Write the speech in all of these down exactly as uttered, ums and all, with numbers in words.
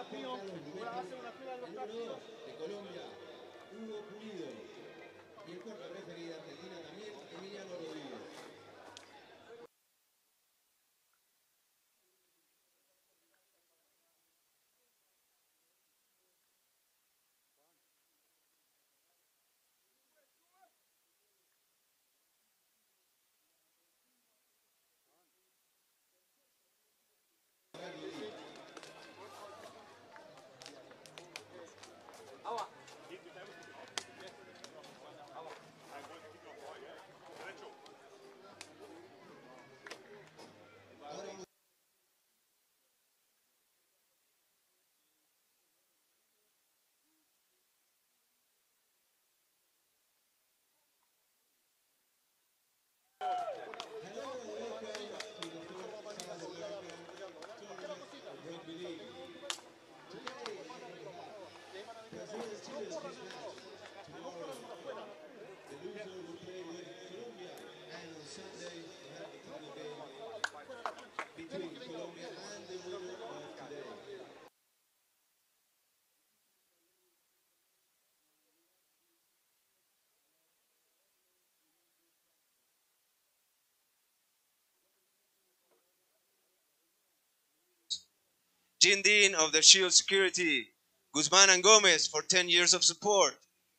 Gene Dean of the Shield Security, Guzman and Gomez for ten years of support.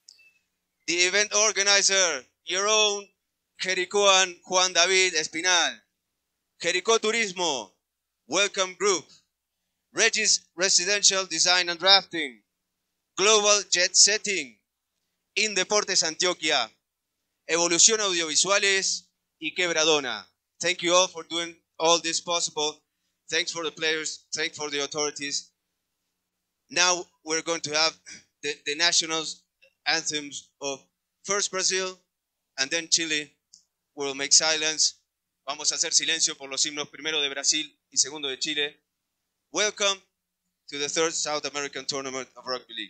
The event organizer, your own Jericoan Juan David Espinal. Jerico Turismo, Welcome Group. Regis Residential Design and Drafting. Global Jet Setting. Indeportes Antioquia. Evolución Audiovisuales y Quebradona. Thank you all for doing all this possible. Thanks for the players. Thanks for the authorities. Now we're going to have the, the national anthems of first Brazil and then Chile. We'll make silence. Vamos a hacer silencio por los himnos primero de Brasil y segundo de Chile. Welcome to the third South American Tournament of Rugby League.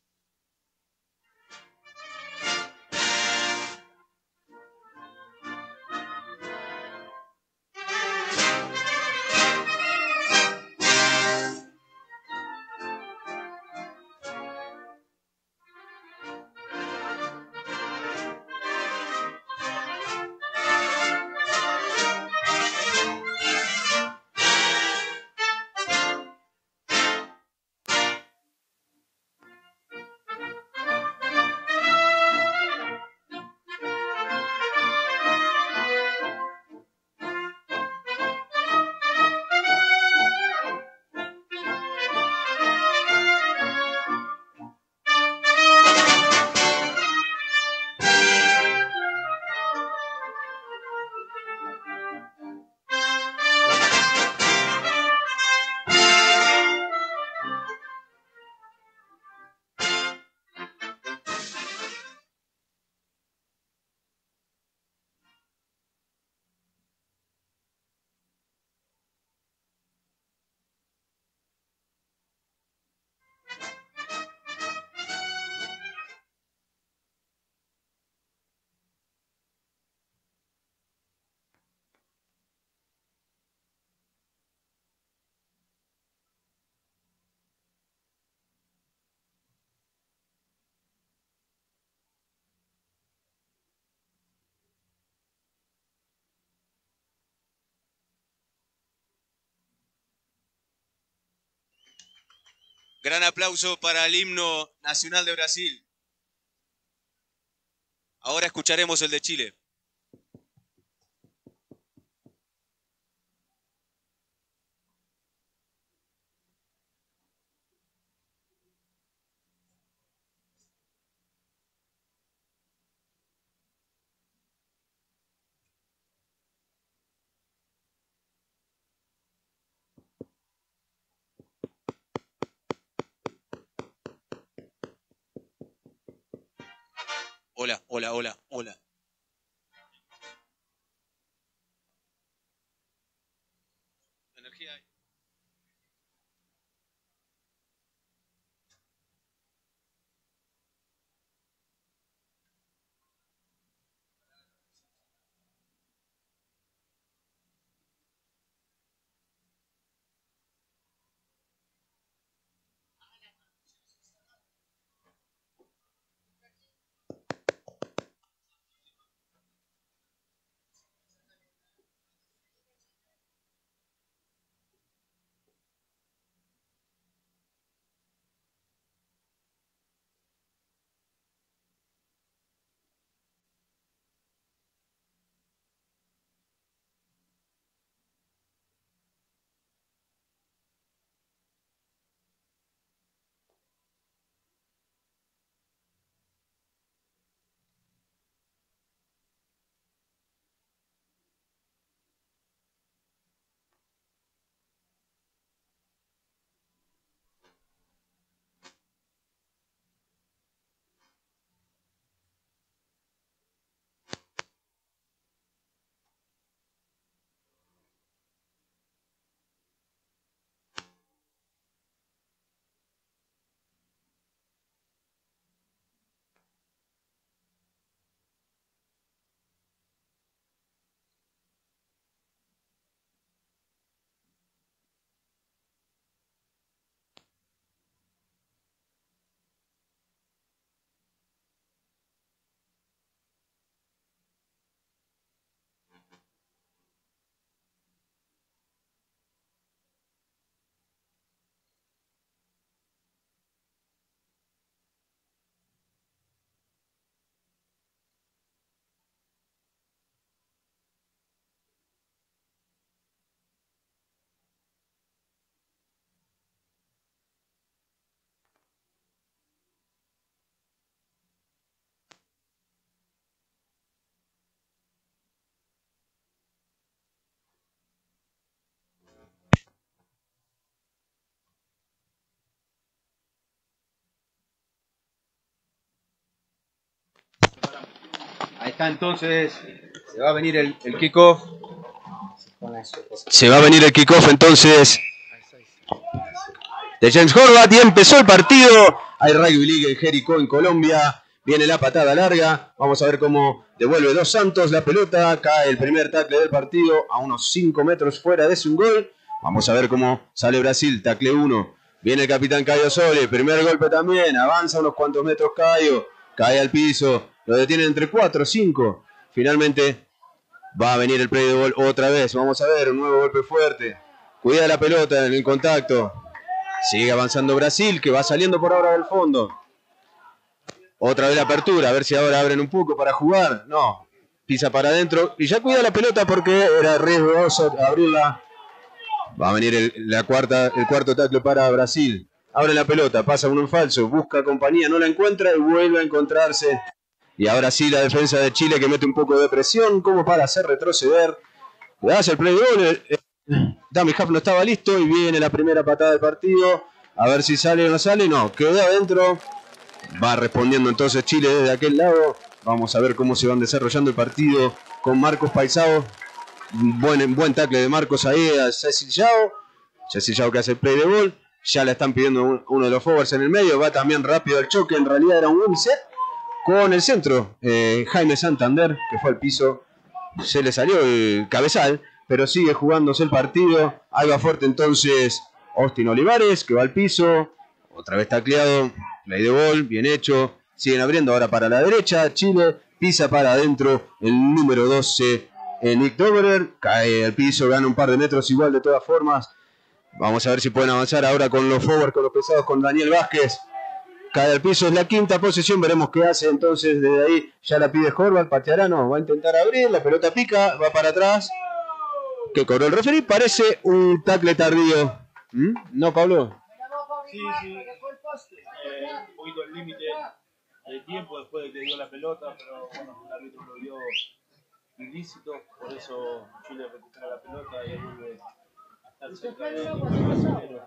Gran aplauso para el himno nacional de Brasil. Ahora escucharemos el de Chile. Hola, hola, hola, hola. Energía hay. Ahí está entonces, se va a venir el, el kickoff. Se va a venir el kickoff entonces de James Horvath y empezó el partido. Hay Rugby League en Jericó, en Colombia. Viene la patada larga. Vamos a ver cómo devuelve Dos Santos la pelota. Cae el primer tackle del partido a unos cinco metros fuera de su gol. Vamos a ver cómo sale Brasil. Tackle uno. Viene el capitán Caio Sole. Primer golpe también. Avanza unos cuantos metros Caio. Cae al piso. Lo detienen entre cuatro o cinco. Finalmente va a venir el play de ball otra vez. Vamos a ver un nuevo golpe fuerte. Cuida la pelota en el contacto. Sigue avanzando Brasil, que va saliendo por ahora del fondo. Otra vez la apertura, a ver si ahora abren un poco para jugar. No, pisa para adentro. Y ya cuida la pelota porque era riesgoso abrirla. Va a venir el, la cuarta, el cuarto tackle para Brasil. Abre la pelota, pasa uno en falso, busca compañía, no la encuentra y vuelve a encontrarse. Y ahora sí la defensa de Chile que mete un poco de presión como para hacer retroceder. Le hace el play goal. Dummy Half no estaba listo y viene la primera patada del partido. A ver si sale o no sale. No, quedó adentro. Va respondiendo entonces Chile desde aquel lado. Vamos a ver cómo se van desarrollando el partido con Marcos Paisao. Buen, buen tackle de Marcos ahí a Cecil Yao. Cecil Yao que hace el play de gol. Ya le están pidiendo un, uno de los forwards en el medio. Va también rápido el choque. En realidad era un one set con el centro. Eh, Jaime Santander, que fue al piso. Se le salió el cabezal, pero sigue jugándose el partido. Ahí va fuerte entonces Austin Olivares, que va al piso. Otra vez tacleado. Play de ball, bien hecho. Siguen abriendo ahora para la derecha. Chile pisa para adentro. El número doce, eh, Nick Doberer. Cae al piso, gana un par de metros igual de todas formas. Vamos a ver si pueden avanzar ahora con los forwards, con los pesados, con Daniel Vázquez. Cae al piso, es la quinta posesión. Veremos qué hace entonces desde ahí. Ya la pide Horvath, pateará, no. Va a intentar abrir, la pelota pica, va para atrás. ¿Qué cobró el referee? Parece un tackle tardío. ¿Mm? ¿No, Pablo? Sí, sí. Eh, un poquito el límite de tiempo después de que dio la pelota, pero bueno, el árbitro lo vio ilícito, por eso Chile recupera la pelota y vuelve a estar cerca de él.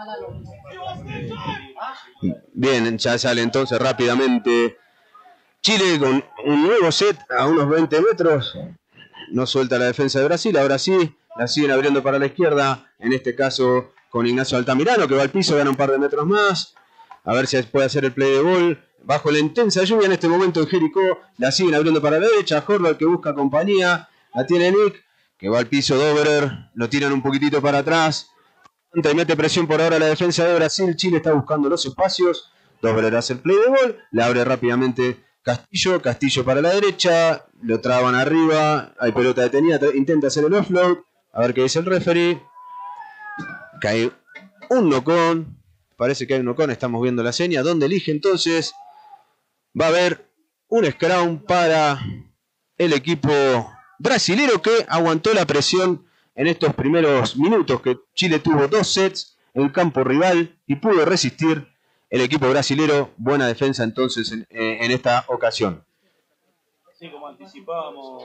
Bien, ya sale entonces rápidamente Chile con un nuevo set a unos veinte metros. No suelta la defensa de Brasil, ahora sí, la siguen abriendo para la izquierda, en este caso con Ignacio Altamirano, que va al piso, gana un par de metros más. A ver si puede hacer el play de gol. Bajo la intensa lluvia en este momento en Jericó, la siguen abriendo para la derecha. Horvath que busca compañía, la tiene Nick, que va al piso Doberer, lo tiran un poquitito para atrás. Y mete presión por ahora la defensa de Brasil. Chile está buscando los espacios. Doberer hace el play de gol, la abre rápidamente Castillo, Castillo para la derecha, lo traban arriba, hay pelota detenida, intenta hacer el offload, a ver qué dice el referee. Cae un knock-on, parece que hay un knock-on, estamos viendo la seña, donde elige entonces, va a haber un scrum para el equipo brasilero que aguantó la presión en estos primeros minutos, que Chile tuvo dos sets en el campo rival y pudo resistir. El equipo brasilero, buena defensa entonces en, en esta ocasión. Sí, como anticipábamos.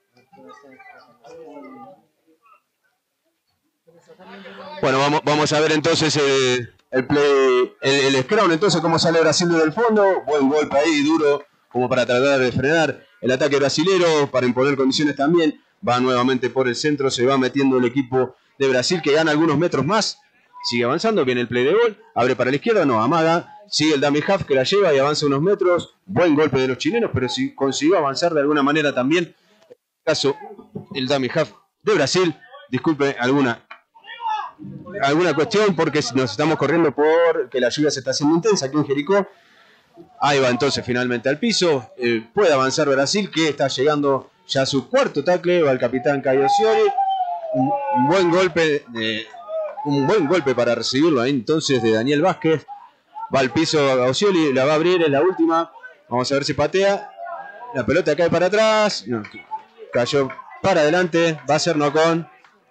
Bueno, vamos, vamos a ver entonces el, el play, el, el scrum, entonces cómo sale Brasil desde el fondo. Buen golpe ahí, duro, como para tratar de frenar el ataque brasilero, para imponer condiciones también. Va nuevamente por el centro, se va metiendo el equipo de Brasil que gana algunos metros más. Sigue avanzando, viene el play de gol, abre para la izquierda, no, amaga, sigue el dummy half que la lleva y avanza unos metros. Buen golpe de los chilenos, pero si consiguió avanzar de alguna manera también. En este caso, el dummy half de Brasil. Disculpe alguna, alguna cuestión porque nos estamos corriendo porque la lluvia se está haciendo intensa aquí en Jericó. Ahí va entonces finalmente al piso. Eh, puede avanzar Brasil, que está llegando ya a su cuarto tackle. Va el capitán Caio Sole. Un, un buen golpe de... Un buen golpe para recibirlo ahí entonces de Daniel Vázquez. Va al piso a Gaucioli, la va a abrir en la última. Vamos a ver si patea. La pelota cae para atrás. No, cayó para adelante. Va a ser knock-on.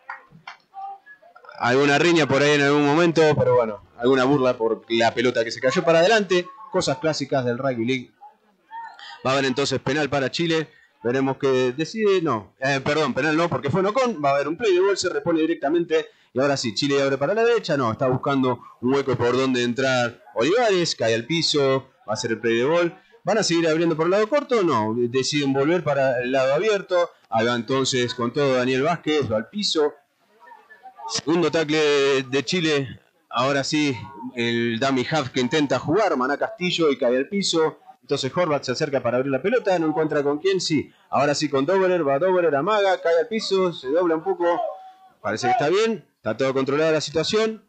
Alguna riña por ahí en algún momento, pero bueno, alguna burla por la pelota que se cayó para adelante. Cosas clásicas del Rugby League. Va a haber entonces penal para Chile. Veremos que decide, no, eh, perdón, penal no, porque fue knock-on. Va a haber un play de gol, se repone directamente. Y ahora sí, Chile abre para la derecha. No, está buscando un hueco por donde entrar Olivares. Cae al piso, va a hacer el play de gol. ¿Van a seguir abriendo por el lado corto o no? Deciden volver para el lado abierto. Ahí va entonces con todo Daniel Vázquez, va al piso. Segundo tackle de Chile. Ahora sí, el dummy half que intenta jugar, Maná Castillo, y cae al piso. Entonces Horvath se acerca para abrir la pelota, no encuentra con quién, sí. Ahora sí con Dobler, va Dobler, amaga, cae al piso, se dobla un poco. Parece que está bien, está todo controlada la situación.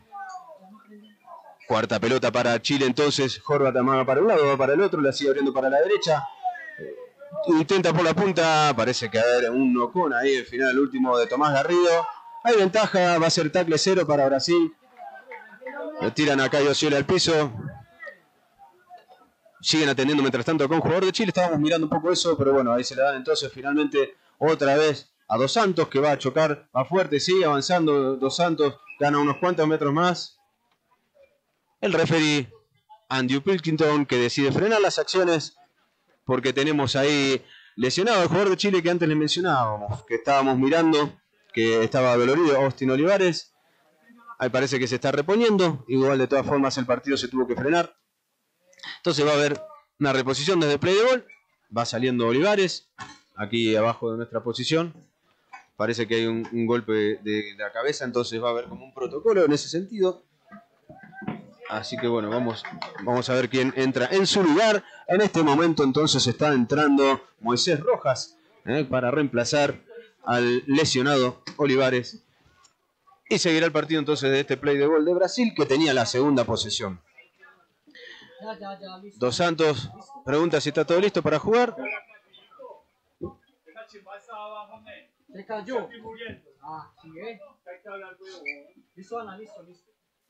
Cuarta pelota para Chile, entonces Horvath amaga para un lado, va para el otro, la sigue abriendo para la derecha. Intenta por la punta, parece que hay un nocón ahí, el final último de Tomás Garrido. Hay ventaja, va a ser tackle cero para Brasil. Lo tiran a Caio Scioli al piso. Siguen atendiendo mientras tanto con un jugador de Chile. Estábamos mirando un poco eso, pero bueno, ahí se le dan entonces finalmente otra vez a Dos Santos, que va a chocar, va fuerte, sigue avanzando Dos Santos, gana unos cuantos metros más. El referee Andrew Pilkington, que decide frenar las acciones porque tenemos ahí lesionado al jugador de Chile que antes le mencionábamos, que estábamos mirando, que estaba dolorido, Austin Olivares. Ahí parece que se está reponiendo. Igual de todas formas el partido se tuvo que frenar. Entonces va a haber una reposición desde play de gol. Va saliendo Olivares, aquí abajo de nuestra posición. Parece que hay un, un golpe de la cabeza, entonces va a haber como un protocolo en ese sentido. Así que bueno, vamos, vamos a ver quién entra en su lugar. En este momento entonces está entrando Moisés Rojas eh, para reemplazar al lesionado Olivares. Y seguirá el partido entonces de este play de gol de Brasil, que tenía la segunda posesión. Dos Santos pregunta si está todo listo para jugar. Se cayó. Ah, sí, ¿eh? Listo, Ana, listo, listo.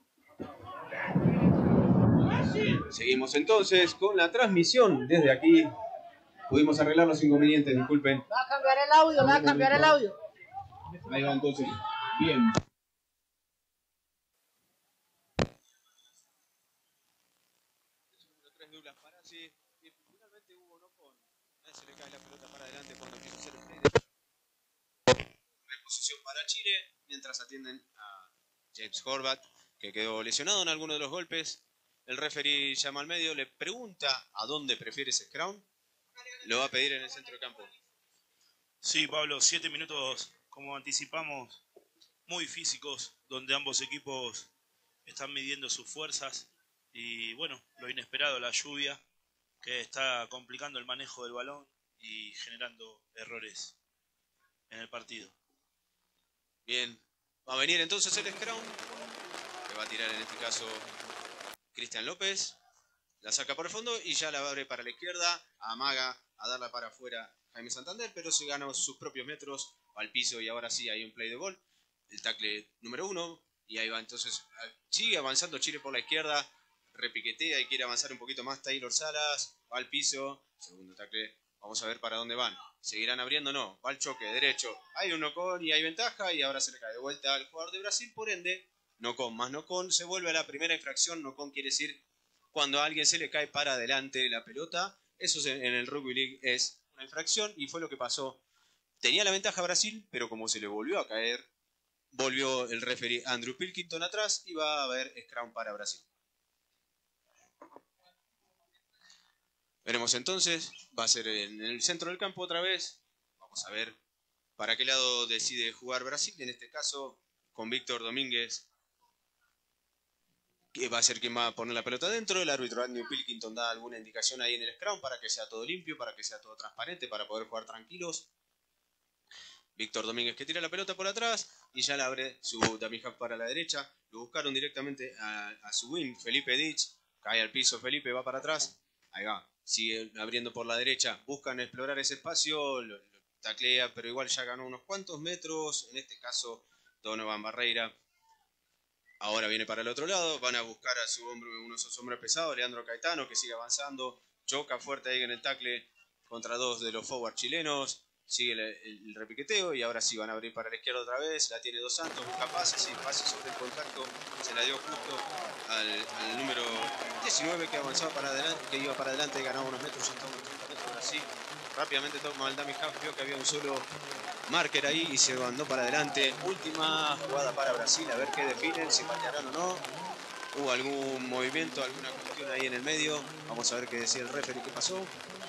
Seguimos entonces con la transmisión desde aquí. Pudimos arreglar los inconvenientes, disculpen. Va a cambiar el audio, va a cambiar el audio. Ahí va entonces. Bien. Finalmente hubo nocón. Se le cae la pelota para adelante cuando quiso hacer el play de reposición para Chile, mientras atienden a James Horvath, que quedó lesionado en alguno de los golpes. El referee llama al medio, le pregunta a dónde prefiere ese scrum. Lo va a pedir en el centro de campo. Sí, Pablo, siete minutos, como anticipamos, muy físicos, donde ambos equipos están midiendo sus fuerzas. Y bueno, lo inesperado, la lluvia, que está complicando el manejo del balón y generando errores en el partido. Bien, va a venir entonces el scrum, que va a tirar en este caso Cristian López. La saca por el fondo y ya la abre para la izquierda, amaga a darla para afuera Jaime Santander, pero se ganó sus propios metros al piso y ahora sí hay un play de gol. El tackle número uno y ahí va entonces, sigue avanzando Chile por la izquierda, repiquetea y quiere avanzar un poquito más Taylor Salas, va al piso, segundo tackle, vamos a ver para dónde van. ¿Seguirán abriendo? No, va al choque, derecho, hay un nocón y hay ventaja y ahora se le cae de vuelta al jugador de Brasil, por ende, nocón más nocón, se vuelve a la primera infracción. Nocón quiere decir cuando a alguien se le cae para adelante la pelota, eso en el Rugby League es una infracción y fue lo que pasó. Tenía la ventaja Brasil, pero como se le volvió a caer, volvió el referee Andrew Pilkington atrás y va a haber scrum para Brasil. Veremos entonces, va a ser en el centro del campo otra vez. Vamos a ver para qué lado decide jugar Brasil, en este caso con Víctor Domínguez, que va a ser quien va a poner la pelota dentro. El árbitro Andrew Pilkington da alguna indicación ahí en el scrum para que sea todo limpio, para que sea todo transparente, para poder jugar tranquilos. Víctor Domínguez que tira la pelota por atrás y ya la abre su dummy half para la derecha. Lo buscaron directamente a, a su wing, Felipe Ditch. Cae al piso Felipe, va para atrás. Ahí va, sigue abriendo por la derecha. Buscan explorar ese espacio, lo, lo taclea, pero igual ya ganó unos cuantos metros. En este caso, Donovan Barreira. Ahora viene para el otro lado, van a buscar a su hombre, uno de sus hombres pesados, Leandro Caetano, que sigue avanzando, choca fuerte ahí en el tackle contra dos de los forward chilenos, sigue el, el, el repiqueteo y ahora sí van a abrir para la izquierda otra vez, la tiene Dos Santos, busca pases, sí, pase sobre el contacto, se la dio justo al, al número diecinueve que avanzaba para adelante, que iba para adelante y ganaba unos metros, ya estamos treinta metros, ahora sí, rápidamente toma el dummy half, vio que había un solo marker ahí y se mandó para adelante. Última jugada para Brasil, a ver qué definen, si patearán o no. Hubo algún movimiento, alguna cuestión ahí en el medio. Vamos a ver qué decía el referee, qué pasó.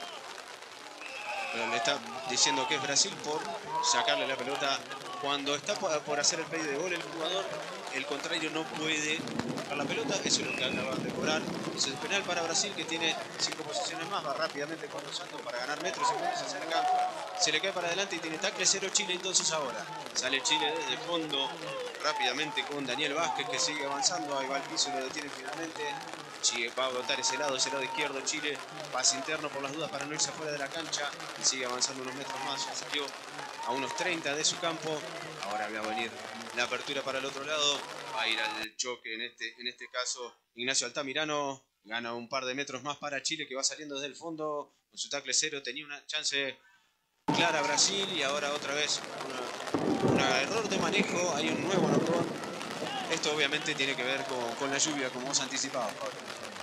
Pero le está diciendo que es Brasil por sacarle la pelota. Cuando está por hacer el play de gol el jugador, el contrario no puede tocar la pelota. Eso es lo que acaban de cobrar. Eso es penal para Brasil, que tiene cinco posiciones más. Va rápidamente con los Santos para ganar metros. Se acerca, se le cae para adelante y tiene tackle cero Chile. Entonces ahora sale Chile desde el fondo rápidamente con Daniel Vázquez, que sigue avanzando. Ahí va al piso y lo detiene finalmente. Chile va a botar ese lado, ese lado izquierdo. Chile pase interno por las dudas para no irse afuera de la cancha. Y sigue avanzando unos metros más. Ya salió a unos treinta de su campo. Ahora va a venir la apertura para el otro lado. Va a ir al choque en este, en este caso Ignacio Altamirano. Gana un par de metros más para Chile, que va saliendo desde el fondo. Con su tackle cero tenía una chance clara Brasil. Y ahora otra vez un error de manejo. Hay un nuevo knockout. Esto obviamente tiene que ver con, con la lluvia, como vos anticipabas, Pablo.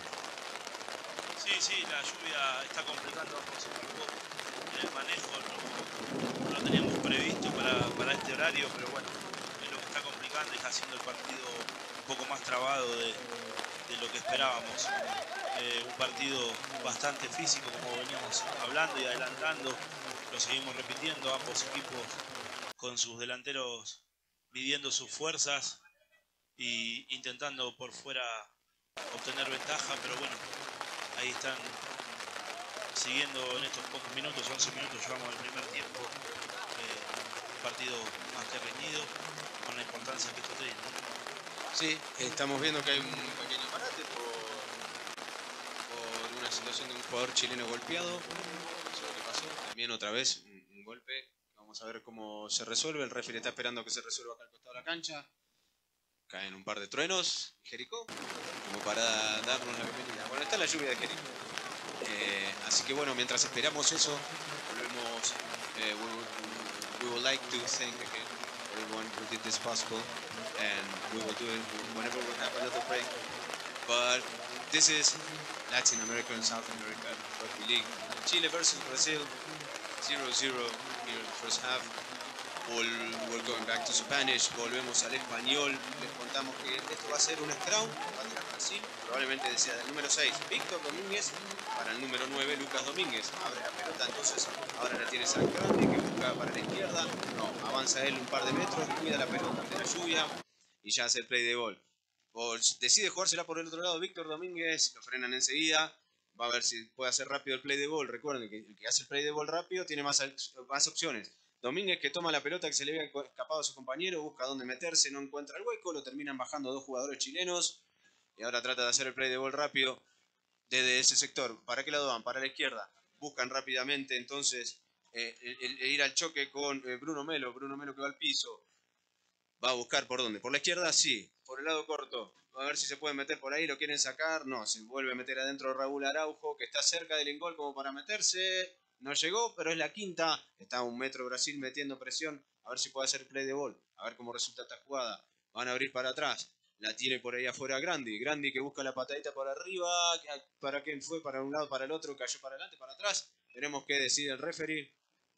Sí, sí, la lluvia está complicando ambos equipos. El manejo no, no lo teníamos previsto para, para este horario, pero bueno, es lo que está complicando y está haciendo el partido un poco más trabado de, de lo que esperábamos. Eh, un partido bastante físico, como veníamos hablando y adelantando, lo seguimos repitiendo, ambos equipos con sus delanteros midiendo sus fuerzas y intentando por fuera obtener ventaja, pero bueno, ahí están siguiendo en estos pocos minutos, once minutos llevamos el primer tiempo, eh, un partido más que reñido, con la importancia que esto tiene. Sí, estamos viendo que hay un pequeño parate por, por una situación de un jugador chileno golpeado. Eso es lo que pasó. También otra vez un, un golpe. Vamos a ver cómo se resuelve. El referee está esperando que se resuelva acá al costado de la cancha. Caen un par de truenos, Jericó, como para darnos la bienvenida. Bueno, está la lluvia de Jericó. Eh, así que bueno, mientras esperamos eso, volvemos. Eh, we, would, we would like to thank again everyone who did this possible, and we will do it whenever we have another break. But this is Latin America and South America Rugby League. Chile versus Brazil, zero zero here in the first half. We're going back to Spanish, volvemos al español. Les contamos que esto va a ser un scrum, va a tirar Brasil, probablemente sea del número seis, Víctor Domínguez, para el número nueve, Lucas Domínguez. Abre la pelota, entonces ahora la tiene San Grande, que busca para la izquierda. No, avanza él un par de metros, cuida la pelota ante la lluvia y ya hace el play de gol. Decide jugársela por el otro lado Víctor Domínguez, lo frenan enseguida. Va a ver si puede hacer rápido el play de gol. Recuerden que el que hace el play de gol rápido tiene más, más opciones. Domínguez, que toma la pelota que se le había escapado a su compañero, busca dónde meterse, no encuentra el hueco, lo terminan bajando dos jugadores chilenos y ahora trata de hacer el play de gol rápido desde ese sector. ¿Para qué lado van? Para la izquierda. Buscan rápidamente entonces eh, el, el ir al choque con eh, Bruno Melo, Bruno Melo que va al piso. Va a buscar por dónde, por la izquierda sí, por el lado corto. A ver si se pueden meter por ahí, lo quieren sacar, no, se vuelve a meter adentro Raúl Araujo, que está cerca del ingol como para meterse. No llegó, pero es la quinta. Está a un metro Brasil metiendo presión. A ver si puede hacer play de gol. A ver cómo resulta esta jugada. Van a abrir para atrás. La tiene por ahí afuera Grandi. Grandi que busca la patadita por arriba. ¿Para quién fue? Para un lado, para el otro. Cayó para adelante, para atrás. Veremos qué decide el referee.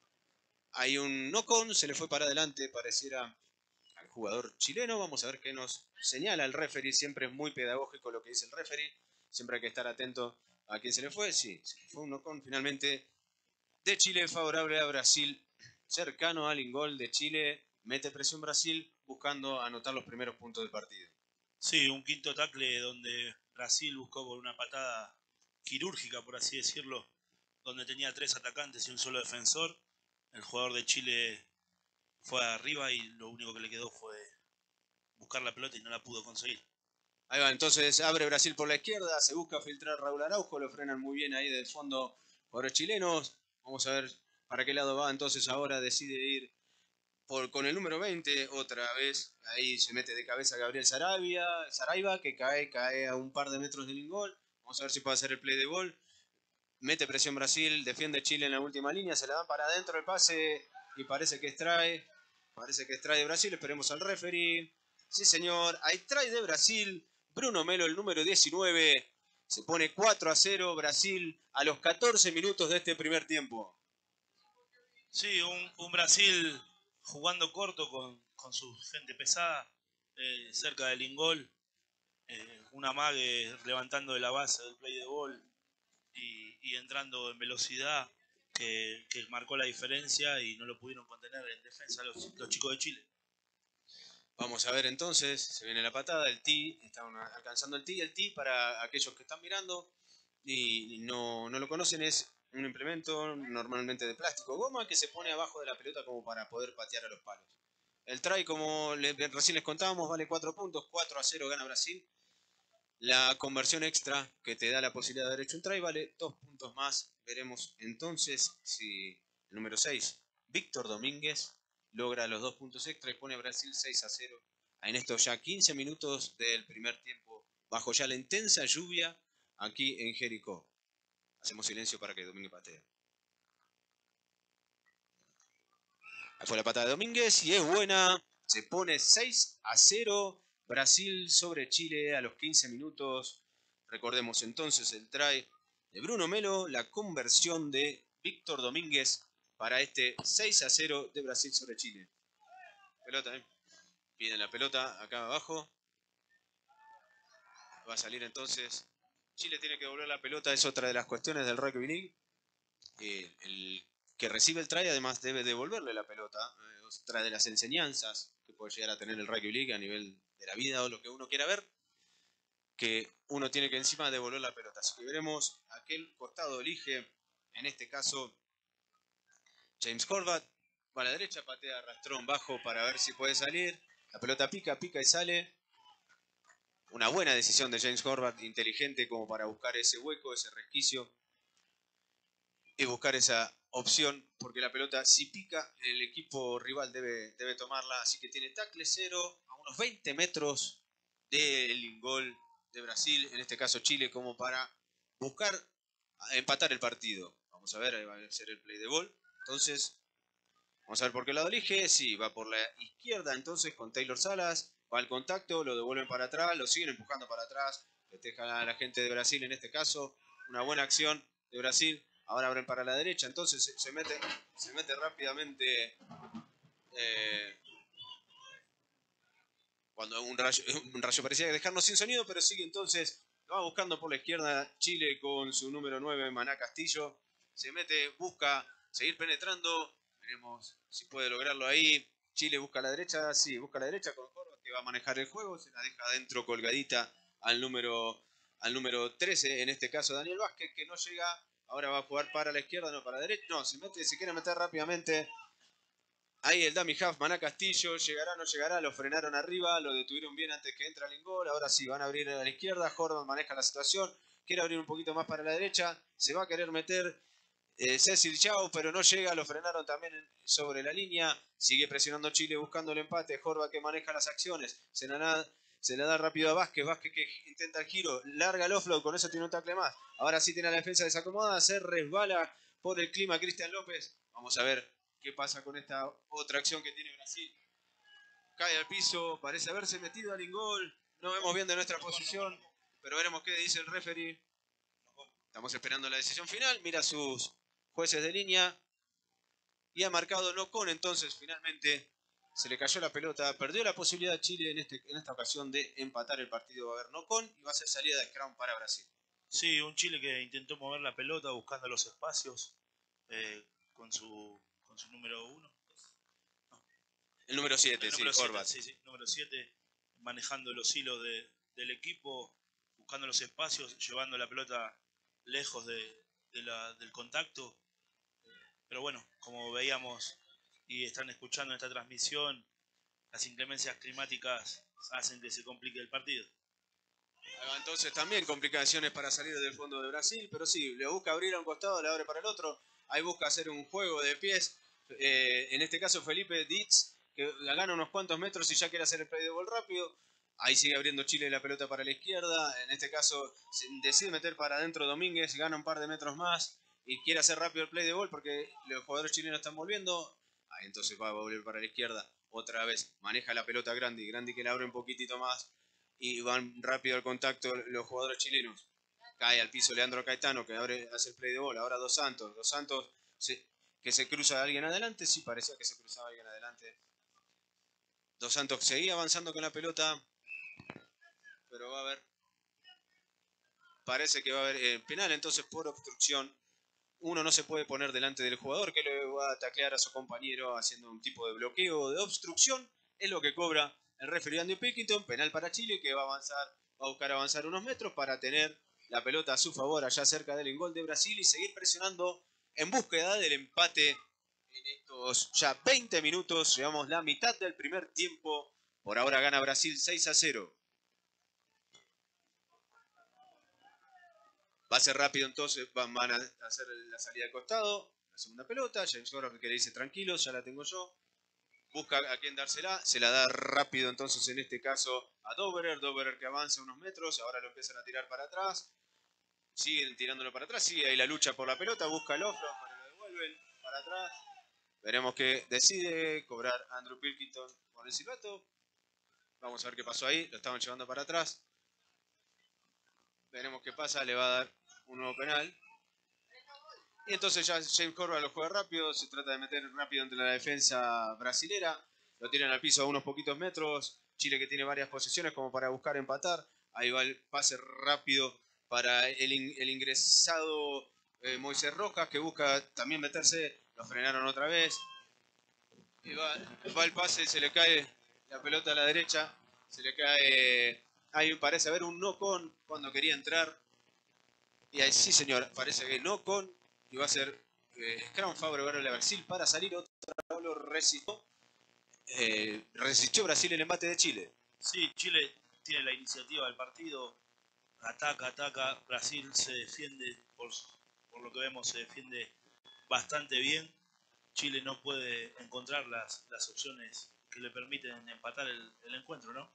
Hay un knock-on. Se le fue para adelante. Pareciera al jugador chileno. Vamos a ver qué nos señala el referee. Siempre es muy pedagógico lo que dice el referee. Siempre hay que estar atento a quién se le fue. Sí, fue un knock-on finalmente de Chile favorable a Brasil, cercano al ingol de Chile, mete presión Brasil buscando anotar los primeros puntos del partido. Sí, un quinto tackle donde Brasil buscó con una patada quirúrgica, por así decirlo, donde tenía tres atacantes y un solo defensor. El jugador de Chile fue arriba y lo único que le quedó fue buscar la pelota y no la pudo conseguir. Ahí va, entonces abre Brasil por la izquierda, se busca filtrar Raúl Araujo, lo frenan muy bien ahí del fondo por los chilenos. Vamos a ver para qué lado va, entonces ahora decide ir por, con el número veinte, otra vez, ahí se mete de cabeza Gabriel Sarabia, Saraiva, que cae, cae a un par de metros del ingol. Vamos a ver si puede hacer el play de gol. Mete presión Brasil, defiende Chile en la última línea, se la dan para adentro el pase y parece que extrae, parece que extrae de Brasil, esperemos al referee. Sí señor, hay try de Brasil, Bruno Melo, el número diecinueve, se pone cuatro a cero Brasil a los catorce minutos de este primer tiempo. Sí, un, un Brasil jugando corto con, con su gente pesada, eh, cerca del ingol, eh, un amague levantando de la base del play de ball y, y entrando en velocidad que, que marcó la diferencia y no lo pudieron contener en defensa los, los chicos de Chile. Vamos a ver entonces, se viene la patada, el tee, están alcanzando el tee. El tee, para aquellos que están mirando y no, no lo conocen, es un implemento normalmente de plástico goma que se pone abajo de la pelota como para poder patear a los palos. El try, como le, recién les contábamos, vale cuatro puntos, cuatro a cero gana Brasil. La conversión extra que te da la posibilidad de haber hecho un try vale dos puntos más. Veremos entonces si el número seis, Víctor Domínguez, logra los dos puntos extra y pone a Brasil seis a cero. En estos ya quince minutos del primer tiempo, bajo ya la intensa lluvia aquí en Jericó. Hacemos silencio para que Domínguez patee. Ahí fue la patada de Domínguez y es buena. Se pone seis a cero. Brasil sobre Chile a los quince minutos. Recordemos entonces el try de Bruno Melo, la conversión de Víctor Domínguez para este seis a cero de Brasil sobre Chile. Pelota, ¿eh? Piden la pelota acá abajo. Va a salir entonces. Chile tiene que devolver la pelota, es otra de las cuestiones del Rugby League. Eh, el que recibe el try además debe devolverle la pelota. Eh, otra de las enseñanzas que puede llegar a tener el Rugby League a nivel de la vida o lo que uno quiera ver, que uno tiene que encima devolver la pelota. Así que veremos aquel costado elige, en este caso James Horvath, va a la derecha, patea arrastrón bajo para ver si puede salir. La pelota pica, pica y sale. Una buena decisión de James Horvath, inteligente como para buscar ese hueco, ese resquicio y buscar esa opción, porque la pelota si pica, el equipo rival debe, debe tomarla, así que tiene tackle cero a unos veinte metros del gol de Brasil, en este caso Chile, como para buscar empatar el partido. Vamos a ver, ahí va a ser el play de gol. Entonces, vamos a ver por qué lado elige. Sí, va por la izquierda entonces con Taylor Salas, va al contacto, lo devuelven para atrás, lo siguen empujando para atrás, festeja a la gente de Brasil en este caso, una buena acción de Brasil. Ahora abren para la derecha, entonces se, se, mete, se mete rápidamente eh, cuando un rayo, un rayo parecía dejarnos sin sonido, pero sigue entonces, lo va buscando por la izquierda Chile con su número nueve, Maná Castillo. Se mete, busca seguir penetrando, veremos si puede lograrlo ahí. Chile busca a la derecha, sí, busca a la derecha con Horvath, que va a manejar el juego, se la deja adentro colgadita al número, al número trece, en este caso Daniel Vázquez, que no llega. Ahora va a jugar para la izquierda, no para la derecha. No, se mete, se quiere meter rápidamente. Ahí el dummy half, Maná Castillo. Llegará, no llegará. Lo frenaron arriba. Lo detuvieron bien antes que entre el gol. Ahora sí, van a abrir a la izquierda. Horvath maneja la situación. Quiere abrir un poquito más para la derecha. Se va a querer meter eh, Cecil Chao, pero no llega. Lo frenaron también sobre la línea. Sigue presionando Chile buscando el empate. Horvath que maneja las acciones. Se la da, se la da rápido a Vázquez. Vázquez que intenta el giro. Larga el offload. Con eso tiene un tackle más. Ahora sí tiene la defensa desacomodada. Se resbala por el clima Cristian López. Vamos a ver qué pasa con esta otra acción que tiene Brasil. Cae al piso. Parece haberse metido al ingol. No vemos bien de nuestra posición. Pero veremos qué dice el referee. Estamos esperando la decisión final. Mira a sus jueces de línea. Y ha marcado no con, entonces finalmente se le cayó la pelota. Perdió la posibilidad Chile en, este, en esta ocasión de empatar el partido. Va a haber no con y va a ser salida de scrum para Brasil. Sí, un Chile que intentó mover la pelota buscando los espacios eh, con, su, con su número uno. No. El número siete, sí, Horvath. Sí, sí, número siete, manejando los hilos de, del equipo, buscando los espacios, llevando la pelota lejos de, de la, del contacto. Pero bueno, como veíamos y están escuchando en esta transmisión, las inclemencias climáticas hacen que se complique el partido. Entonces también complicaciones para salir del fondo de Brasil, pero sí, le busca abrir a un costado, le abre para el otro. Ahí busca hacer un juego de pies. Eh, en este caso Felipe Ditz, que gana unos cuantos metros y ya quiere hacer el play de gol rápido. Ahí sigue abriendo Chile la pelota para la izquierda. En este caso decide meter para adentro Domínguez, gana un par de metros más y quiere hacer rápido el play de gol porque los jugadores chilenos están volviendo. Ahí entonces va a volver para la izquierda. Otra vez maneja la pelota Grandi. Grandi que le abre un poquitito más. Y van rápido al contacto los jugadores chilenos. Cae al piso Leandro Caetano, que abre, hace el play de bola. Ahora Dos Santos. Dos Santos se, que se cruza alguien adelante. Sí, parecía que se cruzaba alguien adelante. Dos Santos seguía avanzando con la pelota. pero va a haber, parece que va a haber eh, penal, entonces por obstrucción. Uno no se puede poner delante del jugador que le va a taclear a su compañero haciendo un tipo de bloqueo o de obstrucción. Es lo que cobra el referee Andy Pilkington. Penal para Chile, que va a avanzar, va a buscar avanzar unos metros para tener la pelota a su favor allá cerca del gol de Brasil y seguir presionando en búsqueda del empate en estos ya veinte minutos. Llevamos la mitad del primer tiempo. Por ahora gana Brasil seis a cero. Va a ser rápido entonces, van, van a hacer la salida de costado, la segunda pelota, James Gordon que le dice tranquilo, ya la tengo yo. Busca a quién dársela, se la da rápido entonces en este caso a Doberer, Doberer que avanza unos metros, ahora lo empiezan a tirar para atrás. Siguen tirándolo para atrás, sigue ahí la lucha por la pelota, busca el offload, pero lo devuelven para atrás. Veremos que decide cobrar Andrew Pilkington con el silbato. Vamos a ver qué pasó ahí, lo estaban llevando para atrás. Veremos qué pasa, le va a dar un nuevo penal. Y entonces ya James Corva lo juega rápido, se trata de meter rápido entre la defensa brasilera. Lo tiran al piso a unos poquitos metros. Chile que tiene varias posiciones como para buscar empatar. Ahí va el pase rápido para el, in, el ingresado eh, Moisés Rojas que busca también meterse. Lo frenaron otra vez. Y va, va el pase, se le cae la pelota a la derecha. Se le cae... Ahí parece haber un no con cuando quería entrar. Y ahí sí, señor, parece que no con. Y va a ser eh, Scrum favorable a Brasil para salir. Otro lo resistió. Eh, resistió Brasil el embate de Chile. Sí, Chile tiene la iniciativa del partido. Ataca, ataca. Brasil se defiende, por, por lo que vemos, se defiende bastante bien. Chile no puede encontrar las, las opciones que le permiten empatar el, el encuentro, ¿no?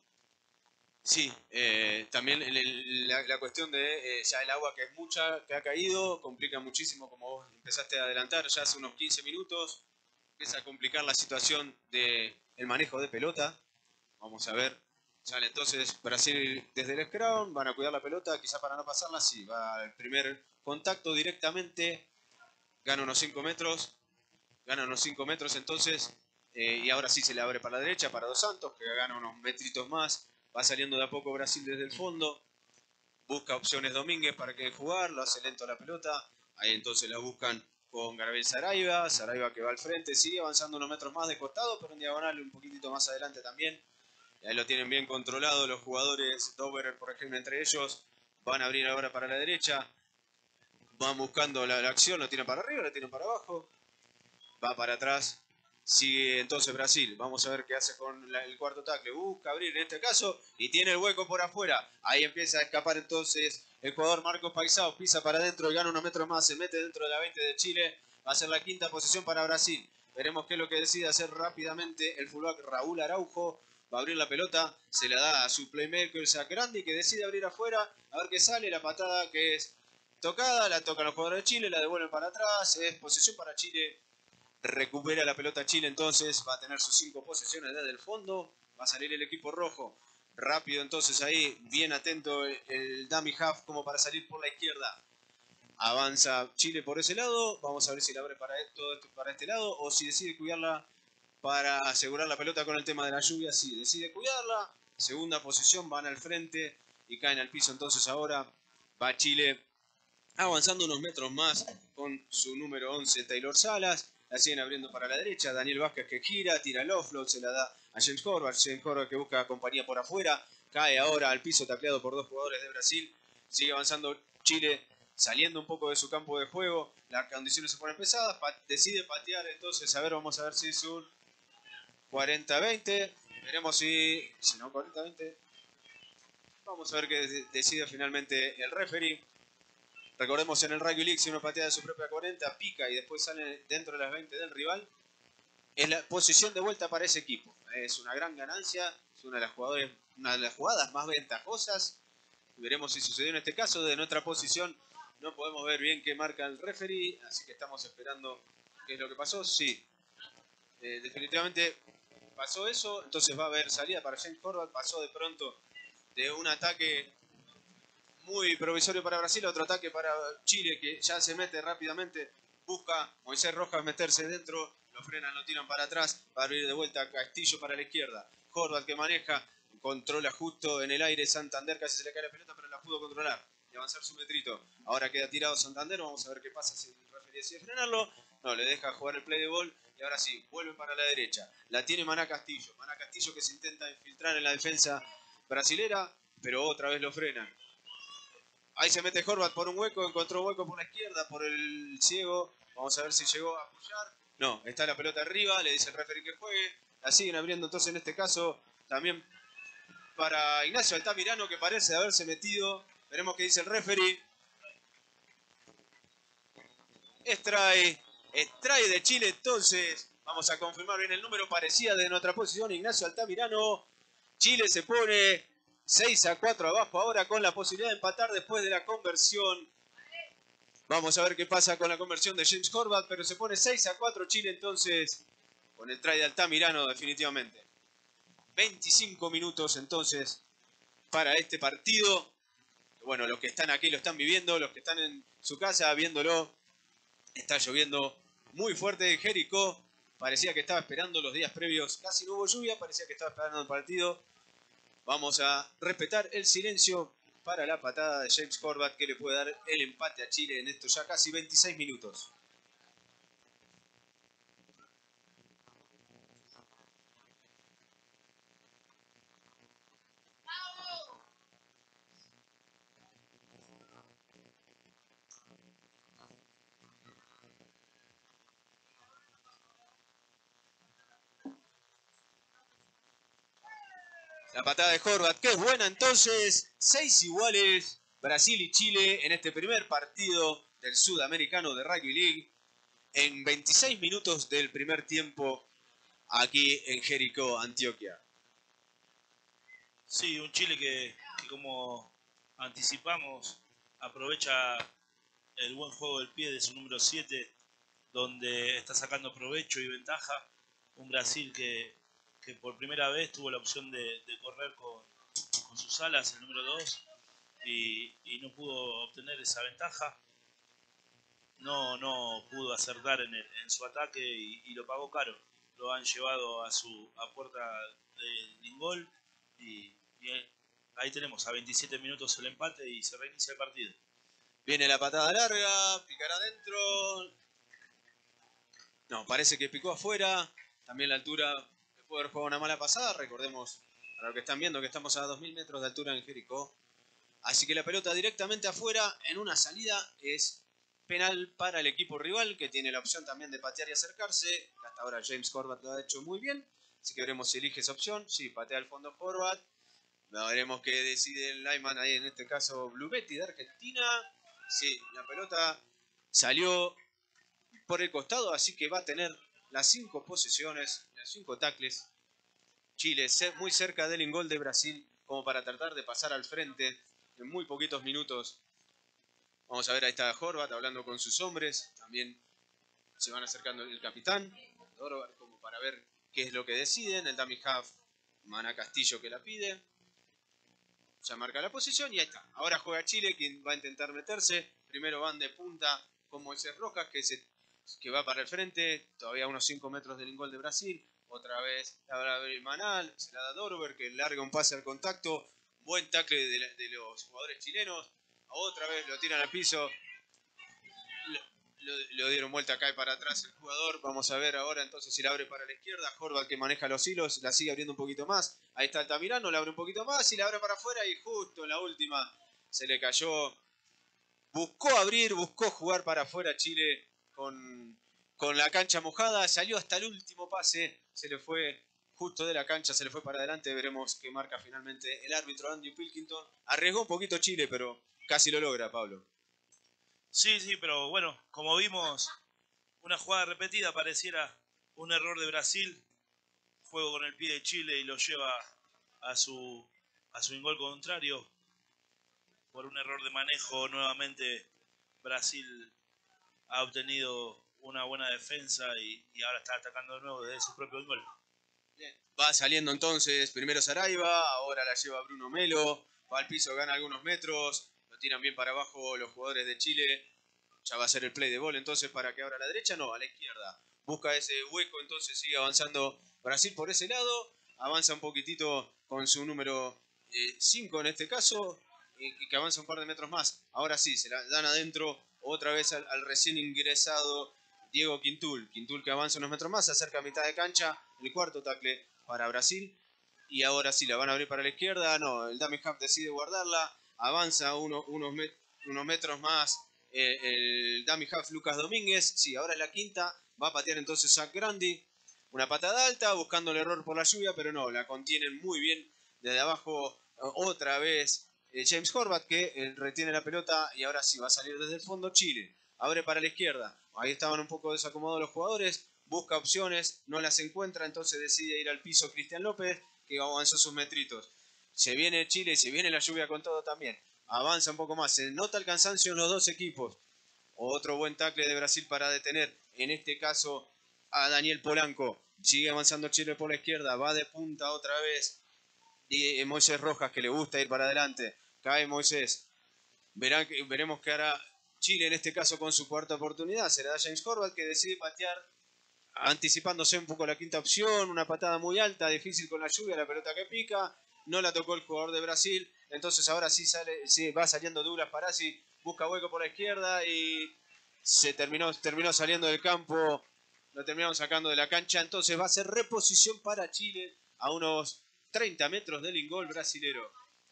Sí, eh, también el, el, la, la cuestión de eh, ya el agua que es mucha, que ha caído, complica muchísimo, como vos empezaste a adelantar ya hace unos quince minutos, empieza a complicar la situación del manejo de pelota. Vamos a ver, sale entonces Brasil desde el scrum, van a cuidar la pelota, quizá para no pasarla, sí, va el primer contacto directamente, gana unos cinco metros, gana unos cinco metros entonces, eh, y ahora sí se le abre para la derecha, para Dos Santos, que gana unos metritos más. Va saliendo de a poco Brasil desde el fondo. Busca opciones Domínguez para que jugar. Lo hace lento la pelota. Ahí entonces la buscan con Gabriel Saraiva. Saraiva que va al frente. Sigue avanzando unos metros más de costado, pero en diagonal un poquitito más adelante también. Y ahí lo tienen bien controlado los jugadores. Doberer, por ejemplo, entre ellos. Van a abrir ahora para la derecha. Van buscando la, la acción. Lo tiran para arriba, lo tiran para abajo. Va para atrás. Sigue entonces Brasil. Vamos a ver qué hace con la, el cuarto tackle. Busca abrir en este caso y tiene el hueco por afuera. Ahí empieza a escapar entonces el jugador Marcos Paisao. Pisa para adentro y gana unos metros más. Se mete dentro de la veinte de Chile. Va a ser la quinta posición para Brasil. Veremos qué es lo que decide hacer rápidamente el fullback Raúl Araujo. Va a abrir la pelota. Se la da a su playmaker Sacrandi que decide abrir afuera. A ver qué sale. La patada que es tocada. La tocan los jugadores de Chile. La devuelven para atrás. Es posesión para Chile. Recupera la pelota Chile entonces, va a tener sus cinco posesiones desde el fondo, va a salir el equipo rojo, rápido entonces ahí, bien atento el, el dummy half como para salir por la izquierda. Avanza Chile por ese lado, vamos a ver si la abre para todo esto para este lado o si decide cuidarla para asegurar la pelota con el tema de la lluvia, sí, decide cuidarla, segunda posición, van al frente y caen al piso entonces ahora, va Chile avanzando unos metros más con su número once Taylor Salas. La siguen abriendo para la derecha. Daniel Vázquez que gira, tira el offload, se la da a James Horvath. James Horvath que busca compañía por afuera. Cae ahora al piso tacleado por dos jugadores de Brasil. Sigue avanzando Chile, saliendo un poco de su campo de juego. Las condiciones se ponen pesadas. Pa decide patear entonces. A ver, vamos a ver si es un cuarenta veinte. Veremos si... Si no, cuarenta veinte. Vamos a ver qué decide finalmente el referee. Recordemos en el Rugby League, si uno patea de su propia cuarenta, pica y después sale dentro de las veinte del rival, es la posición de vuelta para ese equipo. Es una gran ganancia, es una de las, jugadores, una de las jugadas más ventajosas. Veremos si sucedió en este caso. De nuestra posición no podemos ver bien qué marca el referee, así que estamos esperando qué es lo que pasó. Sí, eh, definitivamente pasó eso, entonces va a haber salida para James Horvath. Pasó de pronto de un ataque muy provisorio para Brasil, otro ataque para Chile que ya se mete rápidamente, busca Moisés Rojas meterse dentro, lo frenan, lo tiran para atrás, va a abrir de vuelta Castillo para la izquierda, Horvath que maneja controla justo en el aire Santander, casi se le cae la pelota, pero la pudo controlar y avanzar su metrito. Ahora queda tirado Santander, vamos a ver qué pasa si el referee decide frenarlo. No, le deja jugar el play de ball y ahora sí, vuelve para la derecha. La tiene Maná Castillo. Maná Castillo que se intenta infiltrar en la defensa brasilera, pero otra vez lo frenan. Ahí se mete Horvat por un hueco, encontró hueco por la izquierda, por el ciego. Vamos a ver si llegó a apoyar. No, está la pelota arriba, le dice el referee que juegue. La siguen abriendo entonces en este caso también para Ignacio Altamirano, que parece haberse metido. Veremos qué dice el referee. Extrae, extrae de Chile entonces. Vamos a confirmar bien el número, parecía de nuestra posición Ignacio Altamirano. Chile se pone seis a cuatro abajo ahora con la posibilidad de empatar después de la conversión. Vamos a ver qué pasa con la conversión de James Horvat, pero se pone seis a cuatro Chile entonces con el try de Altamirano definitivamente. veinticinco minutos entonces para este partido. Bueno, los que están aquí lo están viviendo, los que están en su casa viéndolo. Está lloviendo muy fuerte en Jericó. Parecía que estaba esperando los días previos. Casi no hubo lluvia, parecía que estaba esperando el partido. Vamos a respetar el silencio para la patada de James Horvat, que le puede dar el empate a Chile en estos ya casi veintiséis minutos. La patada de Horvat, que es buena entonces. Seis iguales, Brasil y Chile en este primer partido del Sudamericano de Rugby League. En veintiséis minutos del primer tiempo aquí en Jericó, Antioquia. Sí, un Chile que, que como anticipamos aprovecha el buen juego del pie de su número siete, donde está sacando provecho y ventaja. Un Brasil que, que por primera vez tuvo la opción de, de correr con, con sus alas, el número dos, y, y no pudo obtener esa ventaja. No, no pudo acertar en, el, en su ataque y, y lo pagó caro. Lo han llevado a su a puerta de Lingol y, y ahí tenemos a veintisiete minutos el empate y se reinicia el partido. Viene la patada larga, picará adentro. No, parece que picó afuera. También la altura, puede haber jugado una mala pasada. Recordemos, para los que están viendo, que estamos a dos mil metros de altura en Jericó. Así que la pelota directamente afuera en una salida es penal para el equipo rival, que tiene la opción también de patear y acercarse. Hasta ahora James Horvat lo ha hecho muy bien. Así que veremos si elige esa opción. Sí, patea al fondo Horvat. Veremos qué decide el lineman ahí, en este caso Blubetti de Argentina. Sí, la pelota salió por el costado, así que va a tener las cinco posesiones, las cinco tackles. Chile muy cerca del gol de Brasil, como para tratar de pasar al frente en muy poquitos minutos. Vamos a ver, ahí está Horvat hablando con sus hombres. También se van acercando el capitán, como para ver qué es lo que deciden. El dummy half, Maná Castillo, que la pide. Ya marca la posición y ahí está. Ahora juega Chile, quien va a intentar meterse. Primero van de punta con Moisés Rojas, que, se, que va para el frente. Todavía a unos cinco metros del gol de Brasil. Otra vez la va a ver Manal. Se la da Dorber, que larga un pase al contacto. Buen tackle de, la, de los jugadores chilenos. Otra vez lo tiran al piso. Lo, lo, lo dieron vuelta acá y para atrás el jugador. Vamos a ver ahora entonces si la abre para la izquierda. Horvat, que maneja los hilos, la sigue abriendo un poquito más. Ahí está Altamirano, la abre un poquito más y la abre para afuera. Y justo en la última se le cayó. Buscó abrir, buscó jugar para afuera Chile con, con la cancha mojada. Salió hasta el último pase. Se le fue justo de la cancha, se le fue para adelante. Veremos qué marca finalmente el árbitro Andy Pilkington. Arriesgó un poquito Chile, pero casi lo logra, Pablo. Sí, sí, pero bueno, como vimos, una jugada repetida pareciera un error de Brasil. Juego con el pie de Chile y lo lleva a su, a su gol contrario. Por un error de manejo, nuevamente Brasil ha obtenido una buena defensa y, y ahora está atacando de nuevo desde su propio gol. Bien. Va saliendo entonces primero Saraiva, ahora la lleva Bruno Melo, va al piso, gana algunos metros, lo tiran bien para abajo los jugadores de Chile. Ya va a ser el play de ball entonces para que abra a la derecha, no, a la izquierda. Busca ese hueco, entonces sigue avanzando Brasil por ese lado. avanza un poquitito con su número cinco en este caso, y que avanza un par de metros más. Ahora sí, se la dan adentro otra vez al, al recién ingresado Diego Quintul. Quintul que avanza unos metros más, se acerca a mitad de cancha, el cuarto tackle para Brasil. Y ahora sí, la van a abrir para la izquierda. No, el dummy half decide guardarla. Avanza uno, unos, met, unos metros más eh, el dummy half Lucas Domínguez. Sí, ahora es la quinta. Va a patear entonces Zach Grandi. Una patada alta, buscando el error por la lluvia, pero no, la contienen muy bien desde abajo. Otra vez eh, James Horvath, que eh, retiene la pelota y ahora sí va a salir desde el fondo Chile. Abre para la izquierda. Ahí estaban un poco desacomodados los jugadores. Busca opciones, no las encuentra, entonces decide ir al piso Cristian López, que avanzó sus metritos. Se viene Chile, se viene la lluvia con todo también. Avanza un poco más, se nota el cansancio en los dos equipos. Otro buen tackle de Brasil para detener, en este caso a Daniel Polanco. Sigue avanzando Chile por la izquierda, va de punta otra vez. Y Moisés Rojas, que le gusta ir para adelante. Cae Moisés. Verán, veremos qué hará Chile en este caso con su cuarta oportunidad. Será James Horvath, que decide patear, anticipándose un poco la quinta opción. Una patada muy alta, difícil con la lluvia, la pelota que pica. No la tocó el jugador de Brasil. Entonces ahora sí, sale, sí va saliendo Douglas Parasi. Busca hueco por la izquierda y se terminó, terminó saliendo del campo. Lo terminamos sacando de la cancha. Entonces va a ser reposición para Chile a unos treinta metros del ingol brasilero.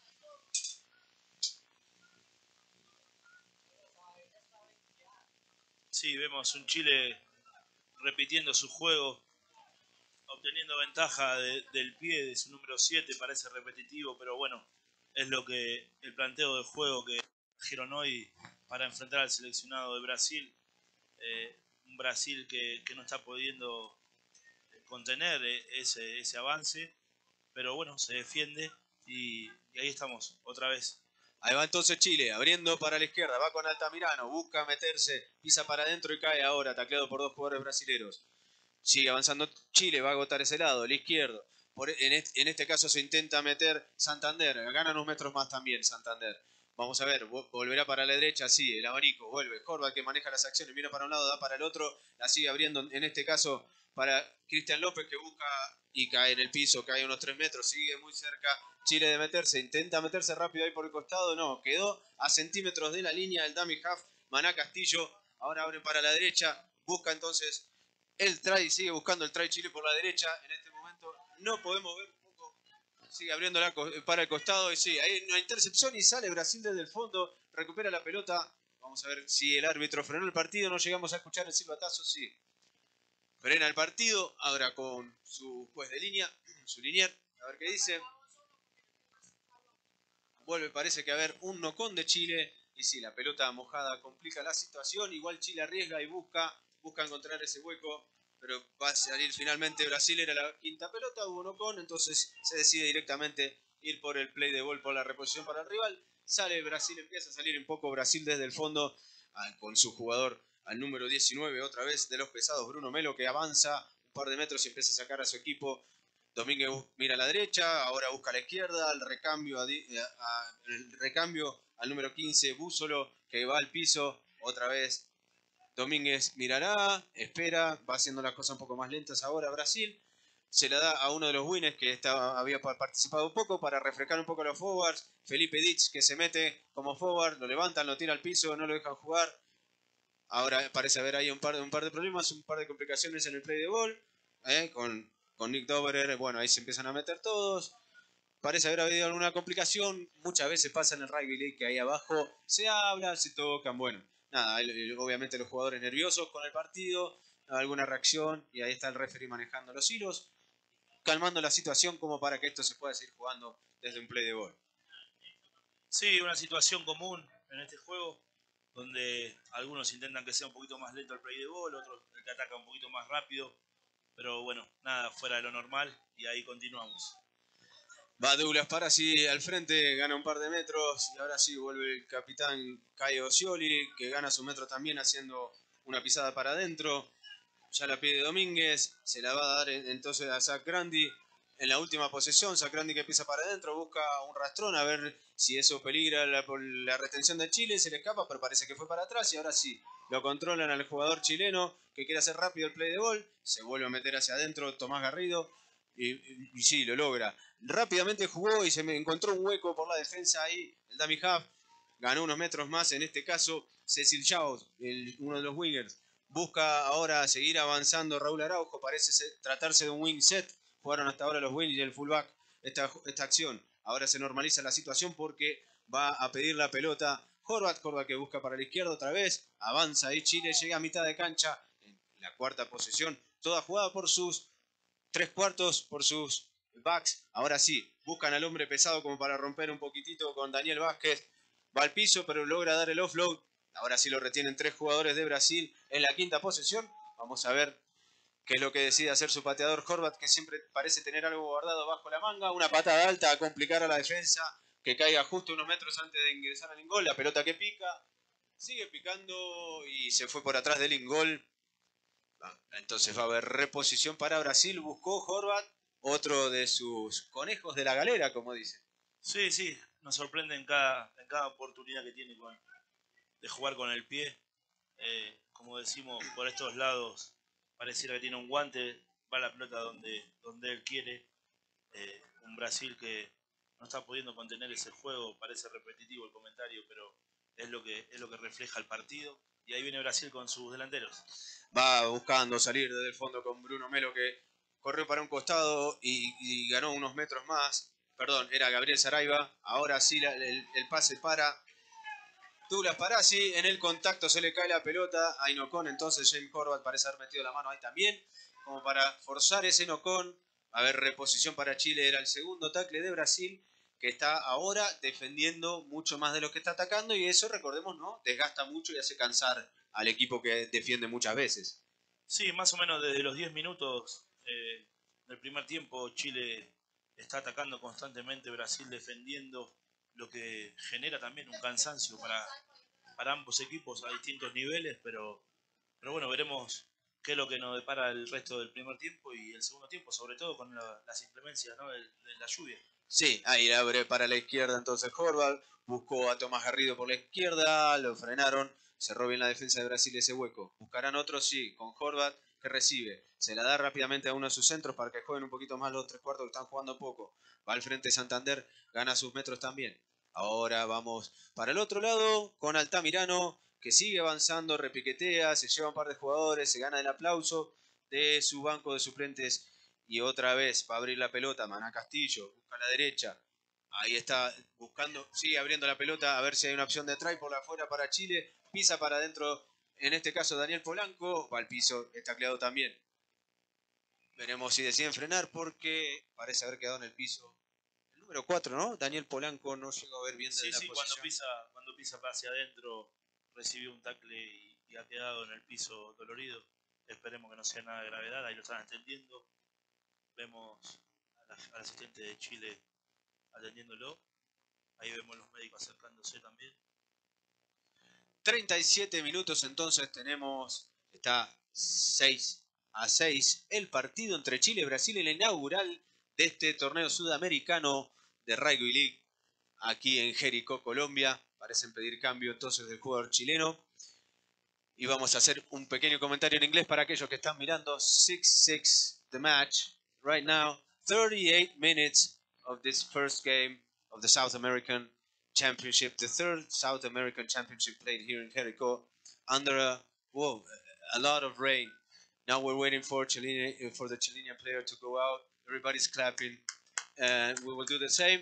Sí, vemos un Chile repitiendo su juego, obteniendo ventaja de, del pie de su número siete. Parece repetitivo, pero bueno, es lo que el planteo de juego que trajeron hoy para enfrentar al seleccionado de Brasil. Eh, un Brasil que, que no está pudiendo contener ese, ese avance, pero bueno, se defiende y, y ahí estamos, otra vez. Ahí va entonces Chile, abriendo para la izquierda, va con Altamirano, busca meterse, pisa para adentro y cae ahora, tacleado por dos jugadores brasileros. Sigue avanzando Chile, va a agotar ese lado, el izquierdo. Por, en, este, en este caso se intenta meter Santander, gana unos metros más también Santander. Vamos a ver, volverá para la derecha, sí, el abanico, vuelve. Horvath, que maneja las acciones, mira para un lado, da para el otro, la sigue abriendo en este caso para Cristian López, que busca y cae en el piso, cae unos tres metros, sigue muy cerca Chile de meterse, intenta meterse rápido ahí por el costado, no, quedó a centímetros de la línea el dummy half, Maná Castillo, ahora abre para la derecha, busca entonces el try, sigue buscando el try Chile por la derecha, en este momento no podemos ver un poco, sigue abriéndola para el costado y sí, hay una intercepción y sale Brasil desde el fondo, recupera la pelota, vamos a ver si el árbitro frenó el partido, no llegamos a escuchar el silbatazo, sí. Frena el partido, ahora con su juez de línea, su linier, a ver qué dice. Vuelve, parece que a haber un no-con de Chile. Y sí, la pelota mojada complica la situación. Igual Chile arriesga y busca, busca encontrar ese hueco. Pero va a salir finalmente Brasil, era la quinta pelota, hubo no-con. Entonces se decide directamente ir por el play de ball, por la reposición para el rival. Sale Brasil, empieza a salir un poco Brasil desde el fondo con su jugador al número diecinueve, otra vez de los pesados, Bruno Melo, que avanza un par de metros y empieza a sacar a su equipo. Domínguez mira a la derecha, ahora busca a la izquierda, el recambio, a, a, el recambio al número quince, Búsolo, que va al piso, otra vez Domínguez mirará, espera, va haciendo las cosas un poco más lentas ahora Brasil, se la da a uno de los winners que estaba, había participado un poco para refrescar un poco a los forwards, Felipe Ditch, que se mete como forward, lo levantan, lo tira al piso, no lo dejan jugar. Ahora parece haber ahí un par, de, un par de problemas, un par de complicaciones en el play de ball, ¿eh? con, con Nick Doberer, bueno, ahí se empiezan a meter todos. Parece haber habido alguna complicación, muchas veces pasa en el Rugby League que ahí abajo se habla, se tocan, bueno, nada, obviamente los jugadores nerviosos con el partido, alguna reacción, y ahí está el referee manejando los hilos, calmando la situación como para que esto se pueda seguir jugando desde un play de ball. Sí, una situación común en este juego, donde algunos intentan que sea un poquito más lento el play de ball, otros el que ataca un poquito más rápido, pero bueno, nada fuera de lo normal y ahí continuamos. Va Douglas Parasi al frente, gana un par de metros y ahora sí vuelve el capitán Caio Scioli, que gana su metro también haciendo una pisada para adentro. Ya la pide Domínguez, se la va a dar entonces a Zach Grandi. En la última posesión, Zach Grandi que pisa para adentro, busca un rastrón a ver si eso peligra la, la retención de Chile, se le escapa, pero parece que fue para atrás y ahora sí, lo controlan al jugador chileno que quiere hacer rápido el play de ball, se vuelve a meter hacia adentro Tomás Garrido, Y, y, y sí, lo logra. Rápidamente jugó y se me encontró un hueco por la defensa ahí. El dummy half ganó unos metros más. En este caso, Cecil Chaos, el, uno de los wingers, busca ahora seguir avanzando. Raúl Araujo, parece ser, tratarse de un wing set. Jugaron hasta ahora los wings y el fullback esta, esta acción. Ahora se normaliza la situación porque va a pedir la pelota Horvat. Horvat que busca para la izquierda otra vez. Avanza ahí Chile, llega a mitad de cancha. En la cuarta posesión, toda jugada por sus tres cuartos, por sus backs. Ahora sí, buscan al hombre pesado como para romper un poquitito con Daniel Vázquez. Va al piso, pero logra dar el offload. Ahora sí lo retienen tres jugadores de Brasil en la quinta posesión. Vamos a ver qué es lo que decide hacer su pateador Horvat, que siempre parece tener algo guardado bajo la manga. Una patada alta a complicar a la defensa, que caiga justo unos metros antes de ingresar al ingol. La pelota que pica, sigue picando y se fue por atrás del ingol. Entonces va a haber reposición para Brasil. Buscó Horvat, otro de sus conejos de la galera, como dicen. Sí, sí, nos sorprende en cada, en cada oportunidad que tiene con, de jugar con el pie. Eh, como decimos, por estos lados pareciera que tiene un guante, va la pelota donde, donde él quiere. Eh, un Brasil que no está pudiendo contener ese juego, parece repetitivo el comentario, pero es lo que, es lo que refleja el partido. Y ahí viene Brasil con sus delanteros. Va buscando salir desde el fondo con Bruno Melo, que corrió para un costado y, y ganó unos metros más. Perdón, era Gabriel Saraiva. Ahora sí la, el, el pase para Douglas Parasi. En el contacto se le cae la pelota a Inocon. Entonces James Horvat parece haber metido la mano ahí también, como para forzar ese Inocon. A ver, reposición para Chile. Era el segundo tackle de Brasil, que está ahora defendiendo mucho más de lo que está atacando. Y eso, recordemos, ¿no? Desgasta mucho y hace cansar al equipo que defiende muchas veces. Sí, más o menos desde los diez minutos eh, del primer tiempo Chile está atacando constantemente, Brasil defendiendo, lo que genera también un cansancio para, para ambos equipos a distintos niveles, pero, pero bueno, veremos qué es lo que nos depara el resto del primer tiempo y el segundo tiempo, sobre todo con la, las inclemencias, ¿no? de, de la lluvia. Sí, ahí abre para la izquierda entonces Horvat, buscó a Tomás Garrido por la izquierda, lo frenaron, cerró bien la defensa de Brasil ese hueco. Buscarán otro, sí, con Horvat que recibe, se la da rápidamente a uno de sus centros para que jueguen un poquito más los tres cuartos que están jugando poco. Va al frente Santander, gana sus metros también. Ahora vamos para el otro lado con Altamirano, que sigue avanzando, repiquetea, se lleva un par de jugadores, se gana el aplauso de su banco de suplentes. Y otra vez va a abrir la pelota, Maná Castillo, busca a la derecha. Ahí está buscando, sigue abriendo la pelota, a ver si hay una opción de try por la afuera para Chile. Pisa para adentro, en este caso Daniel Polanco, va al piso, está tacleado también. Veremos si deciden frenar porque parece haber quedado en el piso. El número cuatro, ¿no? Daniel Polanco no llegó a ver bien desde Sí, la sí, posición. cuando pisa, cuando pisa hacia adentro recibió un tackle y, y ha quedado en el piso dolorido. Esperemos que no sea nada de gravedad, ahí lo están entendiendo. Vemos a la- al asistente de Chile atendiéndolo. Ahí vemos los médicos acercándose también. treinta y siete minutos entonces tenemos, está seis a seis el partido entre Chile y Brasil, el inaugural de este torneo sudamericano de Rugby League aquí en Jericó, Colombia. Parecen pedir cambio entonces del jugador chileno. Y vamos a hacer un pequeño comentario en inglés para aquellos que están mirando. six six the match right now. thirty-eight minutes of this first game of the South American Championship, the third South American Championship played here in Jericho under a, whoa, a lot of rain. Now we're waiting for Chilean, for the Chilean player to go out. Everybody's clapping, and we will do the same.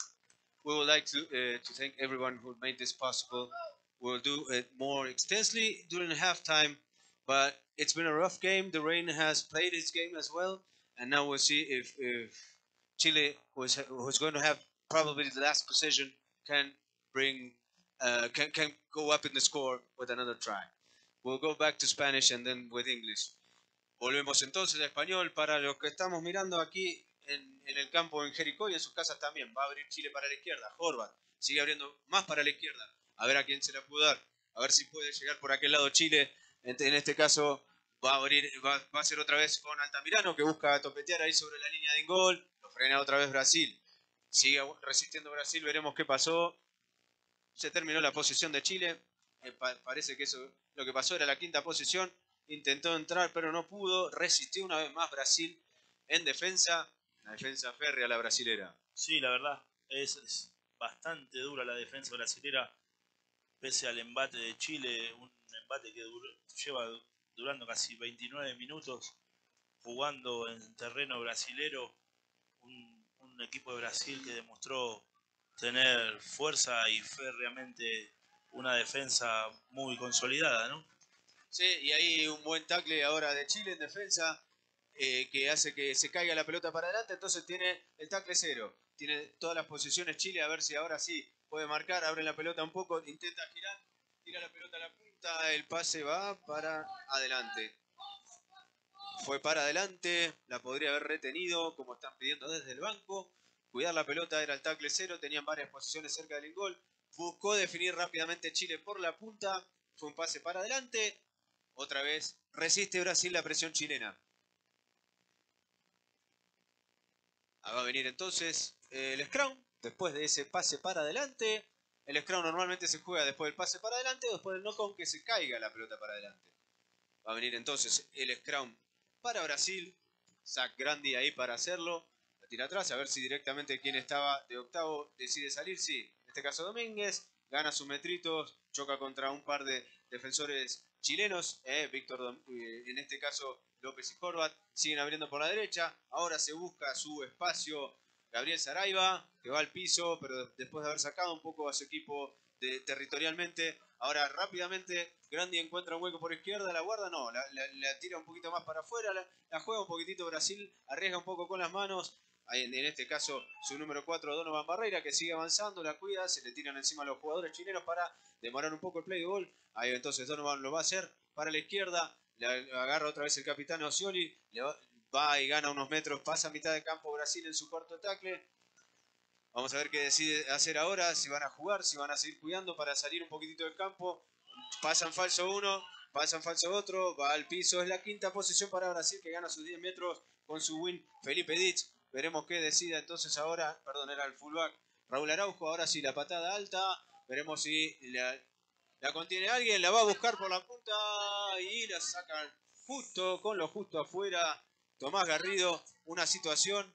We would like to uh, to thank everyone who made this possible. We'll do it more extensively during halftime, but it's been a rough game. The rain has played its game as well, and now we'll see if, if Chile, who's, who's going to have probably the last possession, can bring uh, can can go up in the score with another try. We'll go back to Spanish and then with English. Volvemos entonces a español para los que estamos mirando aquí en, en el campo en Jericó y en sus casas también. Va a abrir Chile para la izquierda. Horvat sigue abriendo más para la izquierda. A ver a quién se la puede dar. A ver si puede llegar por aquel lado Chile. En, en este caso va a abrir, va, va a ser otra vez con Altamirano que busca topetear ahí sobre la línea de gol. Lo frena otra vez Brasil. Sigue resistiendo Brasil. Veremos qué pasó. Se terminó la posición de Chile. Eh, pa parece que eso lo que pasó era la quinta posición. Intentó entrar pero no pudo, resistió una vez más Brasil en defensa La defensa férrea la brasilera. Sí, la verdad, es, es bastante dura la defensa brasilera, pese al embate de Chile, un embate que duró, lleva durando casi veintinueve minutos, jugando en terreno brasilero, un, un equipo de Brasil que demostró tener fuerza y férreamente una defensa muy consolidada, ¿no? Sí, y ahí un buen tackle ahora de Chile en defensa, eh, que hace que se caiga la pelota para adelante, entonces tiene el tackle cero. Tiene todas las posiciones Chile, a ver si ahora sí puede marcar, abre la pelota un poco, intenta girar, tira la pelota a la punta, el pase va para adelante. Fue para adelante, la podría haber retenido, como están pidiendo desde el banco. Cuidar la pelota era el tackle cero, tenían varias posiciones cerca del gol. Buscó definir rápidamente Chile por la punta, fue un pase para adelante. Otra vez resiste Brasil la presión chilena. Ah, va a venir entonces el scrum, después de ese pase para adelante. El scrum normalmente se juega después del pase para adelante o después del knock-on que se caiga la pelota para adelante. Va a venir entonces el scrum para Brasil. Zach Grandi ahí para hacerlo. La tira atrás, a ver si directamente quien estaba de octavo decide salir. Sí, en este caso Domínguez. Gana sus metritos, choca contra un par de defensores chilenos. Eh, Víctor, Dom eh, en este caso López y Horvat. Siguen abriendo por la derecha. Ahora se busca su espacio Gabriel Saraiva, que va al piso, pero después de haber sacado un poco a su equipo de, territorialmente. Ahora rápidamente Grandi encuentra un hueco por izquierda, la guarda, no, la, la, la tira un poquito más para afuera, la, la juega un poquitito Brasil, arriesga un poco con las manos. En, en este caso su número cuatro, Donovan Barreira, que sigue avanzando, la cuida, se le tiran encima a los jugadores chilenos para demorar un poco el play de gol. Ahí entonces Donovan lo va a hacer para la izquierda, le agarra otra vez el capitán Oscioli, le va, va y gana unos metros, pasa a mitad de campo Brasil en su cuarto tackle. Vamos a ver qué decide hacer ahora, si van a jugar, si van a seguir cuidando para salir un poquitito del campo. Pasan falso uno, pasan falso otro, va al piso, es la quinta posición para Brasil que gana sus diez metros con su win Felipe Ditch. Veremos qué decida entonces ahora, perdón, era el fullback Raúl Araujo, ahora sí la patada alta, veremos si la, la contiene alguien, la va a buscar por la punta y la sacan justo, con lo justo afuera. Tomás Garrido, una situación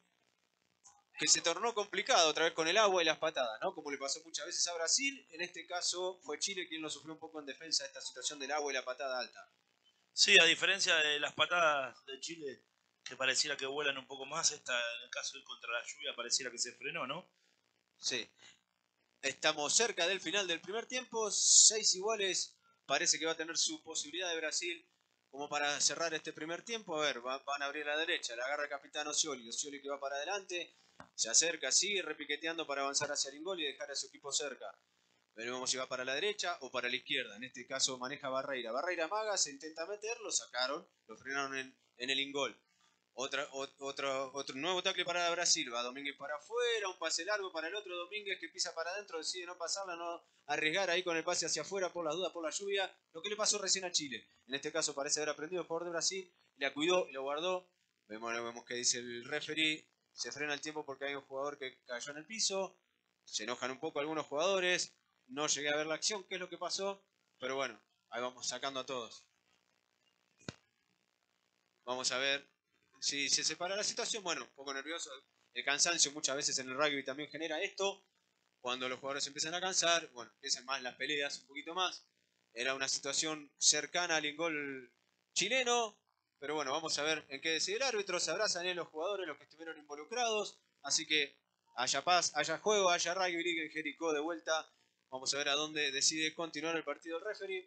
que se tornó complicado otra vez con el agua y las patadas, ¿no? Como le pasó muchas veces a Brasil, en este caso fue Chile quien lo sufrió un poco en defensa de esta situación del agua y la patada alta. Sí, a diferencia de las patadas de Chile, que pareciera que vuelan un poco más, esta en el caso de contra la lluvia pareciera que se frenó, ¿no? Sí. Estamos cerca del final del primer tiempo, seis iguales, parece que va a tener su posibilidad de Brasil como para cerrar este primer tiempo. A ver, va, van a abrir a la derecha, la agarra el capitán Oscioli, Oscioli que va para adelante, se acerca, sigue repiqueteando para avanzar hacia el gol y dejar a su equipo cerca. Veremos si va para la derecha o para la izquierda. En este caso maneja Barreira. Barreira maga, se intenta meter, lo sacaron, lo frenaron en, en el ingol. Otra, otro, otro nuevo tackle para Brasil. Va Domínguez para afuera, un pase largo para el otro Domínguez que pisa para adentro, decide no pasarla, no arriesgar ahí con el pase hacia afuera por las dudas, por la lluvia. Lo que le pasó recién a Chile. En este caso parece haber aprendido el jugador de Brasil, la cuidó y lo guardó. Vemos, vemos que dice el referee. Se frena el tiempo porque hay un jugador que cayó en el piso. Se enojan un poco algunos jugadores. No llegué a ver la acción, qué es lo que pasó. Pero bueno, ahí vamos sacando a todos. Vamos a ver si se separa la situación. Bueno, un poco nervioso. El cansancio muchas veces en el rugby también genera esto. Cuando los jugadores empiezan a cansar, bueno, empiezan más las peleas un poquito más. Era una situación cercana al ingol chileno. Pero bueno, vamos a ver en qué decide el árbitro. Se abrazan en los jugadores, los que estuvieron involucrados. Así que haya paz, haya juego, haya rugby league en Jericó de vuelta. Vamos a ver a dónde decide continuar el partido el referee.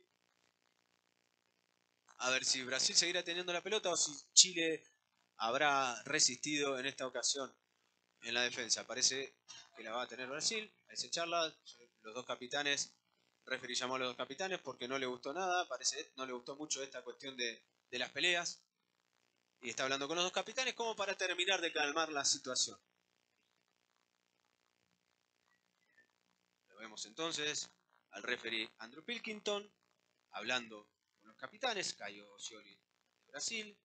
A ver si Brasil seguirá teniendo la pelota o si Chile habrá resistido en esta ocasión en la defensa. Parece que la va a tener Brasil. Ahí se charla. Los dos capitanes. Referee llamó a los dos capitanes porque no le gustó nada. Parece no le gustó mucho esta cuestión de, de las peleas. Y está hablando con los dos capitanes como para terminar de calmar la situación. Lo vemos entonces al referee Andrew Pilkington hablando con los capitanes. Caio Scioli de Brasil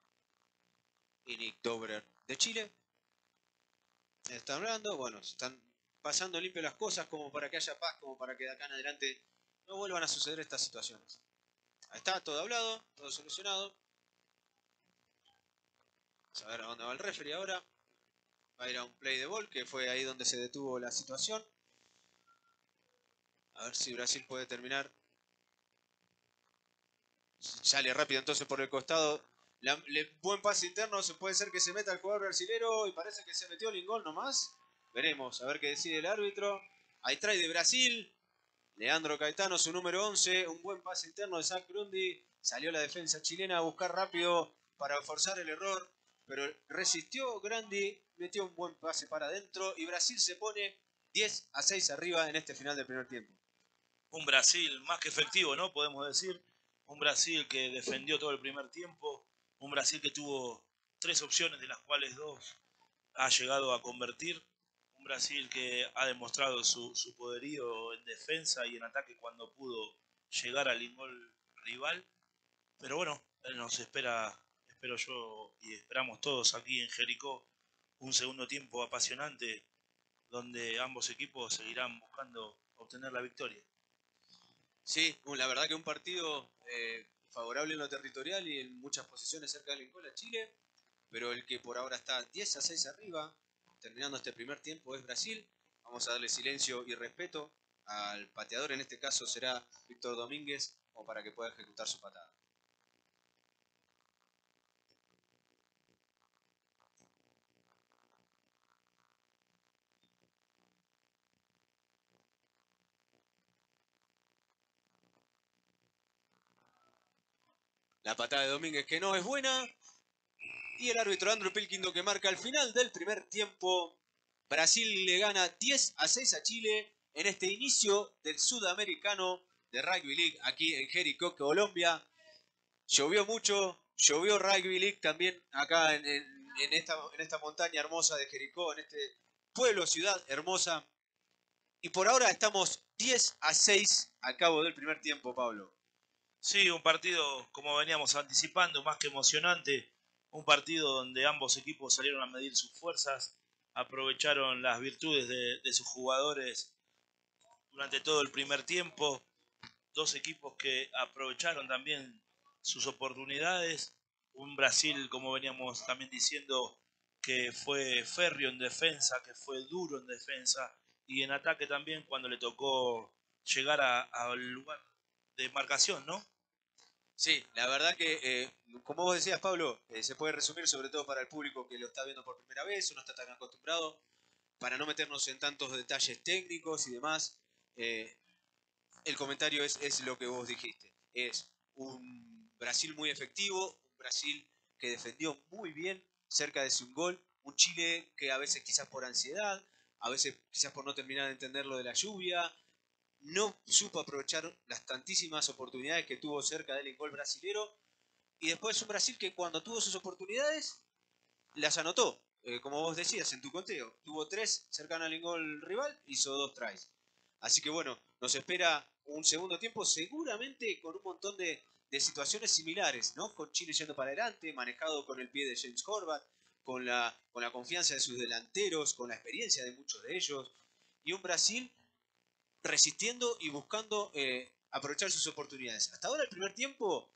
y Nick Dobrer de Chile. Están hablando, bueno, están pasando limpio las cosas como para que haya paz, como para que de acá en adelante no vuelvan a suceder estas situaciones. Ahí está, todo hablado, todo solucionado. Vamos a ver a dónde va el referee ahora. Va a ir a un play de ball, que fue ahí donde se detuvo la situación. A ver si Brasil puede terminar. Sale rápido entonces por el costado. La, le, buen pase interno, se puede ser que se meta el jugador brasilero y parece que se metió Lingol nomás. Veremos, a ver qué decide el árbitro. Ahí trae de Brasil. Leandro Caetano, su número once. Un buen pase interno de Zach Grundy. Salió la defensa chilena a buscar rápido para forzar el error. Pero resistió Grandi, metió un buen pase para adentro. Y Brasil se pone diez a seis arriba en este final del primer tiempo. Un Brasil más que efectivo, ¿no? Podemos decir. Un Brasil que defendió todo el primer tiempo. Un Brasil que tuvo tres opciones, de las cuales dos ha llegado a convertir. Un Brasil que ha demostrado su, su poderío en defensa y en ataque cuando pudo llegar al gol rival. Pero bueno, nos espera, espero yo y esperamos todos aquí en Jericó, un segundo tiempo apasionante donde ambos equipos seguirán buscando obtener la victoria. Sí, la verdad que un partido eh, favorable en lo territorial y en muchas posiciones cerca del Lincoln a Chile, pero el que por ahora está diez a seis arriba, terminando este primer tiempo, es Brasil. Vamos a darle silencio y respeto al pateador, en este caso será Víctor Domínguez, como para que pueda ejecutar su patada. La patada de Domínguez que no es buena. Y el árbitro Andrew Pilkington que marca al final del primer tiempo. Brasil le gana diez a seis a Chile en este inicio del sudamericano de Rugby League aquí en Jericó, Colombia. Llovió mucho, llovió Rugby League también acá en, en, en, esta, en esta montaña hermosa de Jericó, en este pueblo, ciudad hermosa. Y por ahora estamos diez a seis al cabo del primer tiempo, Pablo. Sí, un partido, como veníamos anticipando, más que emocionante. Un partido donde ambos equipos salieron a medir sus fuerzas, aprovecharon las virtudes de, de sus jugadores durante todo el primer tiempo. Dos equipos que aprovecharon también sus oportunidades. Un Brasil, como veníamos también diciendo, que fue férreo en defensa, que fue duro en defensa y en ataque también cuando le tocó llegar al lugar de marcación, ¿no? Sí, la verdad que, eh, como vos decías, Pablo, eh, se puede resumir sobre todo para el público que lo está viendo por primera vez o no está tan acostumbrado, para no meternos en tantos detalles técnicos y demás. Eh, el comentario es, es lo que vos dijiste. Es un Brasil muy efectivo, un Brasil que defendió muy bien cerca de su gol, un Chile que a veces quizás por ansiedad, a veces quizás por no terminar de entender lo de la lluvia, no supo aprovechar las tantísimas oportunidades que tuvo cerca del gol brasilero. Y después un Brasil que cuando tuvo sus oportunidades, las anotó. Eh, como vos decías en tu conteo, tuvo tres cercano al gol rival, hizo dos tries. Así que bueno, nos espera un segundo tiempo seguramente con un montón de, de situaciones similares, ¿no? Con Chile yendo para adelante, manejado con el pie de James Horvath, con la, con la confianza de sus delanteros, con la experiencia de muchos de ellos. Y un Brasil resistiendo y buscando eh, aprovechar sus oportunidades. Hasta ahora el primer tiempo,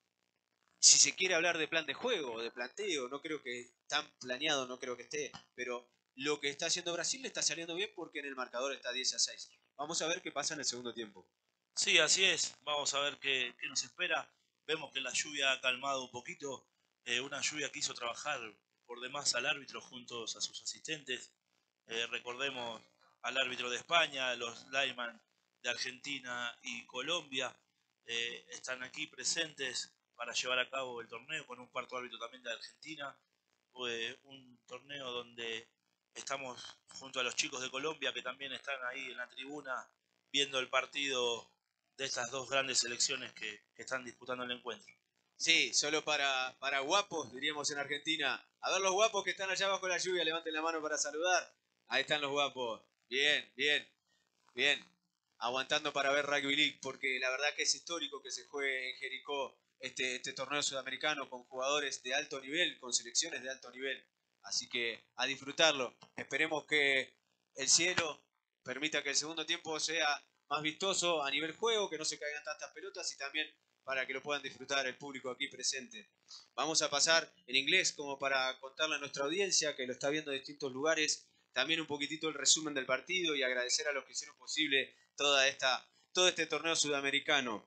si se quiere hablar de plan de juego, de planteo, no creo que tan planeado, no creo que esté, pero lo que está haciendo Brasil le está saliendo bien porque en el marcador está diez a seis. Vamos a ver qué pasa en el segundo tiempo. Sí, así es. Vamos a ver qué, qué nos espera. Vemos que la lluvia ha calmado un poquito. Eh, una lluvia que hizo trabajar por demás al árbitro juntos a sus asistentes. Eh, recordemos al árbitro de España, los linemen de Argentina y Colombia. Eh, están aquí presentes para llevar a cabo el torneo con un cuarto árbitro también de Argentina. Fue un torneo donde estamos junto a los chicos de Colombia que también están ahí en la tribuna viendo el partido de estas dos grandes selecciones que, que están disputando el encuentro. Sí, solo para, para guapos, diríamos en Argentina. A ver los guapos que están allá bajo la lluvia, levanten la mano para saludar. Ahí están los guapos. Bien, bien, bien. Aguantando para ver Rugby League, porque la verdad que es histórico que se juegue en Jericó este, este torneo sudamericano con jugadores de alto nivel, con selecciones de alto nivel. Así que a disfrutarlo. Esperemos que el cielo permita que el segundo tiempo sea más vistoso a nivel juego, que no se caigan tantas pelotas y también para que lo puedan disfrutar el público aquí presente. Vamos a pasar en inglés como para contarle a nuestra audiencia que lo está viendo en distintos lugares, también un poquitito el resumen del partido y agradecer a los que hicieron posible toda esta, todo este torneo sudamericano.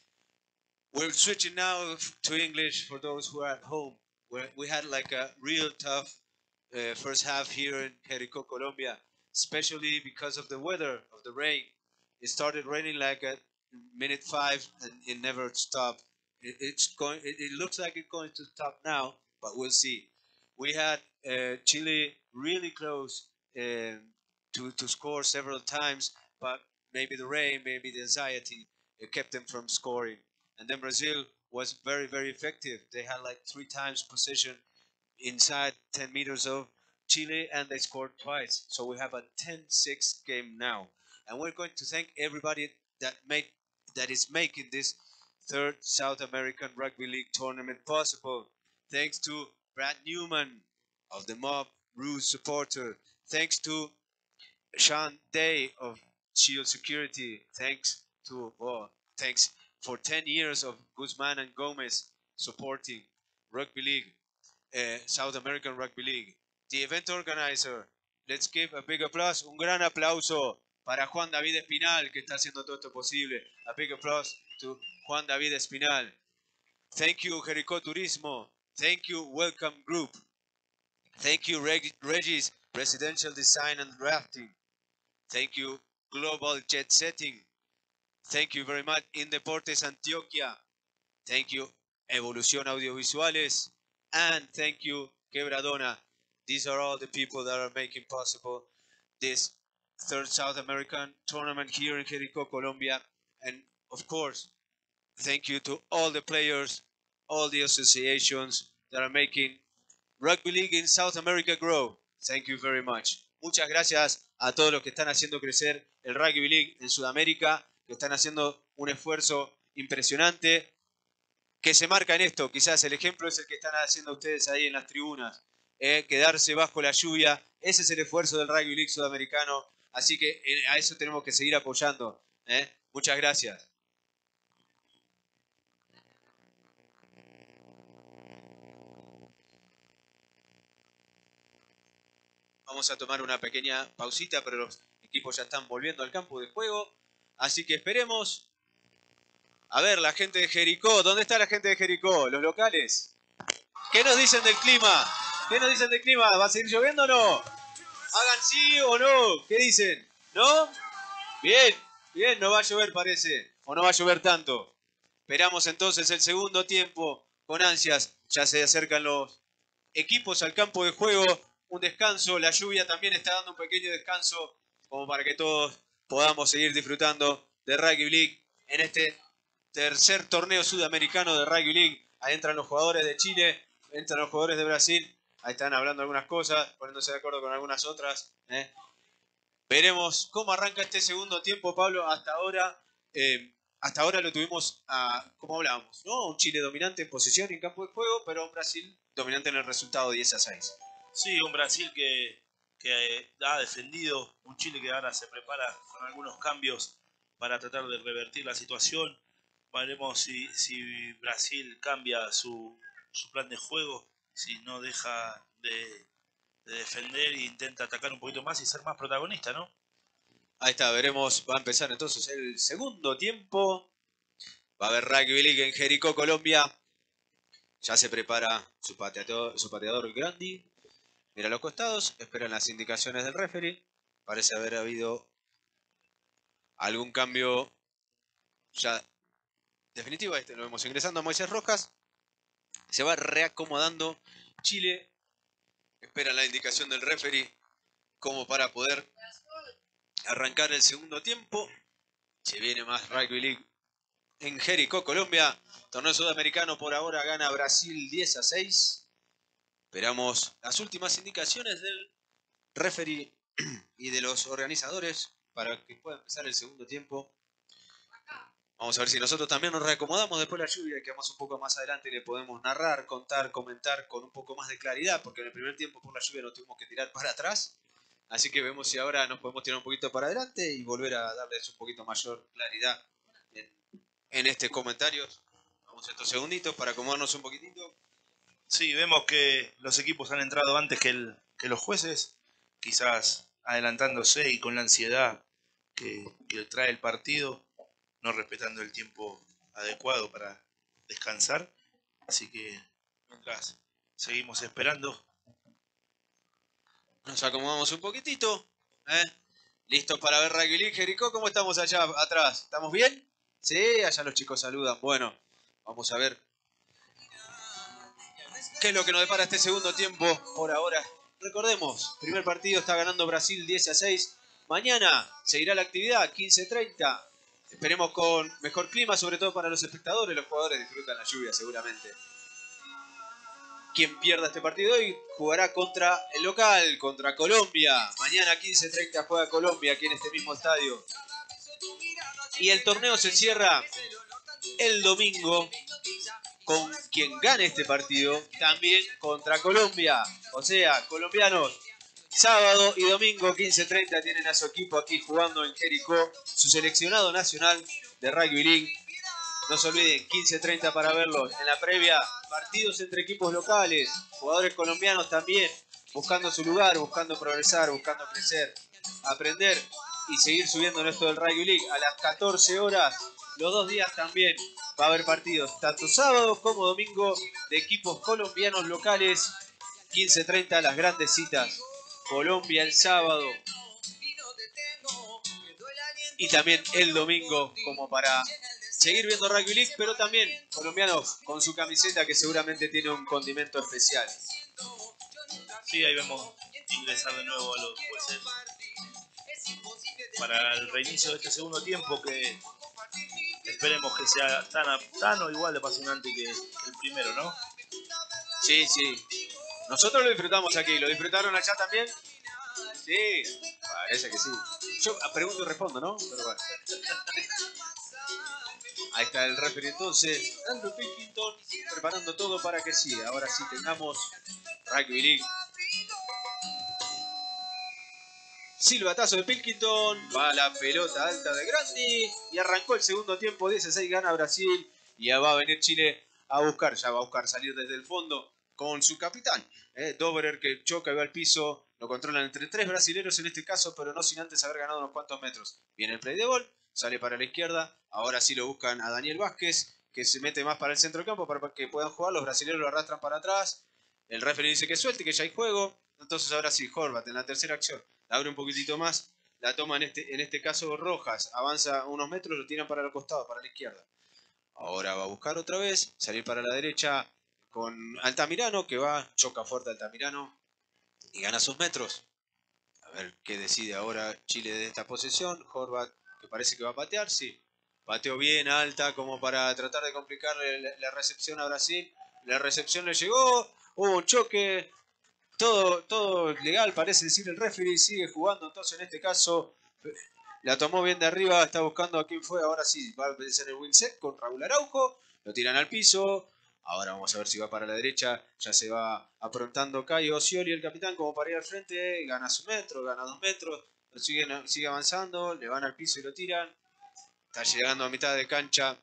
We're switching now to English for those who are at home. We're, we had like a real tough uh, first half here in Jericó, Colombia, especially because of the weather, of the rain. It started raining like at minute five and it never stopped. It, it's going. It, it looks like it's going to stop now, but we'll see. We had uh, Chile really close uh, to to score several times, but maybe the rain, maybe the anxiety, it kept them from scoring. And then Brazil was very very effective. They had like three times possession inside ten meters of Chile, and they scored twice. So we have a ten six game now, and we're going to thank everybody that made that is making this third South American Rugby League tournament possible. Thanks to Brad Newman of the Mob Ruse supporter. Thanks to Sean Day of Shield Security. Thanks to oh, thanks for ten years of Guzman and Gomez supporting Rugby League. Uh, South American Rugby League. The event organizer, let's give a big applause, un gran aplauso para Juan David Espinal, que está haciendo todo esto posible. A big applause to Juan David Espinal. Thank you, Jericó Turismo. Thank you, Welcome Group. Thank you, Reg Regis, Residential Design and Drafting. Thank you, Global Jet Setting. Thank you very much, Indeportes Antioquia. Thank you, Evolución Audiovisuales. And thank you, Quebradona. These are all the people that are making possible this third South American tournament here in Jericó, Colombia. And of course, thank you to all the players, all the associations that are making Rugby League in South America grow. Thank you very much. Muchas gracias a todos los que están haciendo crecer el Rugby League en Sudamérica, que están haciendo un esfuerzo impresionante, que se marca en esto. Quizás el ejemplo es el que están haciendo ustedes ahí en las tribunas. Eh, quedarse bajo la lluvia. Ese es el esfuerzo del Rugby League sudamericano. Así que eh, a eso tenemos que seguir apoyando. Eh. Muchas gracias. Vamos a tomar una pequeña pausita, pero los equipos ya están volviendo al campo de juego. Así que esperemos. A ver, la gente de Jericó. ¿Dónde está la gente de Jericó? ¿Los locales? ¿Qué nos dicen del clima? ¿Qué nos dicen del clima? ¿Va a seguir lloviendo o no? Hagan sí o no. ¿Qué dicen? ¿No? Bien, bien, no va a llover parece. O no va a llover tanto. Esperamos entonces el segundo tiempo con ansias. Ya se acercan los equipos al campo de juego. Un descanso. La lluvia también está dando un pequeño descanso como para que todos podamos seguir disfrutando de Rugby League en este tercer torneo sudamericano de Rugby League. Ahí entran los jugadores de Chile, entran los jugadores de Brasil. Ahí están hablando algunas cosas, poniéndose de acuerdo con algunas otras. ¿eh? Veremos cómo arranca este segundo tiempo, Pablo. Hasta ahora, eh, hasta ahora lo tuvimos, a, como hablábamos, ¿no? Un Chile dominante en posesión y en campo de juego, pero un Brasil dominante en el resultado diez a seis. Sí, un Brasil que, que ha defendido, un Chile que ahora se prepara con algunos cambios para tratar de revertir la situación. Veremos si, si Brasil cambia su, su plan de juego, si no deja de, de defender e intenta atacar un poquito más y ser más protagonista, ¿no? Ahí está, veremos, va a empezar entonces el segundo tiempo. Va a haber Rugby League en Jericó, Colombia. Ya se prepara su pateador, su pateador Grandi. Mira a los costados, esperan las indicaciones del referee. Parece haber habido algún cambio ya definitivo. Este lo vemos ingresando a Moisés Rojas. Se va reacomodando Chile. Espera la indicación del referee como para poder arrancar el segundo tiempo. Se viene más Rugby League en Jericó, Colombia. Torneo sudamericano por ahora gana Brasil diez a seis. Esperamos las últimas indicaciones del referee y de los organizadores para que pueda empezar el segundo tiempo. Vamos a ver si nosotros también nos reacomodamos después de la lluvia y quedamos un poco más adelante y le podemos narrar, contar, comentar con un poco más de claridad, porque en el primer tiempo por la lluvia nos tuvimos que tirar para atrás. Así que vemos si ahora nos podemos tirar un poquito para adelante y volver a darles un poquito mayor claridad en, en este comentario. Vamos estos segunditos para acomodarnos un poquitito. Sí, vemos que los equipos han entrado antes que, el, que los jueces, quizás adelantándose y con la ansiedad que, que trae el partido, no respetando el tiempo adecuado para descansar. Así que mientras seguimos esperando, nos acomodamos un poquitito. ¿eh? ¿Listos para ver Rugby League? Jericó, ¿cómo estamos allá atrás? ¿Estamos bien? Sí, allá los chicos saludan. Bueno, vamos a ver qué es lo que nos depara este segundo tiempo por ahora. Recordemos, primer partido está ganando Brasil diez a seis. Mañana seguirá la actividad, quince treinta. Esperemos con mejor clima, sobre todo para los espectadores. Los jugadores disfrutan la lluvia seguramente. Quien pierda este partido hoy jugará contra el local, contra Colombia. Mañana quince treinta juega Colombia aquí en este mismo estadio. Y el torneo se cierra el domingo con quien gane este partido, también contra Colombia. O sea, colombianos, sábado y domingo quince treinta tienen a su equipo aquí jugando en Jericó, su seleccionado nacional de Rugby League. No se olviden, quince treinta para verlos. En la previa, partidos entre equipos locales, jugadores colombianos también, buscando su lugar, buscando progresar, buscando crecer, aprender y seguir subiendo en esto del Rugby League. A las catorce horas, los dos días también va a haber partidos, tanto sábado como domingo, de equipos colombianos locales. quince treinta, las grandes citas. Colombia el sábado. Y también el domingo, como para seguir viendo Rugby League, pero también colombianos con su camiseta que seguramente tiene un condimento especial. sí, ahí vemos ingresar de nuevo a los jueces para el reinicio de este segundo tiempo, que esperemos que sea tan, tan o igual de apasionante que el primero, ¿no? Sí, sí. Nosotros lo disfrutamos aquí. ¿Lo disfrutaron allá también? Sí, parece que sí. Yo pregunto y respondo, ¿no? Pero bueno. Ahí está el referee entonces, Andrew Pilkington, preparando todo para que sí, ahora sí tengamos Rugby League. Silbatazo de Pilkington, va la pelota alta de Grandi y arrancó el segundo tiempo, dieciséis gana Brasil y ya va a venir Chile a buscar, ya va a buscar salir desde el fondo con su capitán, eh, Dobrer, que choca y va al piso, lo controlan entre tres brasileños en este caso, pero no sin antes haber ganado unos cuantos metros. Viene el play de ball, sale para la izquierda, ahora sí lo buscan a Daniel Vázquez, que se mete más para el centro del campo para que puedan jugar, los brasileños lo arrastran para atrás, el referee dice que suelte, que ya hay juego, entonces ahora sí, Horvat en la tercera acción, la abre un poquitito más, la toma en este, en este caso Rojas, avanza unos metros, lo tiran para el costado, para la izquierda. Ahora va a buscar otra vez, salir para la derecha con Altamirano, que va, choca fuerte Altamirano y gana sus metros. A ver qué decide ahora Chile de esta posesión. Horvat, que parece que va a patear, sí. Pateó bien alta como para tratar de complicarle la, la recepción a Brasil. La recepción le llegó, hubo un choque, todo, todo legal, parece decir el referee, sigue jugando, entonces en este caso la tomó bien de arriba, está buscando a quién fue, ahora sí, va a ser el win set con Raúl Araujo, lo tiran al piso, ahora vamos a ver si va para la derecha, ya se va aprontando Caio Scioli, el capitán, como para ir al frente, gana su metro, gana dos metros, lo siguen, sigue avanzando, le van al piso y lo tiran, está llegando a mitad de cancha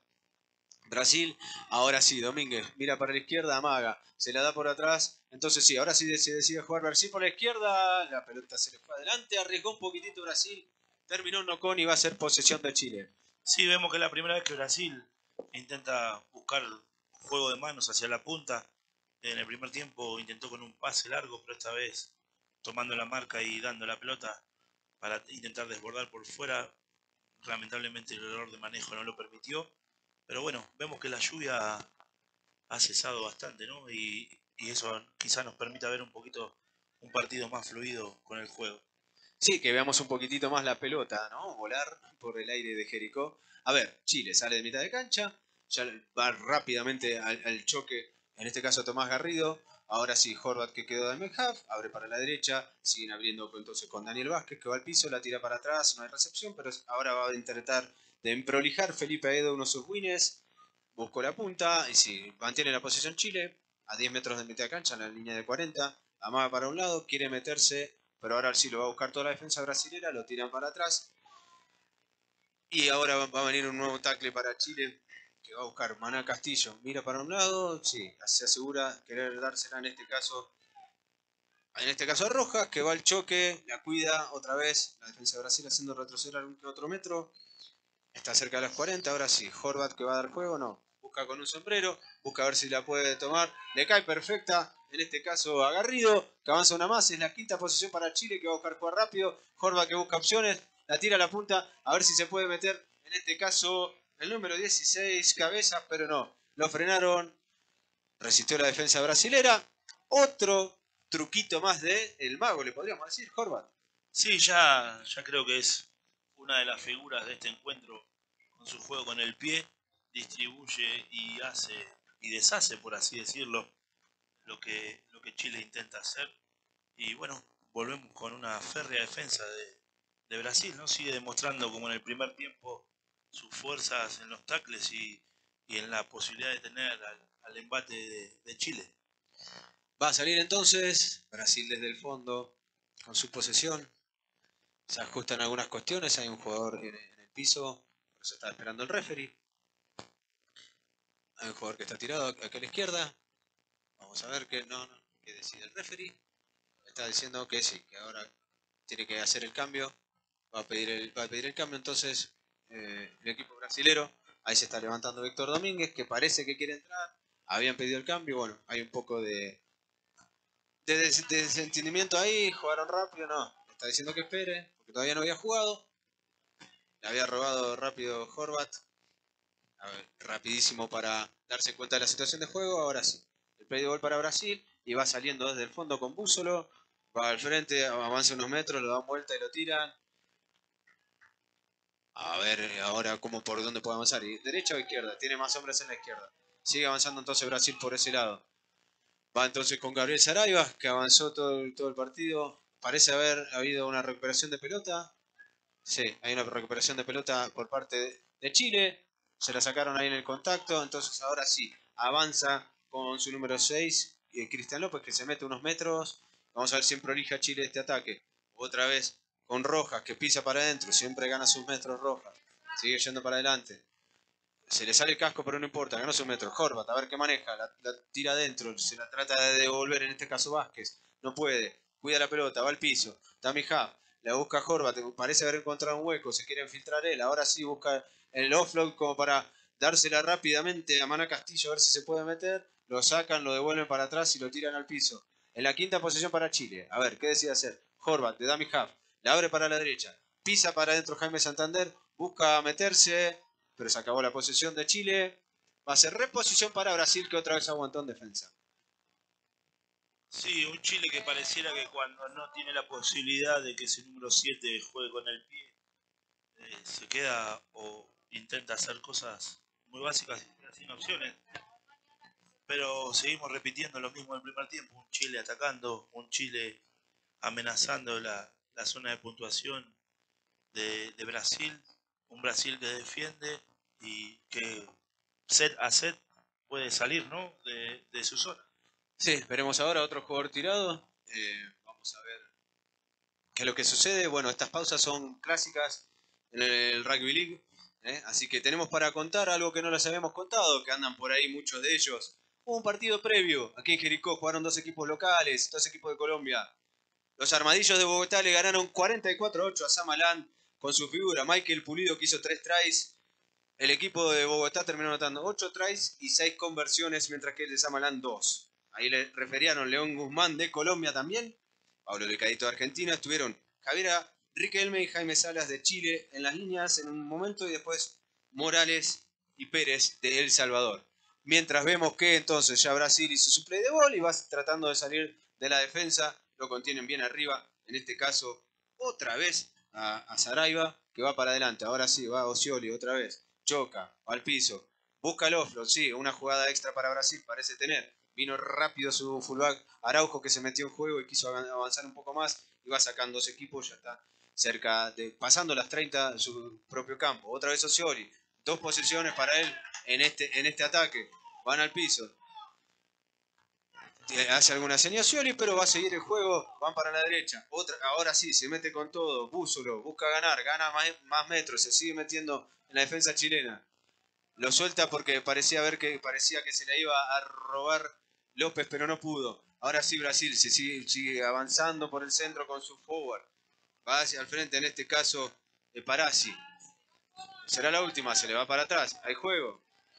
Brasil, ahora sí, Domínguez, mira para la izquierda, amaga, se la da por atrás, entonces sí, ahora sí se decide jugar Brasil por la izquierda, la pelota se le fue adelante, arriesgó un poquitito Brasil, terminó un knock-on y va a ser posesión de Chile. Sí, vemos que es la primera vez que Brasil intenta buscar juego de manos hacia la punta. En el primer tiempo intentó con un pase largo, pero esta vez tomando la marca y dando la pelota para intentar desbordar por fuera. Lamentablemente el error de manejo no lo permitió. Pero bueno, vemos que la lluvia ha cesado bastante, ¿no? Y, y eso quizás nos permita ver un poquito un partido más fluido con el juego. Sí, que veamos un poquitito más la pelota, ¿no? Volar por el aire de Jericó. A ver, Chile sale de mitad de cancha, ya va rápidamente al, al choque, en este caso Tomás Garrido. Ahora sí, Horvat, que quedó de half, abre para la derecha, siguen abriendo entonces con Daniel Vázquez, que va al piso, la tira para atrás, no hay recepción, pero ahora va a intentar de emprolijar Felipe Aedo uno de sus wins, buscó la punta y sí, mantiene la posición Chile, a diez metros de mitad de cancha, en la línea de cuarenta, amaga para un lado, quiere meterse pero ahora sí lo va a buscar toda la defensa brasilera, lo tiran para atrás. Y ahora va a venir un nuevo tackle para Chile, que va a buscar Maná Castillo. Mira para un lado, sí, se asegura querer dársela en este caso. En este caso a Rojas, que va al choque, la cuida otra vez. La defensa de Brasil haciendo retroceder algún que otro metro. Está cerca de los cuarenta, ahora sí. Horvat que va a dar juego, no. Busca con un sombrero, busca a ver si la puede tomar. Le cae perfecta, en este caso a Garrido, que avanza una más. Es la quinta posición para Chile, que va a buscar jugar rápido. Horvat que busca opciones, la tira a la punta, a ver si se puede meter. En este caso el número dieciséis, Cabezas, pero no. Lo frenaron, resistió la defensa brasilera. Otro truquito más de el mago, le podríamos decir, Horvat. Sí, ya, ya creo que es una de las figuras de este encuentro con su juego con el pie. Distribuye y hace y deshace, por así decirlo, lo que, lo que Chile intenta hacer. Y bueno, volvemos con una férrea defensa de, de Brasil, ¿no? Sigue demostrando como en el primer tiempo sus fuerzas en los tackles y, y en la posibilidad de tener al, al embate de, de Chile. Va a salir entonces Brasil desde el fondo con su posesión. Se ajustan algunas cuestiones. Hay un jugador en, en el piso. Por eso está esperando el referee. Hay un jugador que está tirado acá a la izquierda. Vamos a ver qué no, no, qué decide el referee. Está diciendo que sí, que ahora tiene que hacer el cambio. Va a pedir el, va a pedir el cambio entonces eh, el equipo brasilero. Ahí se está levantando Víctor Domínguez, que parece que quiere entrar. Habían pedido el cambio. Bueno, hay un poco de... De, des de desentendimiento ahí, jugaron rápido, no. Está diciendo que espere, porque todavía no había jugado. Le había robado rápido Horvat. A ver, rapidísimo para darse cuenta de la situación de juego. Ahora sí. El play de gol para Brasil. Y va saliendo desde el fondo con Búsolo. Va al frente, avanza unos metros, lo dan vuelta y lo tiran. A ver ahora cómo por dónde puede avanzar. ¿Y derecha o izquierda? Tiene más hombres en la izquierda. Sigue avanzando entonces Brasil por ese lado. Va entonces con Gabriel Saraiva, que avanzó todo el, todo el partido. Parece haber habido una recuperación de pelota. Sí, hay una recuperación de pelota por parte de, de Chile. Se la sacaron ahí en el contacto. Entonces ahora sí, avanza con su número seis, eh, Cristian López, que se mete unos metros. Vamos a ver si prolija Chile este ataque. Otra vez con Rojas, que pisa para adentro. Siempre gana sus metros Rojas. Sigue yendo para adelante. Se le sale el casco, pero no importa, ganó su metro. Horvat, a ver qué maneja, la, la tira adentro, se la trata de devolver, en este caso Vázquez. No puede, cuida la pelota, va al piso. Tammy Huff, la busca Horvat, parece haber encontrado un hueco, se quiere infiltrar él. Ahora sí busca el offload como para dársela rápidamente a Maná Castillo, a ver si se puede meter. Lo sacan, lo devuelven para atrás y lo tiran al piso. En la quinta posición para Chile. A ver, ¿qué decide hacer? Horvat, de Tammy Huff, la abre para la derecha. Pisa para adentro Jaime Santander, busca meterse, pero se acabó la posesión de Chile. Va a ser reposición para Brasil, que otra vez aguantó en defensa. Sí, un Chile que pareciera que cuando no tiene la posibilidad de que ese número siete juegue con el pie, eh, se queda o intenta hacer cosas muy básicas y queda sin opciones. Pero seguimos repitiendo lo mismo en el primer tiempo. Un Chile atacando, un Chile amenazando la, la zona de puntuación de, de Brasil. Un Brasil que defiende y que set a set puede salir, ¿no? de, de su zona. Sí, veremos ahora otro jugador tirado. Eh, vamos a ver qué es lo que sucede. Bueno, estas pausas son clásicas en el Rugby League. ¿eh? Así que tenemos para contar algo que no les habíamos contado, que andan por ahí muchos de ellos. Hubo un partido previo. Aquí en Jericó jugaron dos equipos locales, dos equipos de Colombia. Los Armadillos de Bogotá le ganaron cuarenta y cuatro a ocho a Samaland con su figura Michael Pulido, que hizo tres tries. El equipo de Bogotá terminó anotando ocho tries y seis conversiones, mientras que el de Samaland dos. Ahí le referían León Guzmán de Colombia también, Pablo Lecadito de Argentina. Estuvieron Javiera Riquelme y Jaime Salas de Chile en las líneas en un momento, y después Morales y Pérez de El Salvador. Mientras vemos que entonces ya Brasil hizo su play de ball y va tratando de salir de la defensa, lo contienen bien arriba, en este caso otra vez a, a Saraiva, que va para adelante. Ahora sí, va Oscioli otra vez, choca, va al piso, busca el offload, sí, una jugada extra para Brasil parece tener. Vino rápido su fullback Araujo, que se metió en juego y quiso avanzar un poco más, y va sacando dos equipos, ya está cerca de, pasando las treinta en su propio campo. Otra vez Oscioli, dos posiciones para él en este, en este ataque, van al piso. Hace alguna señal Scioli, pero va a seguir el juego. Van para la derecha. Otra, ahora sí, se mete con todo. Búsolo, busca ganar, gana más, más metros. Se sigue metiendo en la defensa chilena. Lo suelta porque parecía ver que parecía que se la iba a robar López, pero no pudo. Ahora sí Brasil se sigue, sigue avanzando por el centro con su forward. Va hacia el frente, en este caso de Parasi. Será la última, se le va para atrás. Hay juego.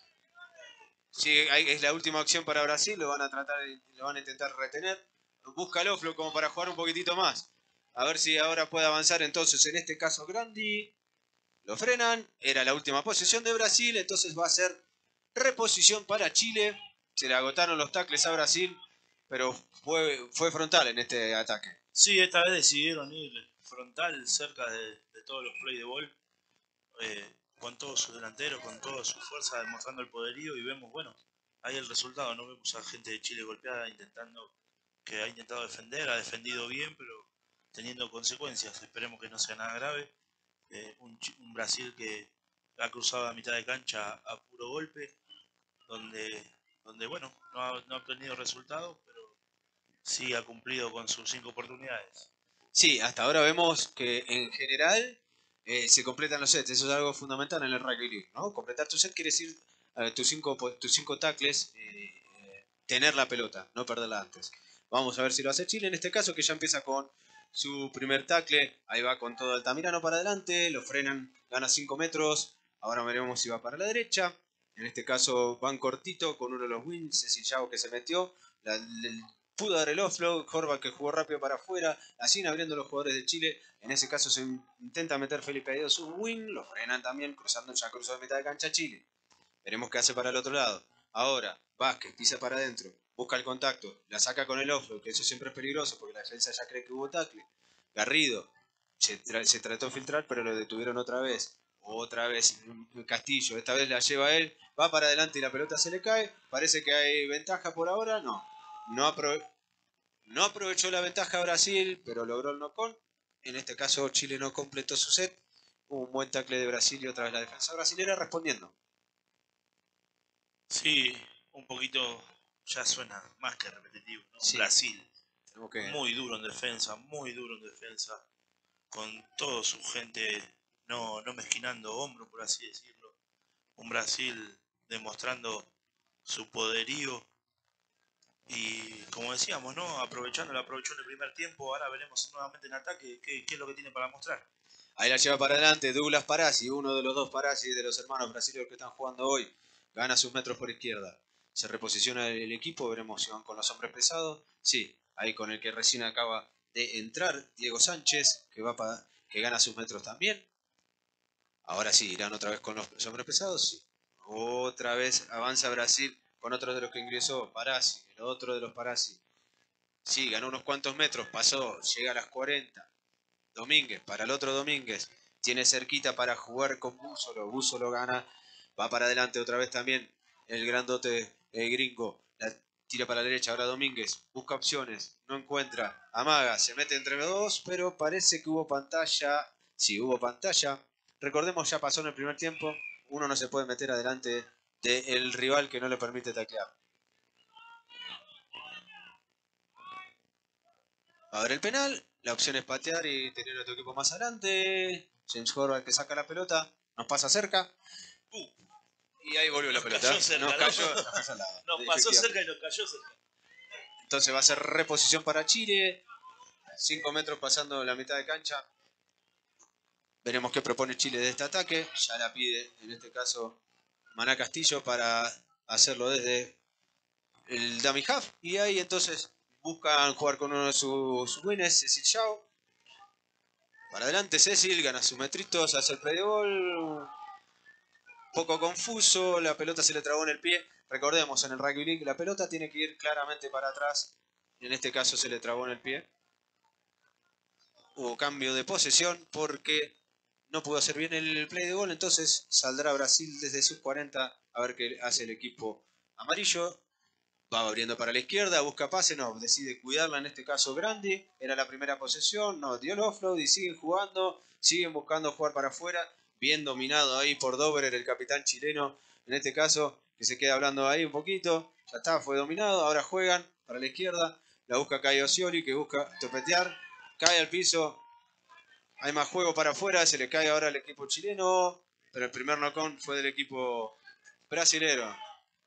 Sí, hay, es la última opción para Brasil, lo van a tratar, lo van a intentar retener. Busca el offload como para jugar un poquitito más. A ver si ahora puede avanzar entonces, en este caso Grandi. Lo frenan, era la última posesión de Brasil, entonces va a ser reposición para Chile. Se le agotaron los tacles a Brasil, pero fue, fue frontal en este ataque. Sí, esta vez decidieron ir frontal cerca de, de todos los play de ball. Eh, con todos sus delanteros, con toda su fuerza, demostrando el poderío, y vemos, bueno, ahí el resultado. No vemos a gente de Chile golpeada, intentando, que ha intentado defender, ha defendido bien, pero teniendo consecuencias. Esperemos que no sea nada grave. Eh, un, un Brasil que ha cruzado a mitad de cancha a puro golpe, donde, donde bueno, no ha, no ha obtenido resultados, pero sí ha cumplido con sus cinco oportunidades. Sí, hasta ahora vemos que en general eh, se completan los sets. Eso es algo fundamental en el rugby league, ¿no? Completar tu set quiere decir eh, tus cinco tus cinco tackles, eh, eh, tener la pelota, no perderla antes. Vamos a ver si lo hace Chile en este caso, que ya empieza con su primer tackle. Ahí va con todo Altamirano para adelante, lo frenan, gana cinco metros. Ahora veremos si va para la derecha. En este caso van cortito con uno de los wins, Cecil Yao que se metió. La, el, pudo dar el offload, Horvath que jugó rápido para afuera, la siguen abriendo los jugadores de Chile. En ese caso se intenta meter Felipe Aidos un win, lo frenan también, cruzando, ya cruzó de mitad de cancha Chile. Veremos qué hace para el otro lado. Ahora, Vázquez pisa para adentro, busca el contacto, la saca con el offload, que eso siempre es peligroso porque la defensa ya cree que hubo tackle. Garrido se, tra se trató de filtrar, pero lo detuvieron otra vez. Otra vez Castillo, esta vez la lleva él, va para adelante y la pelota se le cae. Parece que hay ventaja por ahora, no. No, aprove no aprovechó la ventaja Brasil, pero logró el knock-on. En este caso Chile no completó su set. Hubo un buen tackle de Brasil y otra vez la defensa brasilera respondiendo. Sí, un poquito ya suena más que repetitivo, ¿no? Sí. Brasil, Que... muy duro en defensa, muy duro en defensa, con toda su gente no, no mezquinando hombro, por así decirlo. Un Brasil demostrando su poderío y, como decíamos, ¿no? Aprovechando, lo aprovechó en el primer tiempo. Ahora veremos nuevamente en ataque qué, qué es lo que tiene para mostrar. Ahí la lleva para adelante Douglas Parasi, uno de los dos Parasi de los hermanos brasileños que están jugando hoy. Gana sus metros por izquierda. Se reposiciona el equipo, veremos si van con los hombres pesados. Sí, ahí con el que recién acaba de entrar Diego Sánchez, que, va para, que gana sus metros también. Ahora sí, irán otra vez con los hombres pesados. Sí. Otra vez avanza Brasil con otro de los que ingresó, Parasi, el otro de los Parasi. Sí, ganó unos cuantos metros, pasó, llega a las cuarenta. Domínguez, para el otro Domínguez, tiene cerquita para jugar con Búsolo, Búsolo gana, va para adelante otra vez también el grandote eh, gringo, la tira para la derecha, ahora Domínguez, busca opciones, no encuentra, amaga, se mete entre los dos, pero parece que hubo pantalla, sí, hubo pantalla, recordemos ya pasó en el primer tiempo, uno no se puede meter adelante del rival que no le permite taclear. Va a haber el penal, la opción es patear y tener a tu equipo más adelante. James Horvath que saca la pelota, nos pasa cerca. Uh, y ahí volvió la Nos pelota. cayó cerca, nos cayó, ¿no? nos cayó al lado. Nos pasó cerca y nos cayó cerca. Entonces va a ser reposición para Chile. cinco metros pasando la mitad de cancha. Veremos qué propone Chile de este ataque. Ya la pide, en este caso, Maná Castillo para hacerlo desde el dummy half. Y ahí entonces buscan jugar con uno de sus winners, Cecil Yao. Para adelante Cecil, gana sus metritos, hace el play de gol. Poco confuso, la pelota se le trabó en el pie. Recordemos, en el Rugby League la pelota tiene que ir claramente para atrás. En este caso se le trabó en el pie. Hubo cambio de posesión porque no pudo hacer bien el play de gol. Entonces saldrá Brasil desde sus cuarenta a ver qué hace el equipo amarillo. Va abriendo para la izquierda, busca pase, no, decide cuidarla, en este caso Grandi. Era la primera posesión, no, dio el offload y siguen jugando, siguen buscando jugar para afuera. Bien dominado ahí por Doberer, el capitán chileno, en este caso, que se queda hablando ahí un poquito. Ya está, fue dominado, ahora juegan. para la izquierda. La busca Caio Scioli, que busca topetear. Cae al piso. Hay más juego para afuera. Se le cae ahora al equipo chileno. Pero el primer knock-on fue del equipo brasilero.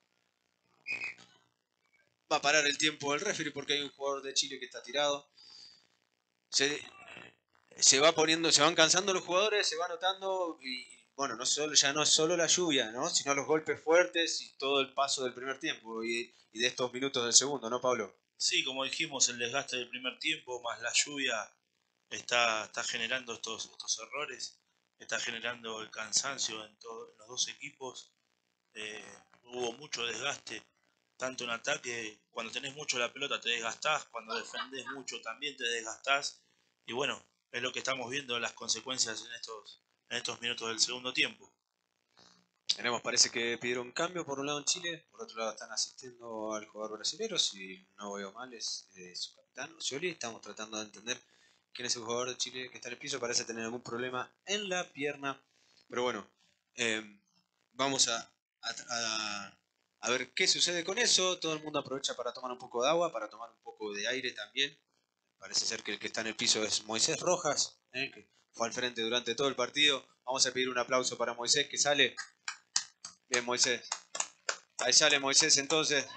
Va a parar el tiempo el referee porque hay un jugador de Chile que está tirado. Se, se va poniendo, se van cansando los jugadores, se va notando y bueno, no solo, ya no es solo la lluvia, ¿no? Sino los golpes fuertes y todo el paso del primer tiempo y, y de estos minutos del segundo, ¿no, Pablo? Sí, como dijimos, el desgaste del primer tiempo más la lluvia está, está generando estos, estos errores, está generando el cansancio en, todo, en los dos equipos. Eh, hubo mucho desgaste, tanto en ataque, cuando tenés mucho la pelota te desgastás, cuando defendés mucho también te desgastás. Y bueno, es lo que estamos viendo, las consecuencias en estos, en estos minutos del segundo tiempo. Tenemos, parece que pidieron cambio por un lado en Chile, por otro lado están asistiendo al jugador brasileño, si no veo mal es eh, su capitán, Scioli. Estamos tratando de entender quién es el jugador de Chile que está en el piso, parece tener algún problema en la pierna, pero bueno, eh, vamos a, a, a, a ver qué sucede con eso. Todo el mundo aprovecha para tomar un poco de agua, para tomar un poco de aire también. Parece ser que el que está en el piso es Moisés Rojas, eh, que fue al frente durante todo el partido. Vamos a pedir un aplauso para Moisés, que sale. Bien, Moisés. Ahí sale Moisés entonces.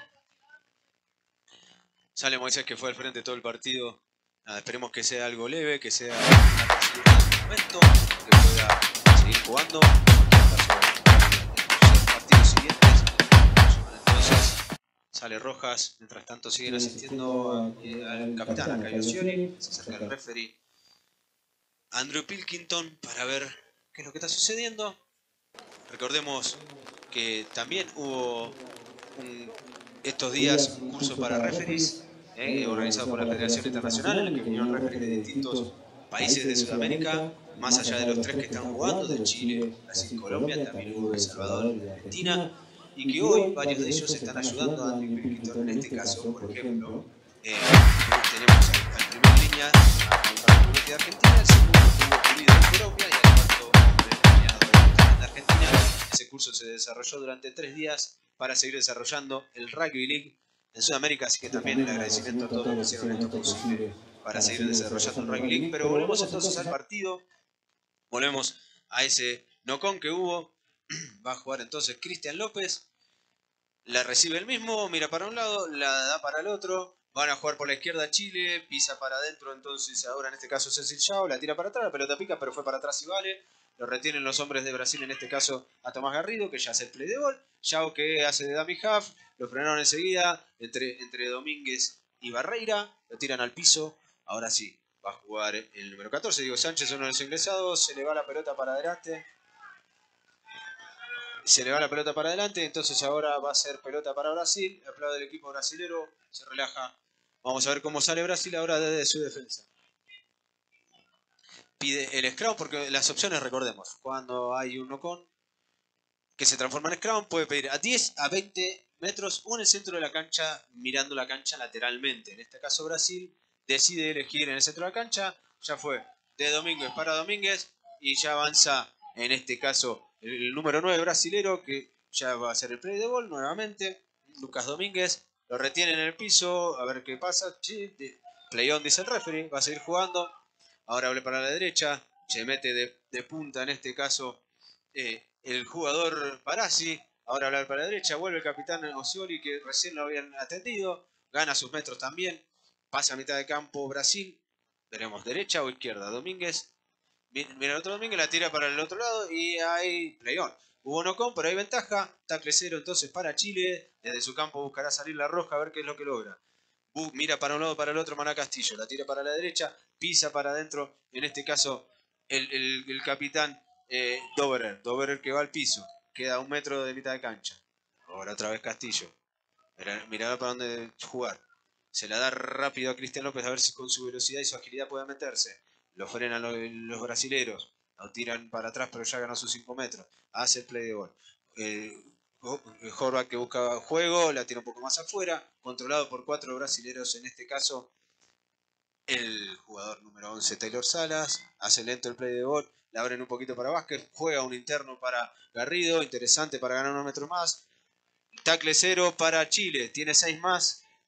Sale Moisés, que fue al frente todo el partido. Nada, esperemos que sea algo leve, que sea un momento, que pueda seguir jugando. En los partidos siguientes. Entonces sale Rojas. Mientras tanto siguen asistiendo al capitán, a Caio Scioli. Se acerca el referee Andrew Pilkington para ver qué es lo que está sucediendo. Recordemos que también hubo un, estos días un curso para referees eh, organizado por la Federación Internacional, en el que vinieron referees de distintos países de Sudamérica, más allá de los tres que están jugando, de Chile, Brasil, Colombia, también hubo El Salvador y Argentina, y que hoy varios de ellos están ayudando a Andrew Pilkington. En este caso, por ejemplo, eh, tenemos al, al primer línea a un de Argentina, el segundo tuvo Pulido de Colombia y el cuarto de Argentina. Ese curso se desarrolló durante tres días para seguir desarrollando el Rugby League en Sudamérica, así que también el agradecimiento a todos los que hicieron esto posible para seguir desarrollando el Rugby League. Pero volvemos entonces al partido, volvemos a ese knock-on que hubo. Va a jugar entonces Cristian López, la recibe el mismo, mira para un lado, la da para el otro. Van a jugar por la izquierda Chile, pisa para adentro, entonces ahora en este caso Cecil Yao, la tira para atrás, la pelota pica, pero fue para atrás y vale. Lo retienen los hombres de Brasil, en este caso a Tomás Garrido, que ya hace el play de gol. Yao, que hace de dummy half, lo frenaron enseguida entre, entre Domínguez y Barreira, lo tiran al piso. Ahora sí, va a jugar el número catorce, Diego Sánchez, uno de los ingresados, se le va la pelota para adelante. Se le va la pelota para adelante, entonces ahora va a ser pelota para Brasil. Aplaude el equipo brasilero, se relaja. Vamos a ver cómo sale Brasil ahora desde su defensa. Pide el scrum, porque las opciones, recordemos, cuando hay un knock-on que se transforma en scrum, puede pedir a diez, a veinte metros o en el centro de la cancha, mirando la cancha lateralmente. En este caso Brasil decide elegir en el centro de la cancha. Ya fue de Domínguez para Domínguez y ya avanza en este caso el, el número nueve brasilero, que ya va a hacer el play de gol nuevamente. Lucas Domínguez lo retiene en el piso, a ver qué pasa. Sí, play on, dice el referee, va a seguir jugando. Ahora abre para la derecha, se mete de, de punta en este caso eh, el jugador Parasi. Ahora hablar para la derecha, vuelve el capitán Scioli, que recién lo habían atendido, gana sus metros también, pasa a mitad de campo Brasil, veremos derecha o izquierda. Domínguez, mira el otro Domínguez, la tira para el otro lado y hay play-on. Hubo knock-on, pero hay ventaja, tackle cero entonces para Chile, desde su campo buscará salir la Roja a ver qué es lo que logra. Uh, mira para un lado, para el otro Maná Castillo, la tira para la derecha, pisa para adentro, en este caso el, el, el capitán eh, Doberer, Doberer que va al piso, queda a un metro de mitad de cancha. Ahora otra vez Castillo, mira, mira para dónde jugar, se la da rápido a Cristian López a ver si con su velocidad y su agilidad puede meterse. Lo frenan los, los brasileros, lo tiran para atrás pero ya ganó sus cinco metros, hace el play de gol. Eh, Horvath, que busca juego, la tira un poco más afuera, controlado por cuatro brasileros, en este caso el jugador número once Taylor Salas, hace lento el play de gol, la abren un poquito para Vázquez, juega un interno para Garrido, interesante para ganar unos metros más. Tackle cero para Chile, tiene seis más,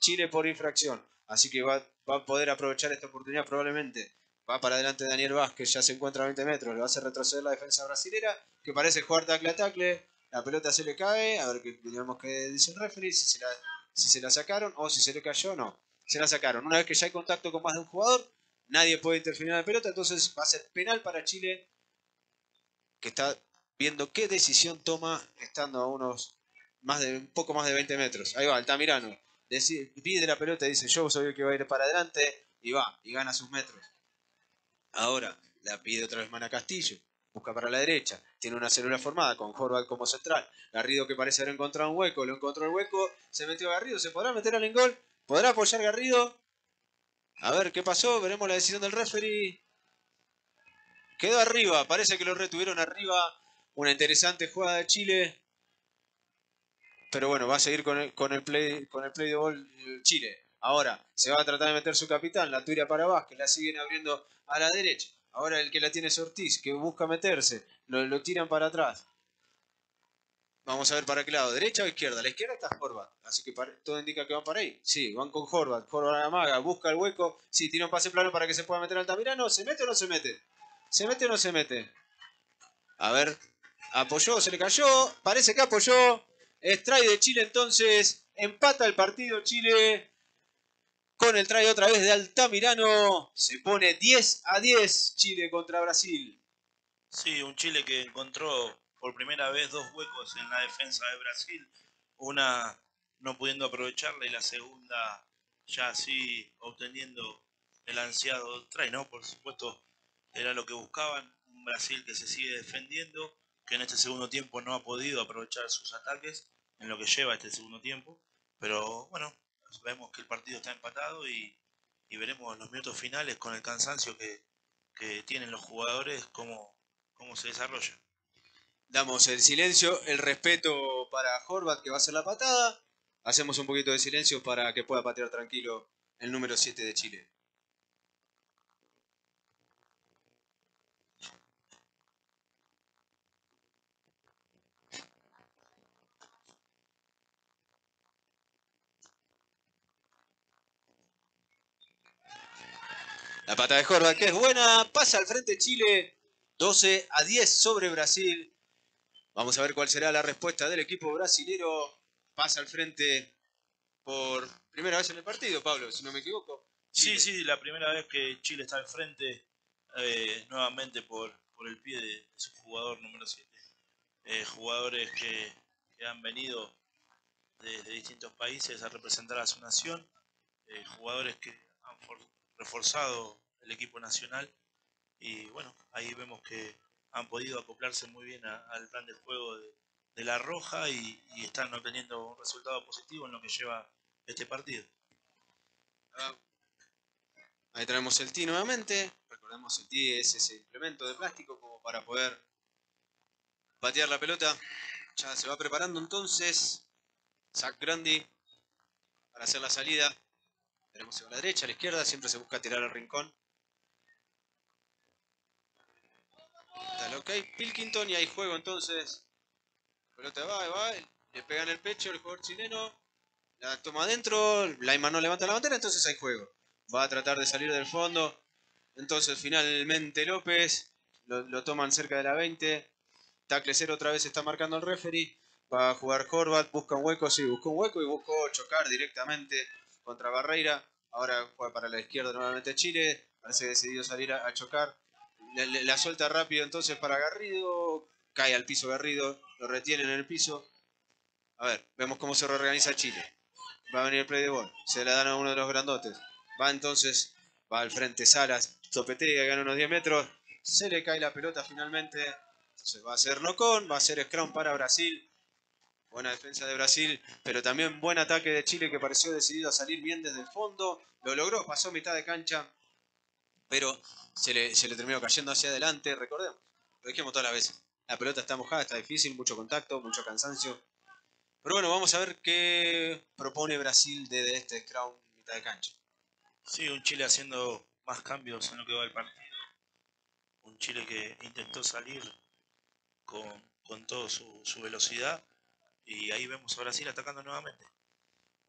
Chile por infracción. Así que va, va a poder aprovechar esta oportunidad probablemente. Va para adelante Daniel Vázquez, ya se encuentra a veinte metros. Le va a hacer retroceder la defensa brasilera, que parece jugar tacle a tacle. La pelota se le cae. A ver qué digamos que dice el referee. Si se, la, si se la sacaron o si se le cayó, no. Se la sacaron. Una vez que ya hay contacto con más de un jugador, nadie puede interferir en la pelota. Entonces va a ser penal para Chile, que está viendo qué decisión toma estando a unos más de un poco más de veinte metros. Ahí va, Altamirano. Decide, pide la pelota y dice, yo soy el que va a ir para adelante. Y va, y gana sus metros. Ahora la pide otra vez Mana Castillo. Busca para la derecha. Tiene una célula formada con Horvath como central. Garrido, que parece haber encontrado un hueco. Lo encontró el hueco. Se metió Garrido. ¿Se podrá meter al gol? ¿Podrá apoyar Garrido? A ver qué pasó. Veremos la decisión del referee. Quedó arriba. Parece que lo retuvieron arriba. Una interesante jugada de Chile. Pero bueno, va a seguir con el, con el play con el play de ball Chile. Ahora se va a tratar de meter su capitán. La tira para Vázquez. La siguen abriendo a la derecha. Ahora el que la tiene es Ortiz, que busca meterse. Lo, lo tiran para atrás. Vamos a ver para qué lado. ¿Derecha o izquierda? La izquierda está Horvath. Así que para, todo indica que van para ahí. Sí, van con Horvath. Horvath amaga. Busca el hueco. Sí, tira un pase plano para que se pueda meter Altamirano. ¿Se mete o no se mete? ¿Se mete o no se mete? A ver. Apoyó, se le cayó. Parece que apoyó. Strike de Chile entonces. Empata el partido Chile. Con el try otra vez de Altamirano, se pone diez a diez Chile contra Brasil. Sí, un Chile que encontró por primera vez dos huecos en la defensa de Brasil. Una no pudiendo aprovecharla y la segunda ya así obteniendo el ansiado try, ¿no? Por supuesto, era lo que buscaban. Un Brasil que se sigue defendiendo, que en este segundo tiempo no ha podido aprovechar sus ataques en lo que lleva este segundo tiempo. Pero bueno, vemos que el partido está empatado y, y veremos los minutos finales con el cansancio que, que tienen los jugadores, cómo, cómo se desarrolla. Damos el silencio, el respeto para Horvath, que va a hacer la patada. Hacemos un poquito de silencio para que pueda patear tranquilo el número siete de Chile. La pata de Horvath, que es buena, pasa al frente Chile, doce a diez sobre Brasil. Vamos a ver cuál será la respuesta del equipo brasilero. Pasa al frente por primera vez en el partido, Pablo, si no me equivoco. Chile. Sí, sí, la primera vez que Chile está al frente, eh, nuevamente por, por el pie de, de su jugador número siete. Eh, jugadores que, que han venido de, de distintos países a representar a su nación, eh, jugadores que han for, reforzado el equipo nacional y bueno, ahí vemos que han podido acoplarse muy bien a, al plan de juego de, de La Roja y, y están obteniendo un resultado positivo en lo que lleva este partido. Ah, ahí tenemos el tee nuevamente. Recordemos, el tee es ese implemento de plástico como para poder patear la pelota. Ya se va preparando entonces Zach Grandi para hacer la salida. Veremos si va a la derecha, a la izquierda. Siempre se busca tirar al rincón. Está el ok Pilkington y hay juego entonces. La pelota va, va, le pega en el pecho el jugador chileno. La toma adentro, Lyman no levanta la bandera, entonces hay juego. Va a tratar de salir del fondo. Entonces finalmente López lo, lo toman cerca de la veinte. Tacle cero otra vez está marcando el referee. Va a jugar Horvath, busca un hueco, sí, buscó un hueco y buscó chocar directamente contra Barreira. Ahora juega para la izquierda nuevamente Chile. Parece que decidió salir a, a chocar. Le, le, la suelta rápido entonces para Garrido. Cae al piso Garrido, lo retiene en el piso. A ver, vemos cómo se reorganiza Chile. Va a venir el play de ball. Se la dan a uno de los grandotes. Va entonces, va al frente Salas. Topetea, gana unos diez metros. Se le cae la pelota finalmente. Entonces va a ser knock-on, va a ser scrum para Brasil. Buena defensa de Brasil, pero también buen ataque de Chile que pareció decidido a salir bien desde el fondo. Lo logró, pasó mitad de cancha, pero se le, se le terminó cayendo hacia adelante. Recordemos, lo dijimos todas las veces. La pelota está mojada, está difícil, mucho contacto, mucho cansancio. Pero bueno, vamos a ver qué propone Brasil desde este scrum mitad de cancha. Sí, un Chile haciendo más cambios en lo que va el partido. Un Chile que intentó salir con, con toda su, su velocidad y ahí vemos a Brasil atacando nuevamente.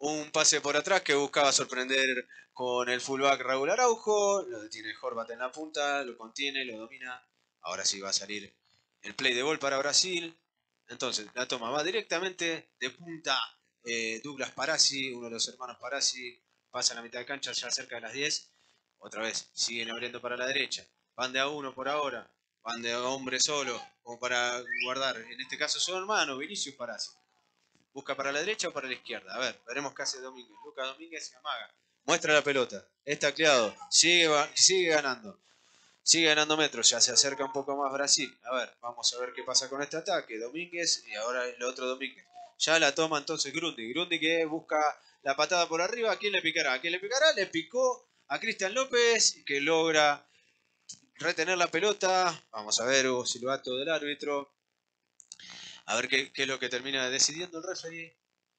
Un pase por atrás que buscaba sorprender con el fullback Raúl Araujo. Lo detiene Horvat en la punta, lo contiene, lo domina. Ahora sí va a salir el play de ball para Brasil. Entonces la toma va directamente de punta. Eh, Douglas Parasi, uno de los hermanos Parasi, pasa a la mitad de cancha ya cerca de las diez. Otra vez siguen abriendo para la derecha. Van de a uno por ahora. Van de a hombre solo, como para guardar. En este caso su hermano, Vinicius Parasi. Busca para la derecha o para la izquierda. A ver, veremos qué hace Domínguez. Lucas Domínguez se amaga. Muestra la pelota. Está tacleado. Sigue, sigue ganando. Sigue ganando metros. Ya se acerca un poco más Brasil. A ver, vamos a ver qué pasa con este ataque. Domínguez y ahora el otro Domínguez. Ya la toma entonces Grundy. Grundy que busca la patada por arriba. ¿A quién le picará? ¿A quién le picará? Le picó a Cristian López, que logra retener la pelota. Vamos a ver, hubo silbato del árbitro. A ver qué, qué es lo que termina decidiendo el referee.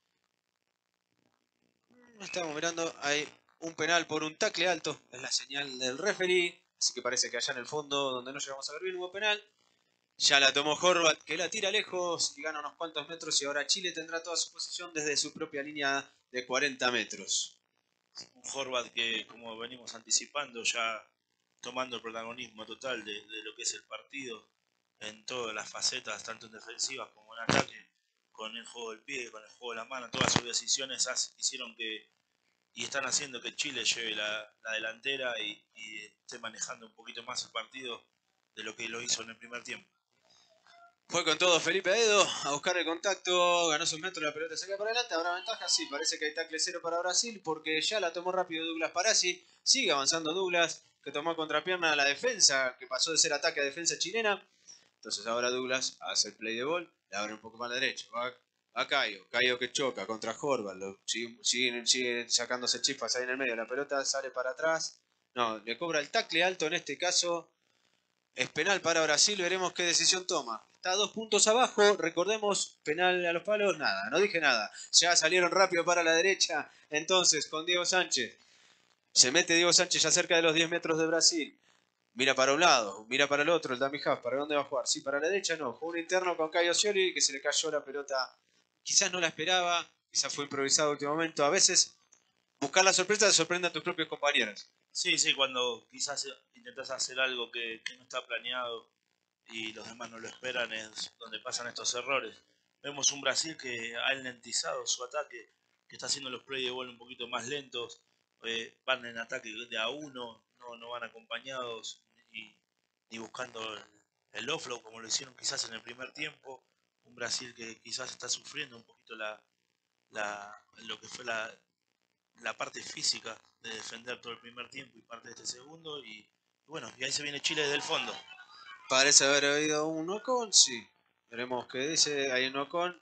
Estamos mirando, hay un penal por un tackle alto. Es la señal del referee. Así que parece que allá en el fondo, donde no llegamos a ver bien, hubo penal. Ya la tomó Horvat, que la tira lejos y gana unos cuantos metros. Y ahora Chile tendrá toda su posición desde su propia línea de cuarenta metros. Un Horvat que, como venimos anticipando, ya tomando el protagonismo total de, de lo que es el partido en todas las facetas, tanto en defensivas como en ataque, con el juego del pie, con el juego de la mano, todas sus decisiones hicieron que y están haciendo que Chile lleve la, la delantera y, y esté manejando un poquito más el partido de lo que lo hizo en el primer tiempo. Fue con todo Felipe Aedo a buscar el contacto, ganó sus metros, la pelota se queda para adelante, habrá ventaja, sí, parece que hay tackle cero para Brasil porque ya la tomó rápido Douglas Parasi, sigue avanzando Douglas, que tomó contrapierna a la defensa, que pasó de ser ataque a defensa chilena, entonces ahora Douglas hace el play de ball, le abre un poco más a la derecha, va a Caio, Caio que choca contra Horvat, siguen, siguen, siguen sacándose chispas ahí en el medio, la pelota sale para atrás, no, le cobra el tackle alto en este caso. Es penal para Brasil, veremos qué decisión toma. Está a dos puntos abajo, recordemos, penal a los palos, nada, no dije nada. Ya salieron rápido para la derecha, entonces con Diego Sánchez. Se mete Diego Sánchez ya cerca de los diez metros de Brasil. Mira para un lado, mira para el otro, el Dami Haas, ¿para dónde va a jugar? Sí, para la derecha no, jugó un interno con Caio Scioli, que se le cayó la pelota. Quizás no la esperaba, quizás fue improvisado último momento. A veces buscar la sorpresa te sorprende a tus propios compañeros. Sí, sí, cuando quizás intentas hacer algo que, que no está planeado y los demás no lo esperan es donde pasan estos errores. Vemos un Brasil que ha lentizado su ataque, que está haciendo los play de ball un poquito más lentos, eh, van en ataque de a uno, no, no van acompañados ni, ni buscando el, el offload como lo hicieron quizás en el primer tiempo. Un Brasil que quizás está sufriendo un poquito la, la, lo que fue la, la parte física de defender todo el primer tiempo y parte de este segundo y, y bueno, y ahí se viene Chile desde el fondo. Parece haber habido un knock-on, sí. Veremos qué dice, hay un knock-on.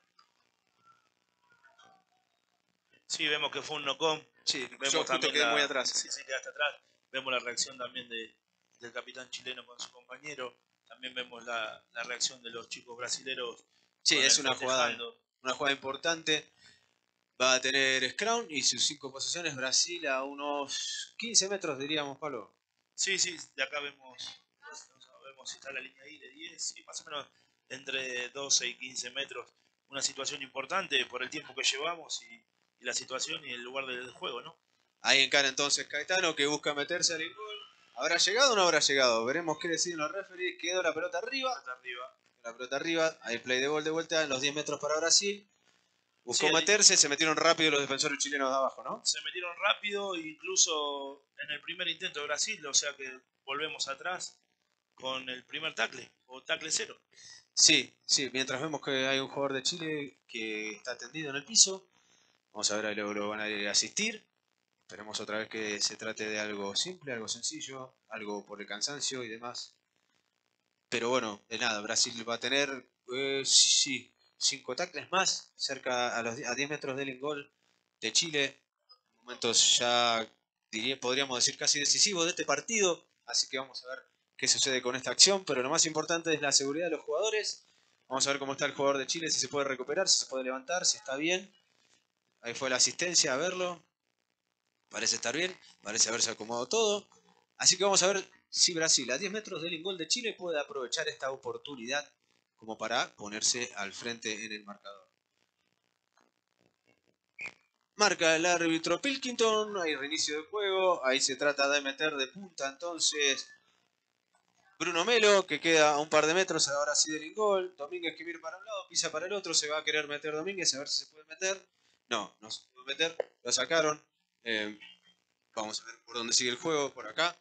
Sí, vemos que fue un knock-on. Sí, vemos yo justo también quedé la, muy atrás. Sí, sí, quedaste atrás. Vemos la reacción también de, del capitán chileno con su compañero. También vemos la, la reacción de los chicos brasileros. Sí, es una jugada, una jugada importante. Va a tener Scrum y sus cinco posiciones. Brasil a unos quince metros, diríamos, Pablo. Sí, sí, de acá vemos, vemos si está la línea ahí de diez, y más o menos entre doce y quince metros. Una situación importante por el tiempo que llevamos y, y la situación y el lugar del juego, ¿no? Ahí encara entonces Caetano, que busca meterse al gol. ¿Habrá llegado o no habrá llegado? Veremos qué deciden los referees. Quedó la pelota arriba. Hasta arriba. La pelota arriba. Hay play de gol de vuelta en los diez metros para Brasil. Buscó Sí, meterse, se metieron rápido los defensores chilenos de abajo, ¿no? Se metieron rápido, incluso en el primer intento de Brasil, o sea que volvemos atrás con el primer tackle, o tackle cero. Sí, sí, mientras vemos que hay un jugador de Chile que está tendido en el piso. Vamos a ver, ahí luego lo van a ir a asistir. Esperemos otra vez que se trate de algo simple, algo sencillo, algo por el cansancio y demás. Pero bueno, de nada, Brasil va a tener, eh, sí, cinco tackles más, cerca a los a diez metros del gol de Chile. Momentos ya, diría, podríamos decir, casi decisivos de este partido. Así que vamos a ver qué sucede con esta acción. Pero lo más importante es la seguridad de los jugadores. Vamos a ver cómo está el jugador de Chile, si se puede recuperar, si se puede levantar, si está bien. Ahí fue la asistencia a verlo. Parece estar bien, parece haberse acomodado todo. Así que vamos a ver si Brasil a diez metros del gol de Chile puede aprovechar esta oportunidad como para ponerse al frente en el marcador. Marca el árbitro Pilkington, hay reinicio de juego, ahí se trata de meter de punta entonces Bruno Melo, que queda a un par de metros, ahora sí del gol. Domínguez que mira para un lado, pisa para el otro, se va a querer meter Domínguez, a ver si se puede meter. No, no se puede meter, lo sacaron. Eh, vamos a ver por dónde sigue el juego, por acá.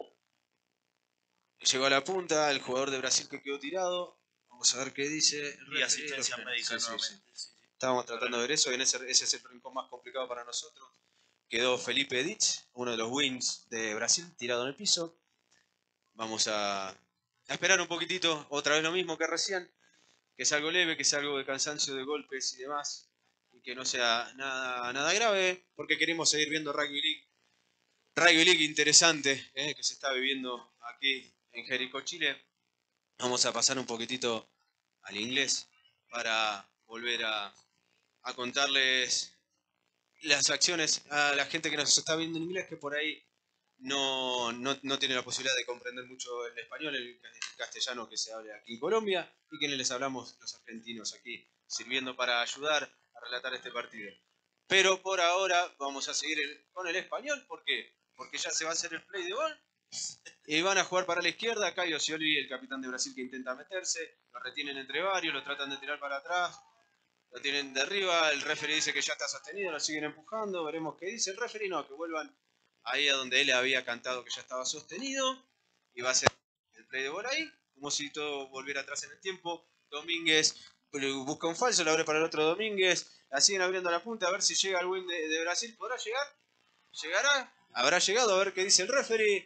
Llegó a la punta, el jugador de Brasil que quedó tirado. Vamos a ver qué dice. Y asistencia médica sí, nuevamente. sí, sí. Sí, sí. Estábamos tratando de ver eso, y en ese, ese es el rincón más complicado para nosotros. Quedó Felipe Ditch, uno de los wings de Brasil, tirado en el piso. Vamos a, a esperar un poquitito, otra vez lo mismo que recién, que es algo leve, que es algo de cansancio, de golpes y demás, y que no sea nada, nada grave, porque queremos seguir viendo Rugby League. Rugby League interesante, eh, que se está viviendo aquí en Jericó, Chile. Vamos a pasar un poquitito al inglés para volver a, a contarles las acciones a la gente que nos está viendo en inglés, que por ahí no, no, no tiene la posibilidad de comprender mucho el español, el castellano que se habla aquí en Colombia, y que les hablamos los argentinos aquí, sirviendo para ayudar a relatar este partido. Pero por ahora vamos a seguir el, con el español. ¿Por qué? Porque ya se va a hacer el play de gol. Y van a jugar para la izquierda. Caio Scioli, el capitán de Brasil, que intenta meterse. Lo retienen entre varios, lo tratan de tirar para atrás. Lo tienen de arriba. El referee dice que ya está sostenido, lo siguen empujando. Veremos qué dice el referee. No, que vuelvan ahí a donde él había cantado que ya estaba sostenido. Y va a ser el play de gol ahí. Como si todo volviera atrás en el tiempo. Domínguez busca un falso, lo abre para el otro Domínguez. La siguen abriendo a la punta a ver si llega el win de, de Brasil. ¿Podrá llegar? ¿Llegará? ¿Habrá llegado? A ver qué dice el referee.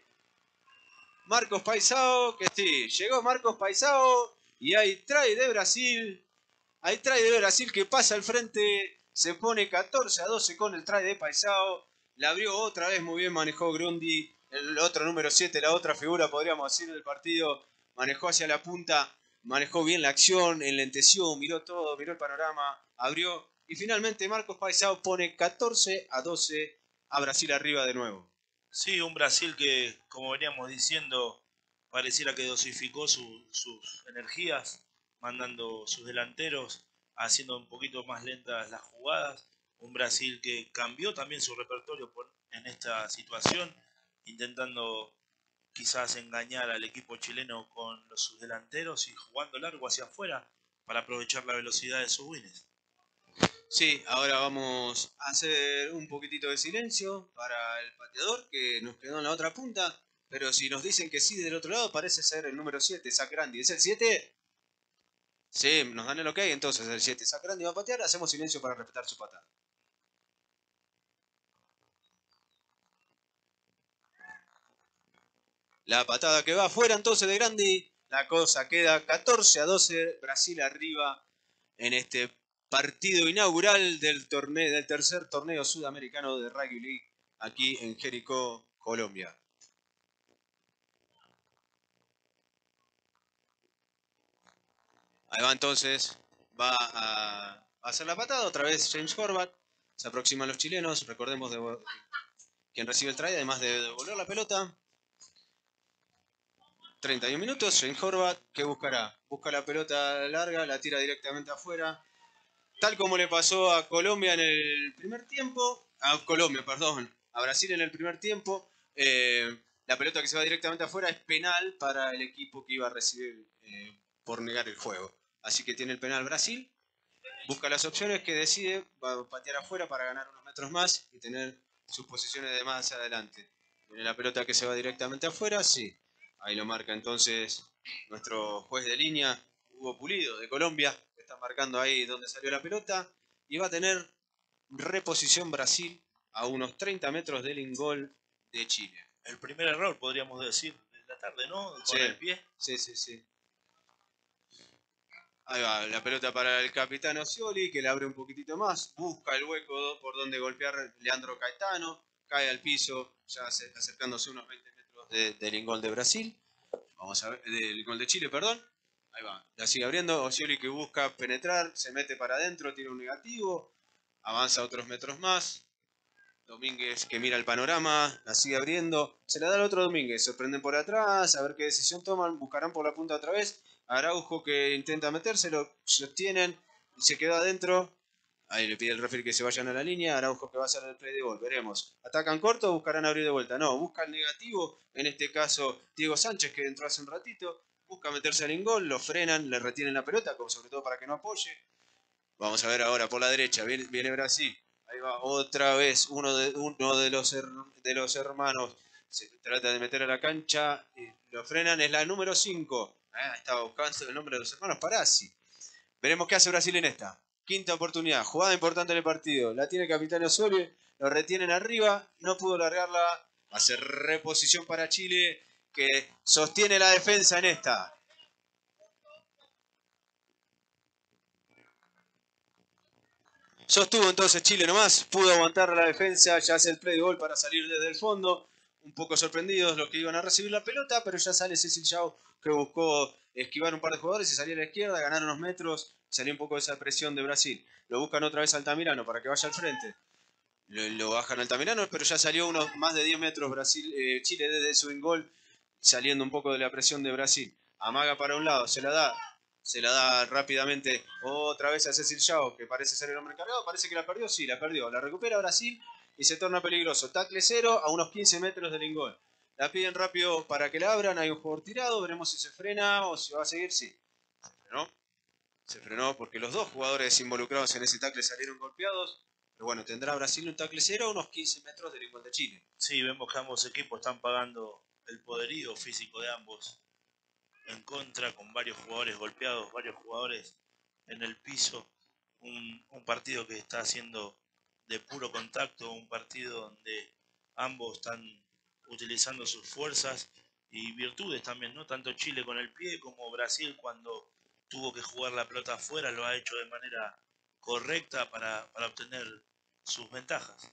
Marcos Paisao, que sí, llegó Marcos Paisao y hay try de Brasil. Hay try de Brasil que pasa al frente, se pone catorce a doce con el try de Paisao. La abrió otra vez, muy bien manejó Grundy, el otro número siete, la otra figura podríamos decir del partido. Manejó hacia la punta, manejó bien la acción, enlenteció, miró todo, miró el panorama, abrió. Y finalmente Marcos Paisao pone catorce a doce a Brasil arriba de nuevo. Sí, un Brasil que, como veníamos diciendo, pareciera que dosificó su, sus energías, mandando sus delanteros, haciendo un poquito más lentas las jugadas. Un Brasil que cambió también su repertorio por, en esta situación, intentando quizás engañar al equipo chileno con los, sus delanteros y jugando largo hacia afuera para aprovechar la velocidad de sus wins. Sí, ahora vamos a hacer un poquitito de silencio para el pateador que nos quedó en la otra punta. Pero si nos dicen que sí del otro lado, parece ser el número siete, Sacrandi. ¿Es el siete? Sí, nos dan el ok, entonces el siete, Sacrandi va a patear. Hacemos silencio para respetar su patada. La patada que va afuera entonces de Grandi. La cosa queda catorce a doce, Brasil arriba en este partido inaugural del torneo, del tercer torneo sudamericano de Rugby League aquí en Jericó, Colombia. Ahí va entonces, va a hacer la patada otra vez James Horvath. Se aproximan los chilenos, recordemos de quien recibe el try, además de devolver la pelota. treinta y un minutos, James Horvath, ¿qué buscará? Busca la pelota larga, la tira directamente afuera. Tal como le pasó a Colombia en el primer tiempo, a Colombia, perdón, a Brasil en el primer tiempo, eh, la pelota que se va directamente afuera es penal para el equipo que iba a recibir eh, por negar el juego. Así que tiene el penal Brasil, busca las opciones que decide, va a patear afuera para ganar unos metros más y tener sus posiciones de más adelante. Tiene la pelota que se va directamente afuera, sí, ahí lo marca entonces nuestro juez de línea, Hugo Pulido de Colombia, que está marcando ahí donde salió la pelota, y va a tener reposición Brasil a unos treinta metros del ingol de Chile. El primer error, podríamos decir, de la tarde, ¿no? Con Sí, el pie. sí, sí, sí. Ahí va, la pelota para el capitán Scioli, que le abre un poquitito más, busca el hueco por donde golpear Leandro Caetano, cae al piso, ya acercándose unos veinte metros de, del ingol de Brasil. Vamos a ver, del gol de Chile, perdón. Ahí va, la sigue abriendo. Scioli que busca penetrar, se mete para adentro, tira un negativo, avanza otros metros más. Domínguez que mira el panorama, la sigue abriendo, se la da al otro Domínguez, sorprenden por atrás, a ver qué decisión toman, buscarán por la punta otra vez. Araujo que intenta meterse, lo sostienen, se queda adentro. Ahí le pide el referee que se vayan a la línea. Araujo que va a hacer el play de gol. Veremos. ¿Atacan corto o buscarán abrir de vuelta? No, busca el negativo. En este caso, Diego Sánchez, que entró hace un ratito. Busca meterse al ingol. Lo frenan, le retienen la pelota, como sobre todo para que no apoye. Vamos a ver ahora por la derecha. Viene, viene Brasil. Ahí va otra vez uno de, uno de, los, her, de los hermanos. Se trata de meter a la cancha. Y lo frenan. Es la número cinco. Ah, estaba buscando el nombre de los hermanos Parasi. Veremos qué hace Brasil en esta. Quinta oportunidad, jugada importante en el partido. La tiene el capitán Osorio, lo retienen arriba, no pudo largarla. Hace reposición para Chile, que sostiene la defensa en esta. Sostuvo entonces Chile nomás, pudo aguantar la defensa, ya hace el play de gol para salir desde el fondo. Un poco sorprendidos los que iban a recibir la pelota, pero ya sale Cecil Yao, que buscó esquivar un par de jugadores y salió a la izquierda, ganar unos metros, salió un poco de esa presión de Brasil. Lo buscan otra vez Altamirano para que vaya al frente. Lo, lo bajan Altamirano, pero ya salió unos más de diez metros Brasil, eh, Chile desde su gol, saliendo un poco de la presión de Brasil. Amaga para un lado, se la da. Se la da rápidamente otra vez a Cecil Yao, que parece ser el hombre encargado. Parece que la perdió, sí, la perdió. La recupera Brasil y se torna peligroso. Tacle cero a unos quince metros del ingol. La piden rápido para que la abran. Hay un jugador tirado. Veremos si se frena o si va a seguir. Sí. Se frenó. Se frenó porque los dos jugadores involucrados en ese tacle salieron golpeados. Pero bueno, tendrá Brasil un tacle cero a unos quince metros del ingol de Chile. Sí, vemos que ambos equipos están pagando el poderío físico de ambos en contra, con varios jugadores golpeados, varios jugadores en el piso. Un, un partido que está haciendo de puro contacto, un partido donde ambos están utilizando sus fuerzas y virtudes también, ¿no? Tanto Chile con el pie como Brasil cuando tuvo que jugar la pelota afuera lo ha hecho de manera correcta para, para obtener sus ventajas.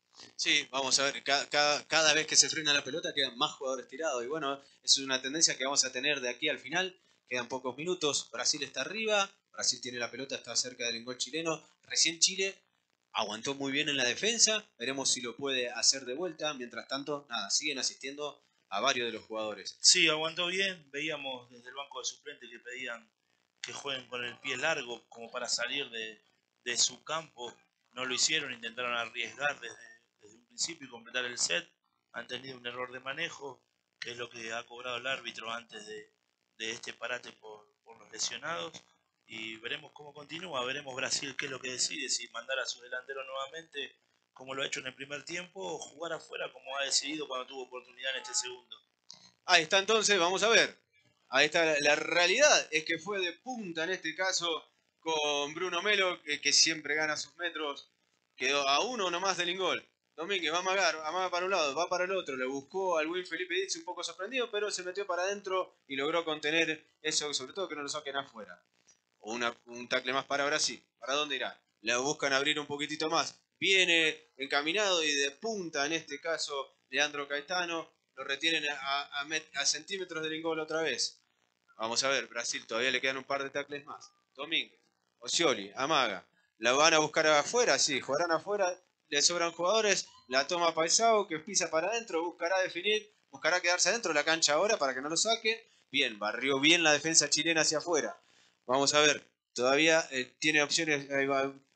Sí, vamos a ver, cada, cada, cada vez que se frena la pelota quedan más jugadores tirados y bueno, es una tendencia que vamos a tener de aquí al final. Quedan pocos minutos, Brasil está arriba, Brasil tiene la pelota, está cerca del gol chileno. Recién Chile aguantó muy bien en la defensa, veremos si lo puede hacer de vuelta. Mientras tanto, nada, siguen asistiendo a varios de los jugadores. Sí, aguantó bien, veíamos desde el banco de suplentes que pedían que jueguen con el pie largo como para salir de, de su campo. No lo hicieron, intentaron arriesgar desde, desde un principio y completar el set. Han tenido un error de manejo, que es lo que ha cobrado el árbitro antes de, de este parate por, por los lesionados. Y veremos cómo continúa, veremos Brasil qué es lo que decide, si mandar a su delantero nuevamente como lo ha hecho en el primer tiempo o jugar afuera como ha decidido cuando tuvo oportunidad en este segundo. Ahí está entonces, vamos a ver. Ahí está la, la realidad, es que fue de punta en este caso con Bruno Melo, que, que siempre gana sus metros. Quedó a uno nomás del ingol. Domínguez va a amagar, amaga para un lado, va para el otro. Le buscó al Will Felipe Díaz un poco sorprendido, pero se metió para adentro y logró contener eso, sobre todo que no lo saquen afuera. O una, un tackle más para Brasil. ¿Para dónde irá? Le buscan abrir un poquitito más. Viene encaminado y de punta, en este caso, Leandro Caetano. Lo retienen a, a, a centímetros del ingol otra vez. Vamos a ver, Brasil, todavía le quedan un par de tackles más. Domínguez, Oscioli, amaga. La van a buscar afuera, sí, jugarán afuera. Le sobran jugadores. La toma Paisao, que pisa para adentro. Buscará definir, buscará quedarse adentro de la cancha ahora para que no lo saquen. Bien, barrió bien la defensa chilena hacia afuera. Vamos a ver, todavía eh, tiene opciones eh,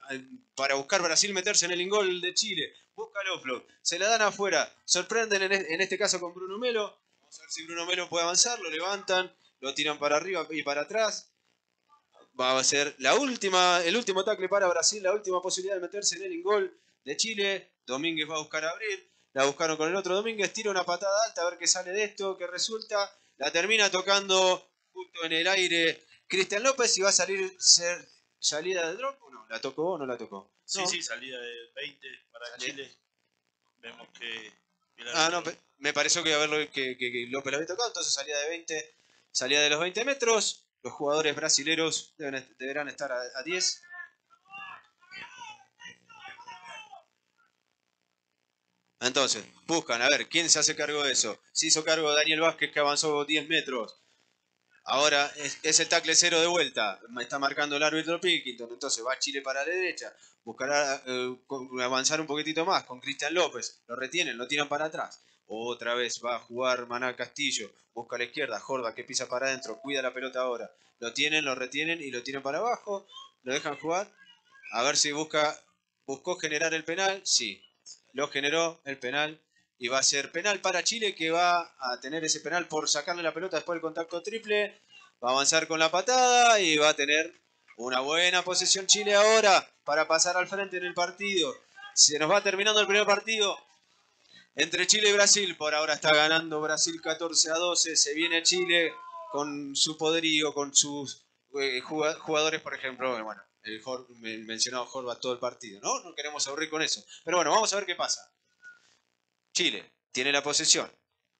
para buscar Brasil meterse en el ingol de Chile. Busca el offload, se la dan afuera. Sorprenden en, en este caso con Bruno Melo. Vamos a ver si Bruno Melo puede avanzar. Lo levantan, lo tiran para arriba y para atrás. Va a ser la última, el último tackle para Brasil, la última posibilidad de meterse en el ingol de Chile. Domínguez va a buscar abrir. La buscaron con el otro Domínguez. Tira una patada alta a ver qué sale de esto, qué resulta. La termina tocando justo en el aire Cristian López y va a salir ser salida de drop o no. ¿La tocó o no la tocó? Sí, no. sí, salida de veinte para salida. Chile. Vemos que... Ah, no, me pareció que, haberlo, que, que, que López lo había tocado, entonces salida de veinte, salida de los veinte metros. Los jugadores brasileros deben, deberán estar a, a diez. Entonces, buscan, a ver, ¿quién se hace cargo de eso? Se hizo cargo de Daniel Vázquez, que avanzó diez metros. Ahora es, es el tackle cero de vuelta. Me está marcando el árbitro Pilkington. Entonces va Chile para la derecha. Buscará eh, avanzar un poquitito más con Cristian López. Lo retienen, lo tiran para atrás. Otra vez va a jugar Maná Castillo. Busca a la izquierda. Jorda que pisa para adentro. Cuida la pelota ahora. Lo tienen, lo retienen y lo tiran para abajo. Lo dejan jugar. A ver si busca, buscó generar el penal. Sí, lo generó el penal. Y va a ser penal para Chile, que va a tener ese penal por sacarle la pelota después del contacto triple. Va a avanzar con la patada y va a tener una buena posesión Chile ahora para pasar al frente en el partido. Se nos va terminando el primer partido entre Chile y Brasil. Por ahora está ganando Brasil catorce a doce. Se viene Chile con su poderío, con sus eh, jugadores, por ejemplo, bueno, el, Jor, el mencionado Horvath todo el partido, ¿no? No queremos aburrir con eso. Pero bueno, vamos a ver qué pasa. Chile tiene la posesión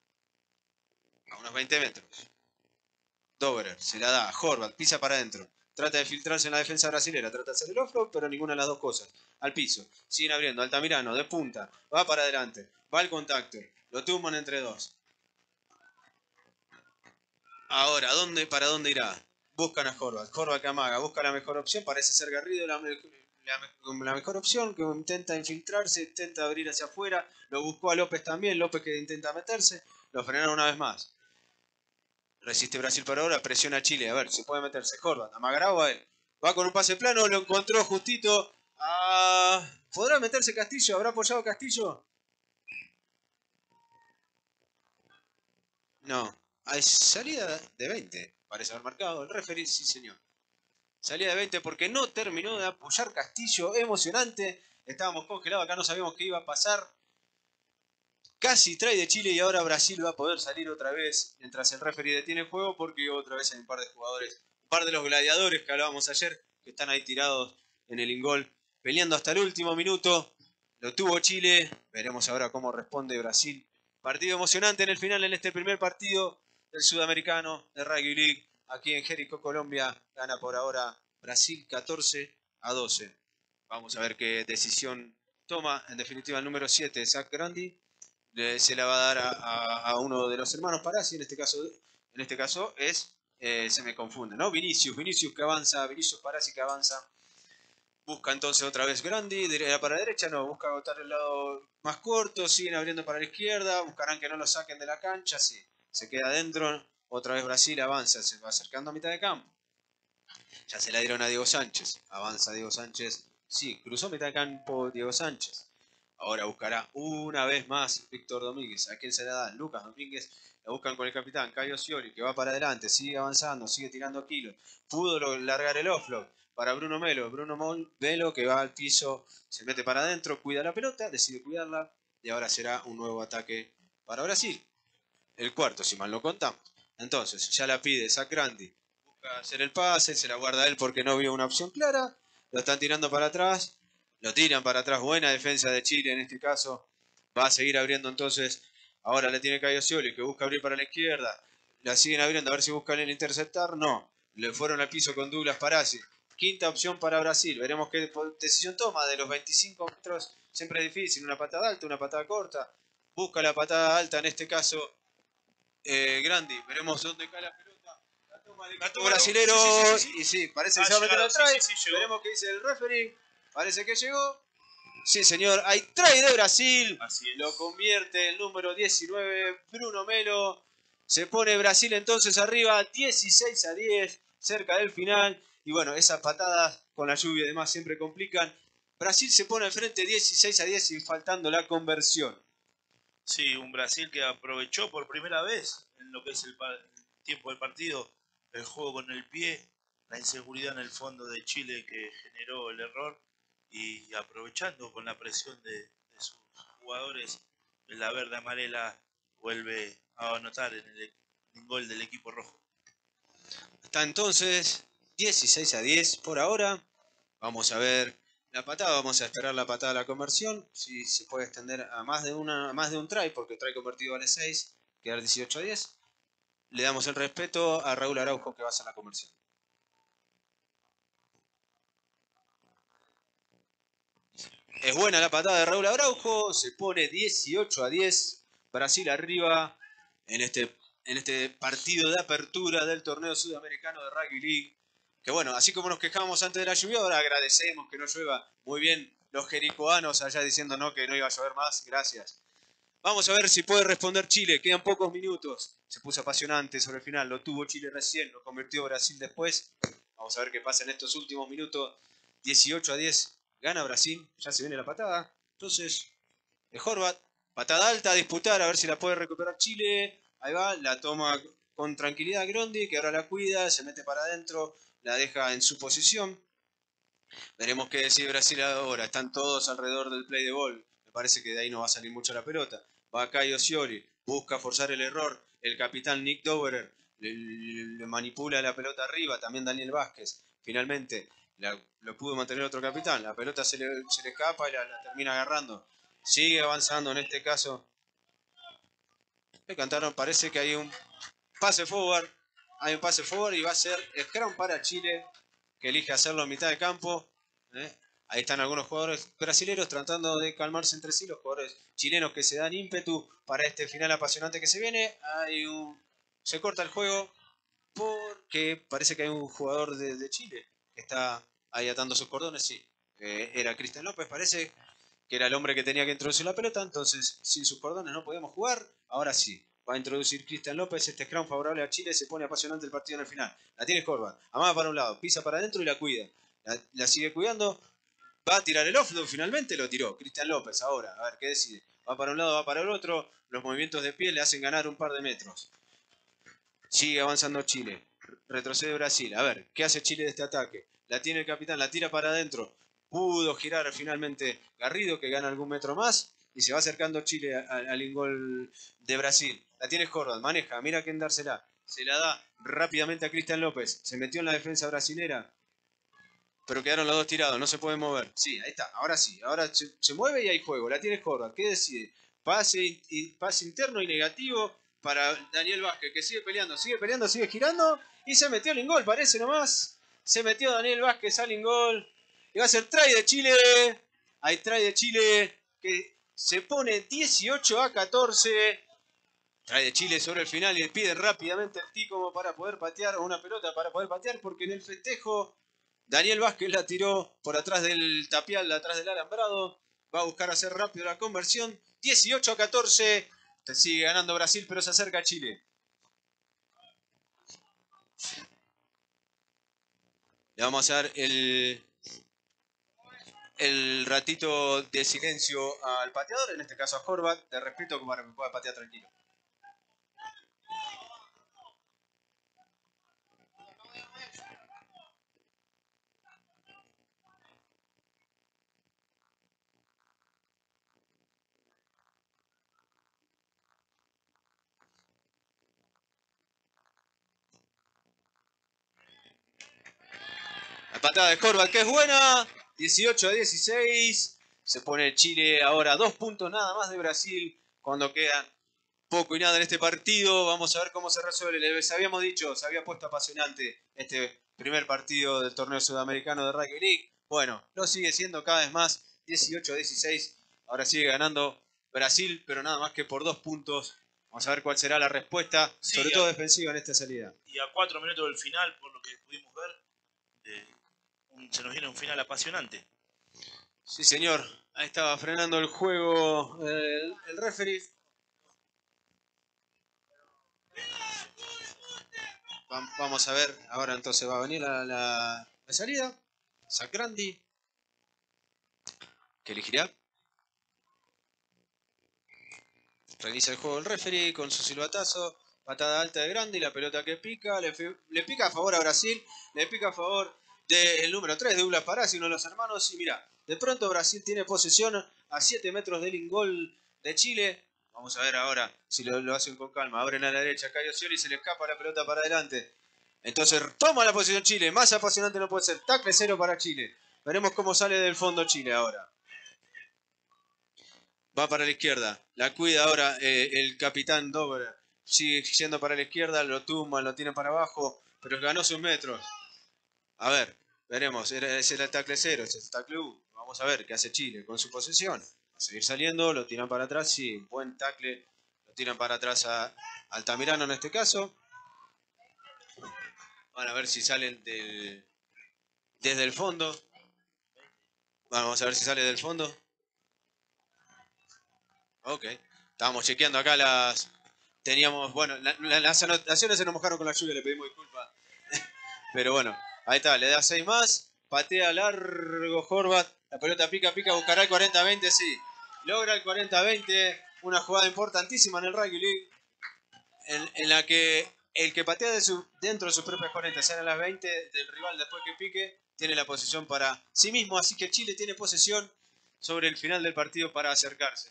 a unos veinte metros. Doberer se la da a Horvath, pisa para adentro. Trata de filtrarse en la defensa brasilera, trata de hacer el offload, pero ninguna de las dos cosas. Al piso, siguen abriendo, Altamirano, de punta, va para adelante, va al contacto, lo tumban entre dos. Ahora, ¿dónde, ¿para dónde irá? Buscan a Horvath, Horvath que amaga, busca la mejor opción, parece ser Garrido la, la, la mejor opción, que intenta infiltrarse, intenta abrir hacia afuera, lo buscó a López también, López que intenta meterse, lo frenaron una vez más. Resiste Brasil por ahora, presiona a Chile. A ver, si puede meterse. Horvath, amagará o a él. Va con un pase plano, lo encontró justito. Ah, ¿podrá meterse Castillo? ¿Habrá apoyado Castillo? No. Hay salida de veinte. Parece haber marcado el referee, sí señor. Salida de veinte porque no terminó de apoyar Castillo. Emocionante. Estábamos congelados acá, no sabíamos qué iba a pasar. Casi trae de Chile y ahora Brasil va a poder salir otra vez mientras el referee detiene el juego porque otra vez hay un par de jugadores, un par de los gladiadores que hablábamos ayer que están ahí tirados en el ingol peleando hasta el último minuto. Lo tuvo Chile, veremos ahora cómo responde Brasil. Partido emocionante en el final en este primer partido del Sudamericano de Rugby League. Aquí en Jericó, Colombia, gana por ahora Brasil catorce a doce. Vamos a ver qué decisión toma en definitiva el número siete, Zach Grandi. Se la va a dar a, a, a uno de los hermanos Parasi, en este caso, en este caso es, eh, se me confunde, ¿no? Vinicius, Vinicius que avanza, Vinicius Parasi que avanza, busca entonces otra vez Grandi, para la derecha, no, busca agotar el lado más corto, siguen abriendo para la izquierda, buscarán que no lo saquen de la cancha, sí, se queda adentro, otra vez Brasil avanza, se va acercando a mitad de campo, ya se la dieron a Diego Sánchez, avanza Diego Sánchez, sí, cruzó mitad de campo Diego Sánchez. Ahora buscará una vez más Víctor Domínguez. ¿A quién se la da? Lucas Domínguez. La buscan con el capitán Caio Scioli, que va para adelante, sigue avanzando, sigue tirando kilos. Pudo largar el offload para Bruno Melo. Bruno Melo que va al piso, se mete para adentro, cuida la pelota, decide cuidarla. Y ahora será un nuevo ataque para Brasil. El cuarto, si mal no contamos. Entonces, ya la pide Zach Grandi. Busca hacer el pase, se la guarda él porque no vio una opción clara. Lo están tirando para atrás. Lo tiran para atrás, buena defensa de Chile en este caso. Va a seguir abriendo entonces. Ahora le tiene Caio Scioli que busca abrir para la izquierda. La siguen abriendo a ver si buscan el interceptar. No, le fueron al piso con Douglas Parasi. Quinta opción para Brasil. Veremos qué decisión toma de los veinticinco metros. Siempre es difícil. Una patada alta, una patada corta. Busca la patada alta en este caso eh, Grandi. Veremos dónde cae la pelota. La toma del equipo brasilero. Sí, sí, sí, sí. Y sí, parece que se va a meter la trae. Sí, sí, veremos qué dice el referee. Parece que llegó. Sí, señor. Hay try de Brasil. Así es. Lo convierte el número diecinueve, Bruno Melo. Se pone Brasil entonces arriba, dieciséis a diez, cerca del final. Y bueno, esas patadas con la lluvia y demás siempre complican. Brasil se pone al frente dieciséis a diez y faltando la conversión. Sí, un Brasil que aprovechó por primera vez en lo que es el, el tiempo del partido el juego con el pie, la inseguridad en el fondo de Chile que generó el error. Y aprovechando con la presión de, de sus jugadores, la verde amarela vuelve a anotar en el, en el gol del equipo rojo. Está entonces dieciséis a diez por ahora. Vamos a ver la patada, vamos a esperar la patada de la conversión. Si se puede extender a más de, una, más de un try, porque el try convertido vale seis, quedar dieciocho a diez. Le damos el respeto a Raúl Araujo que va a hacer la conversión. Es buena la patada de Raúl Araujo, se pone dieciocho a diez, Brasil arriba en este, en este partido de apertura del torneo sudamericano de Rugby League. Que bueno, así como nos quejábamos antes de la lluvia, ahora agradecemos que no llueva. Muy bien los jericoanos allá diciendo no, que no iba a llover más, gracias. Vamos a ver si puede responder Chile, quedan pocos minutos. Se puso apasionante sobre el final, lo tuvo Chile recién, lo convirtió Brasil después. Vamos a ver qué pasa en estos últimos minutos dieciocho a diez. Gana Brasil. Ya se viene la patada. Entonces, de Horvat. Patada alta a disputar. A ver si la puede recuperar Chile. Ahí va. La toma con tranquilidad Grondi, que ahora la cuida. Se mete para adentro. La deja en su posición. Veremos qué decide Brasil ahora. Están todos alrededor del play de gol. Me parece que de ahí no va a salir mucho la pelota. Va Caio Scioli. Busca forzar el error. El capitán Nick Doberer le, le manipula la pelota arriba. También Daniel Vázquez. Finalmente la, lo pudo mantener otro capitán. La pelota se le, se le escapa y la, la termina agarrando. Sigue avanzando en este caso. Le cantaron. Parece que hay un pase forward. Hay un pase forward y va a ser scrum para Chile, que elige hacerlo a mitad de campo. ¿eh? Ahí están algunos jugadores brasileños tratando de calmarse entre sí, los jugadores chilenos que se dan ímpetu para este final apasionante que se viene. Hay un... Se corta el juego porque parece que hay un jugador de, de Chile que está ahí atando sus cordones. Sí, eh, era Cristian López, parece que era el hombre que tenía que introducir la pelota, entonces sin sus cordones no podemos jugar. Ahora sí, va a introducir Cristian López, este scrum favorable a Chile, se pone apasionante el partido en el final. La tiene Horvat, amaga para un lado, pisa para adentro y la cuida. La, la sigue cuidando, va a tirar el offload, finalmente lo tiró. Cristian López ahora, a ver qué decide. Va para un lado, va para el otro, los movimientos de pie le hacen ganar un par de metros. Sigue avanzando Chile, retrocede Brasil. A ver, ¿qué hace Chile de este ataque? La tiene el capitán, la tira para adentro. Pudo girar finalmente Garrido, que gana algún metro más. Y se va acercando Chile al ingol de Brasil. La tiene Horvat, maneja, mira a quién dársela. Se la da rápidamente a Cristian López. Se metió en la defensa brasilera. Pero quedaron los dos tirados, no se pueden mover. Sí, ahí está, ahora sí. Ahora se, se mueve y hay juego. La tiene Horvat. ¿Qué decide? Pase, y, pase interno y negativo para Daniel Vázquez, que sigue peleando, sigue peleando, sigue girando. Y se metió el ingol, parece nomás. Se metió Daniel Vázquez al ingol. Y va a ser try de Chile. Hay try de Chile que se pone dieciocho a catorce. Try de Chile sobre el final y le pide rápidamente el tee como para poder patear, o una pelota para poder patear, porque en el festejo Daniel Vázquez la tiró por atrás del tapial, atrás del alambrado. Va a buscar hacer rápido la conversión. dieciocho a catorce. Sigue ganando Brasil, pero se acerca a Chile. Le vamos a dar el, el ratito de silencio al pateador, en este caso a Horvat, de respeto para que pueda patear tranquilo. La patada de Horvat, que es buena. dieciocho a dieciséis. Se pone Chile ahora dos puntos nada más de Brasil cuando quedan poco y nada en este partido. Vamos a ver cómo se resuelve. Les habíamos dicho, se había puesto apasionante este primer partido del torneo sudamericano de Rugby League. Bueno, lo sigue siendo cada vez más. dieciocho a dieciséis. Ahora sigue ganando Brasil, pero nada más que por dos puntos. Vamos a ver cuál será la respuesta, sí, sobre todo defensiva en esta salida. Y a cuatro minutos del final, por lo que pudimos ver, eh, un, se nos viene un final apasionante. Sí, señor. Ahí estaba frenando el juego el, el referee. Vamos a ver, ahora entonces va a venir la, la, la salida. Sacrandi, que elegirá. Reinicia el juego el referee con su silbatazo. Patada alta de Grandi, la pelota que pica. Le, le pica a favor a Brasil. Le pica a favor del número tres de Douglas Parasi, uno de los hermanos. Y mira, de pronto Brasil tiene posesión a siete metros del ingol de Chile. Vamos a ver ahora si lo, lo hacen con calma. Abren a la derecha, Caio Scioli y se le escapa la pelota para adelante. Entonces toma la posición Chile. Más apasionante no puede ser. Tacle cero para Chile. Veremos cómo sale del fondo Chile ahora. Va para la izquierda. La cuida ahora eh, el capitán Doberer. Sigue yendo para la izquierda. Lo tumba, lo tiene para abajo. Pero ganó sus metros. A ver, veremos. Ese era el tacle cero. Ese es el tacle uno. Vamos a ver qué hace Chile con su posesión. Va a seguir saliendo. Lo tiran para atrás. Sí, buen tacle. Lo tiran para atrás a Altamirano en este caso. Van a ver si salen del, desde el fondo. Vamos a ver si sale del fondo. Ok. Estábamos chequeando acá las... Teníamos, bueno, la, la, las anotaciones se nos mojaron con la lluvia, le pedimos disculpas. Pero bueno, ahí está, le da seis más. patea largo Horvath, la pelota pica, pica, buscará el cuarenta veinte, sí. Logra el cuarenta veinte, una jugada importantísima en el Rugby League, en, en la que el que patea de su, dentro de sus propias cuarenta, sean las veinte del rival después que pique, tiene la posesión para sí mismo, así que Chile tiene posesión sobre el final del partido para acercarse.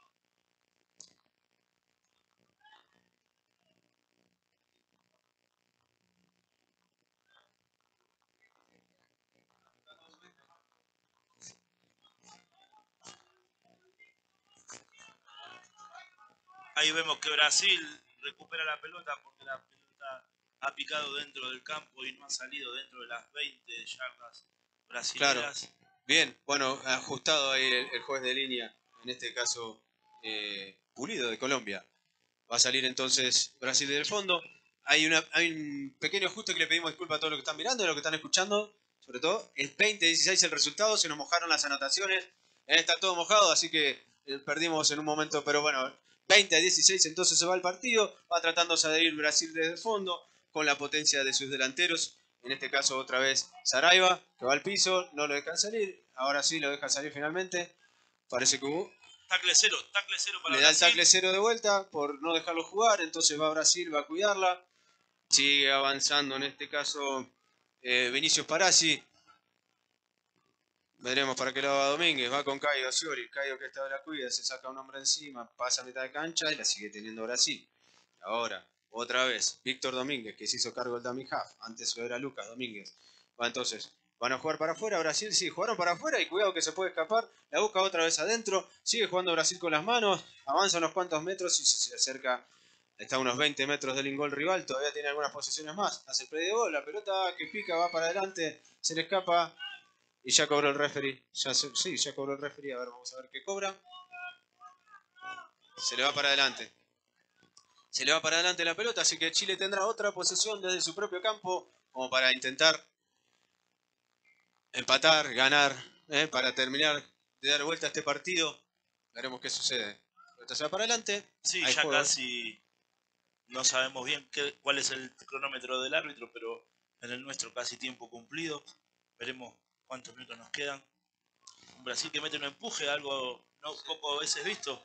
Ahí vemos que Brasil recupera la pelota porque la pelota ha picado dentro del campo y no ha salido dentro de las veinte yardas brasileñas. Claro. Bien, bueno, ajustado ahí el, el juez de línea, en este caso eh, Pulido de Colombia. Va a salir entonces Brasil del fondo. Hay, una, hay un pequeño ajuste que le pedimos disculpas a todos los que están mirando y a los que están escuchando. Sobre todo, es veinte a dieciséis el resultado, se nos mojaron las anotaciones. Está todo mojado, así que eh, perdimos en un momento, pero bueno, veinte a dieciséis entonces se va el partido. Va tratándose de ir Brasil desde el fondo con la potencia de sus delanteros. En este caso otra vez Saraiva, que va al piso, no lo dejan salir. Ahora sí lo dejan salir finalmente. Parece que hubo... Tacle cero, tacle cero para Le da el Brasil. tacle cero de vuelta por no dejarlo jugar, entonces va Brasil, va a cuidarla. Sigue avanzando en este caso eh, Vinicius Parasi. Veremos para qué lado va Domínguez, va con Caio Sciori. Caio que esta vez la cuida, se saca un hombre encima, pasa a mitad de cancha y la sigue teniendo Brasil. Ahora, otra vez, Víctor Domínguez, que se hizo cargo del dummy half. Antes lo era Lucas Domínguez. Va entonces, van a jugar para afuera. Brasil, sí, jugaron para afuera y cuidado que se puede escapar. La busca otra vez adentro. Sigue jugando Brasil con las manos. Avanza unos cuantos metros y se acerca. Está a unos veinte metros del ingol rival. Todavía tiene algunas posiciones más. Hace el play de gol. La pelota que pica va para adelante. Se le escapa. Y ya cobró el referee. Ya se, sí, ya cobró el referee. A ver, vamos a ver qué cobra. Se le va para adelante. Se le va para adelante la pelota, así que Chile tendrá otra posesión desde su propio campo como para intentar empatar, ganar, ¿eh? Para terminar de dar vuelta a este partido. Veremos qué sucede. La pelota se va para adelante. Sí, Hay ya juego. casi no sabemos bien qué, cuál es el cronómetro del árbitro, pero en el nuestro casi tiempo cumplido. Veremos cuántos minutos nos quedan. Un Brasil que mete un empuje, algo no poco veces visto.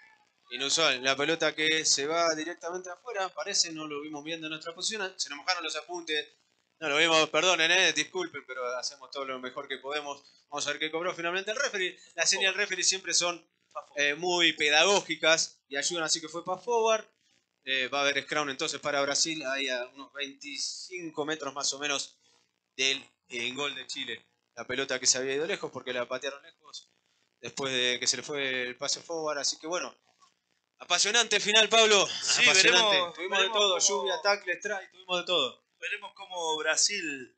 Inusual, la pelota que se va directamente afuera, parece, no lo vimos viendo en nuestra posición, se nos mojaron los apuntes, no lo vimos, perdonen, eh, disculpen, pero hacemos todo lo mejor que podemos. Vamos a ver qué cobró finalmente el referee. Las señales del referee siempre son eh, muy pedagógicas y ayudan, así que fue para forward. Eh, va a haber scrum entonces para Brasil, ahí a unos veinticinco metros más o menos del eh, gol de Chile. La pelota que se había ido lejos porque la patearon lejos después de que se le fue el pase forward, así que bueno. Apasionante final, Pablo. Sí, Apasionante. veremos, tuvimos veremos de todo, cómo, lluvia, tackle, strike, tuvimos de todo. Veremos cómo Brasil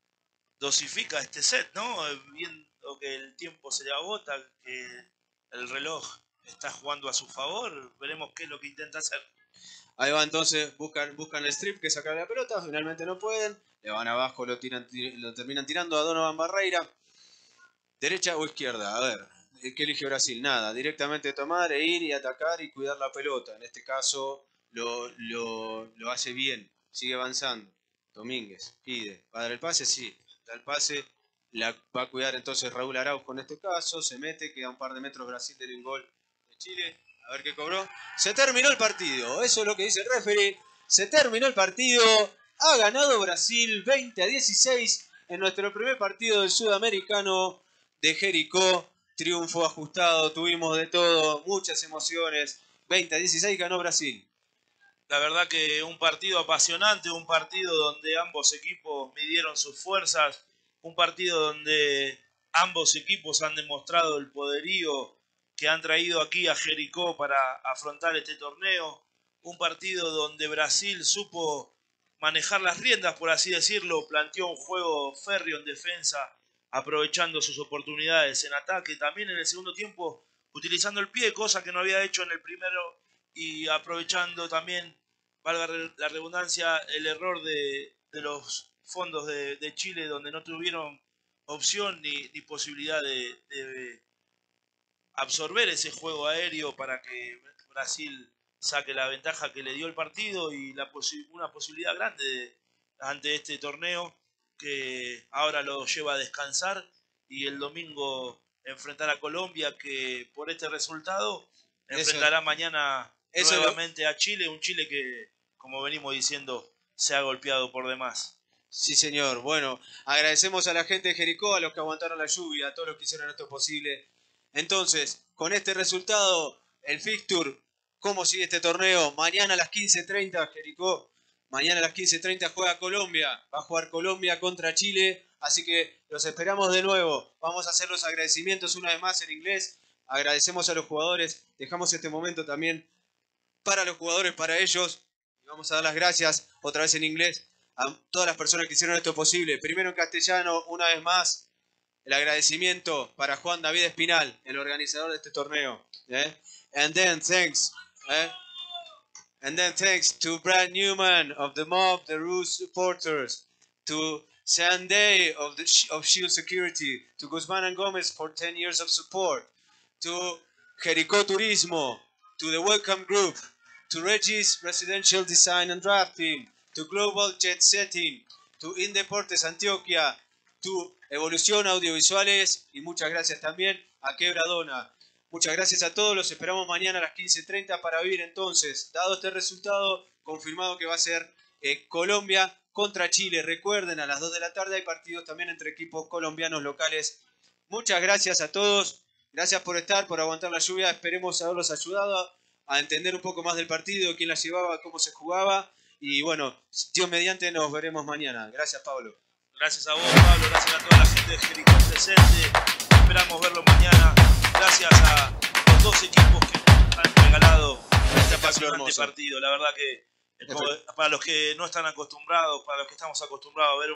dosifica este set, ¿no? Viendo que el tiempo se le agota, que el reloj está jugando a su favor, veremos qué es lo que intenta hacer. Ahí va entonces, buscan, buscan el strip que sacar la pelota, finalmente no pueden. Le van abajo, lo, tiran, lo terminan tirando a Donovan Barreira. ¿Derecha o izquierda? A ver, ¿qué elige Brasil? Nada, directamente tomar e ir y atacar y cuidar la pelota. En este caso lo, lo, lo hace bien, sigue avanzando. Domínguez pide, ¿va a dar el pase? Sí, da el pase, la va a cuidar entonces Raúl Araujo en este caso, se mete, queda un par de metros Brasil del gol de Chile. A ver qué cobró. Se terminó el partido, eso es lo que dice el referee. Se terminó el partido, ha ganado Brasil veinte a dieciséis en nuestro primer partido del Sudamericano de Jericó. Triunfo ajustado, tuvimos de todo, muchas emociones. veinte a dieciséis ganó Brasil. La verdad que un partido apasionante, un partido donde ambos equipos midieron sus fuerzas, un partido donde ambos equipos han demostrado el poderío que han traído aquí a Jericó para afrontar este torneo, un partido donde Brasil supo manejar las riendas, por así decirlo, planteó un juego férreo en defensa, aprovechando sus oportunidades en ataque, también en el segundo tiempo utilizando el pie, cosa que no había hecho en el primero, y aprovechando también, valga la redundancia, el error de, de los fondos de, de Chile, donde no tuvieron opción ni, ni posibilidad de, de absorber ese juego aéreo para que Brasil saque la ventaja que le dio el partido y la posi una posibilidad grande de, ante este torneo. que ahora lo lleva a descansar y el domingo enfrentar a Colombia, que por este resultado enfrentará eso, mañana eso nuevamente lo... a Chile, un Chile que, como venimos diciendo, se ha golpeado por demás. Sí, señor. Bueno, agradecemos a la gente de Jericó, a los que aguantaron la lluvia, a todos los que hicieron esto posible. Entonces, con este resultado, el fixture, ¿cómo sigue este torneo? Mañana a las quince treinta, Jericó. Mañana a las quince treinta juega Colombia. Va a jugar Colombia contra Chile. Así que los esperamos de nuevo. Vamos a hacer los agradecimientos una vez más en inglés. Agradecemos a los jugadores. Dejamos este momento también para los jugadores, para ellos. Y vamos a dar las gracias otra vez en inglés a todas las personas que hicieron esto posible. Primero en castellano, una vez más, el agradecimiento para Juan David Espinal, el organizador de este torneo. ¿Eh? And then thanks. ¿Eh? And then thanks to Brad Newman of the Mob, the Ruse supporters, to Sanday of the of Shield Security, to Guzman and Gomez for ten years of support, to Jericó Turismo, to the Welcome Group, to Regis Residential Design and Drafting, to Global Jet Setting, to Indeportes Antioquia, to Evolución Audiovisuales y muchas gracias también a Quebradona. Muchas gracias a todos, los esperamos mañana a las quince treinta para vivir entonces, dado este resultado, confirmado que va a ser eh, Colombia contra Chile. Recuerden, a las dos de la tarde hay partidos también entre equipos colombianos locales. Muchas gracias a todos, gracias por estar, por aguantar la lluvia, esperemos haberlos ayudado a entender un poco más del partido, quién la llevaba, cómo se jugaba. Y bueno, Dios mediante, nos veremos mañana. Gracias, Pablo. Gracias a vos, Pablo, gracias a toda la gente de Jericó presente. Esperamos verlo mañana. Gracias a los dos equipos que han regalado este apasionante partido. La verdad que para los que no están acostumbrados, para los que estamos acostumbrados a ver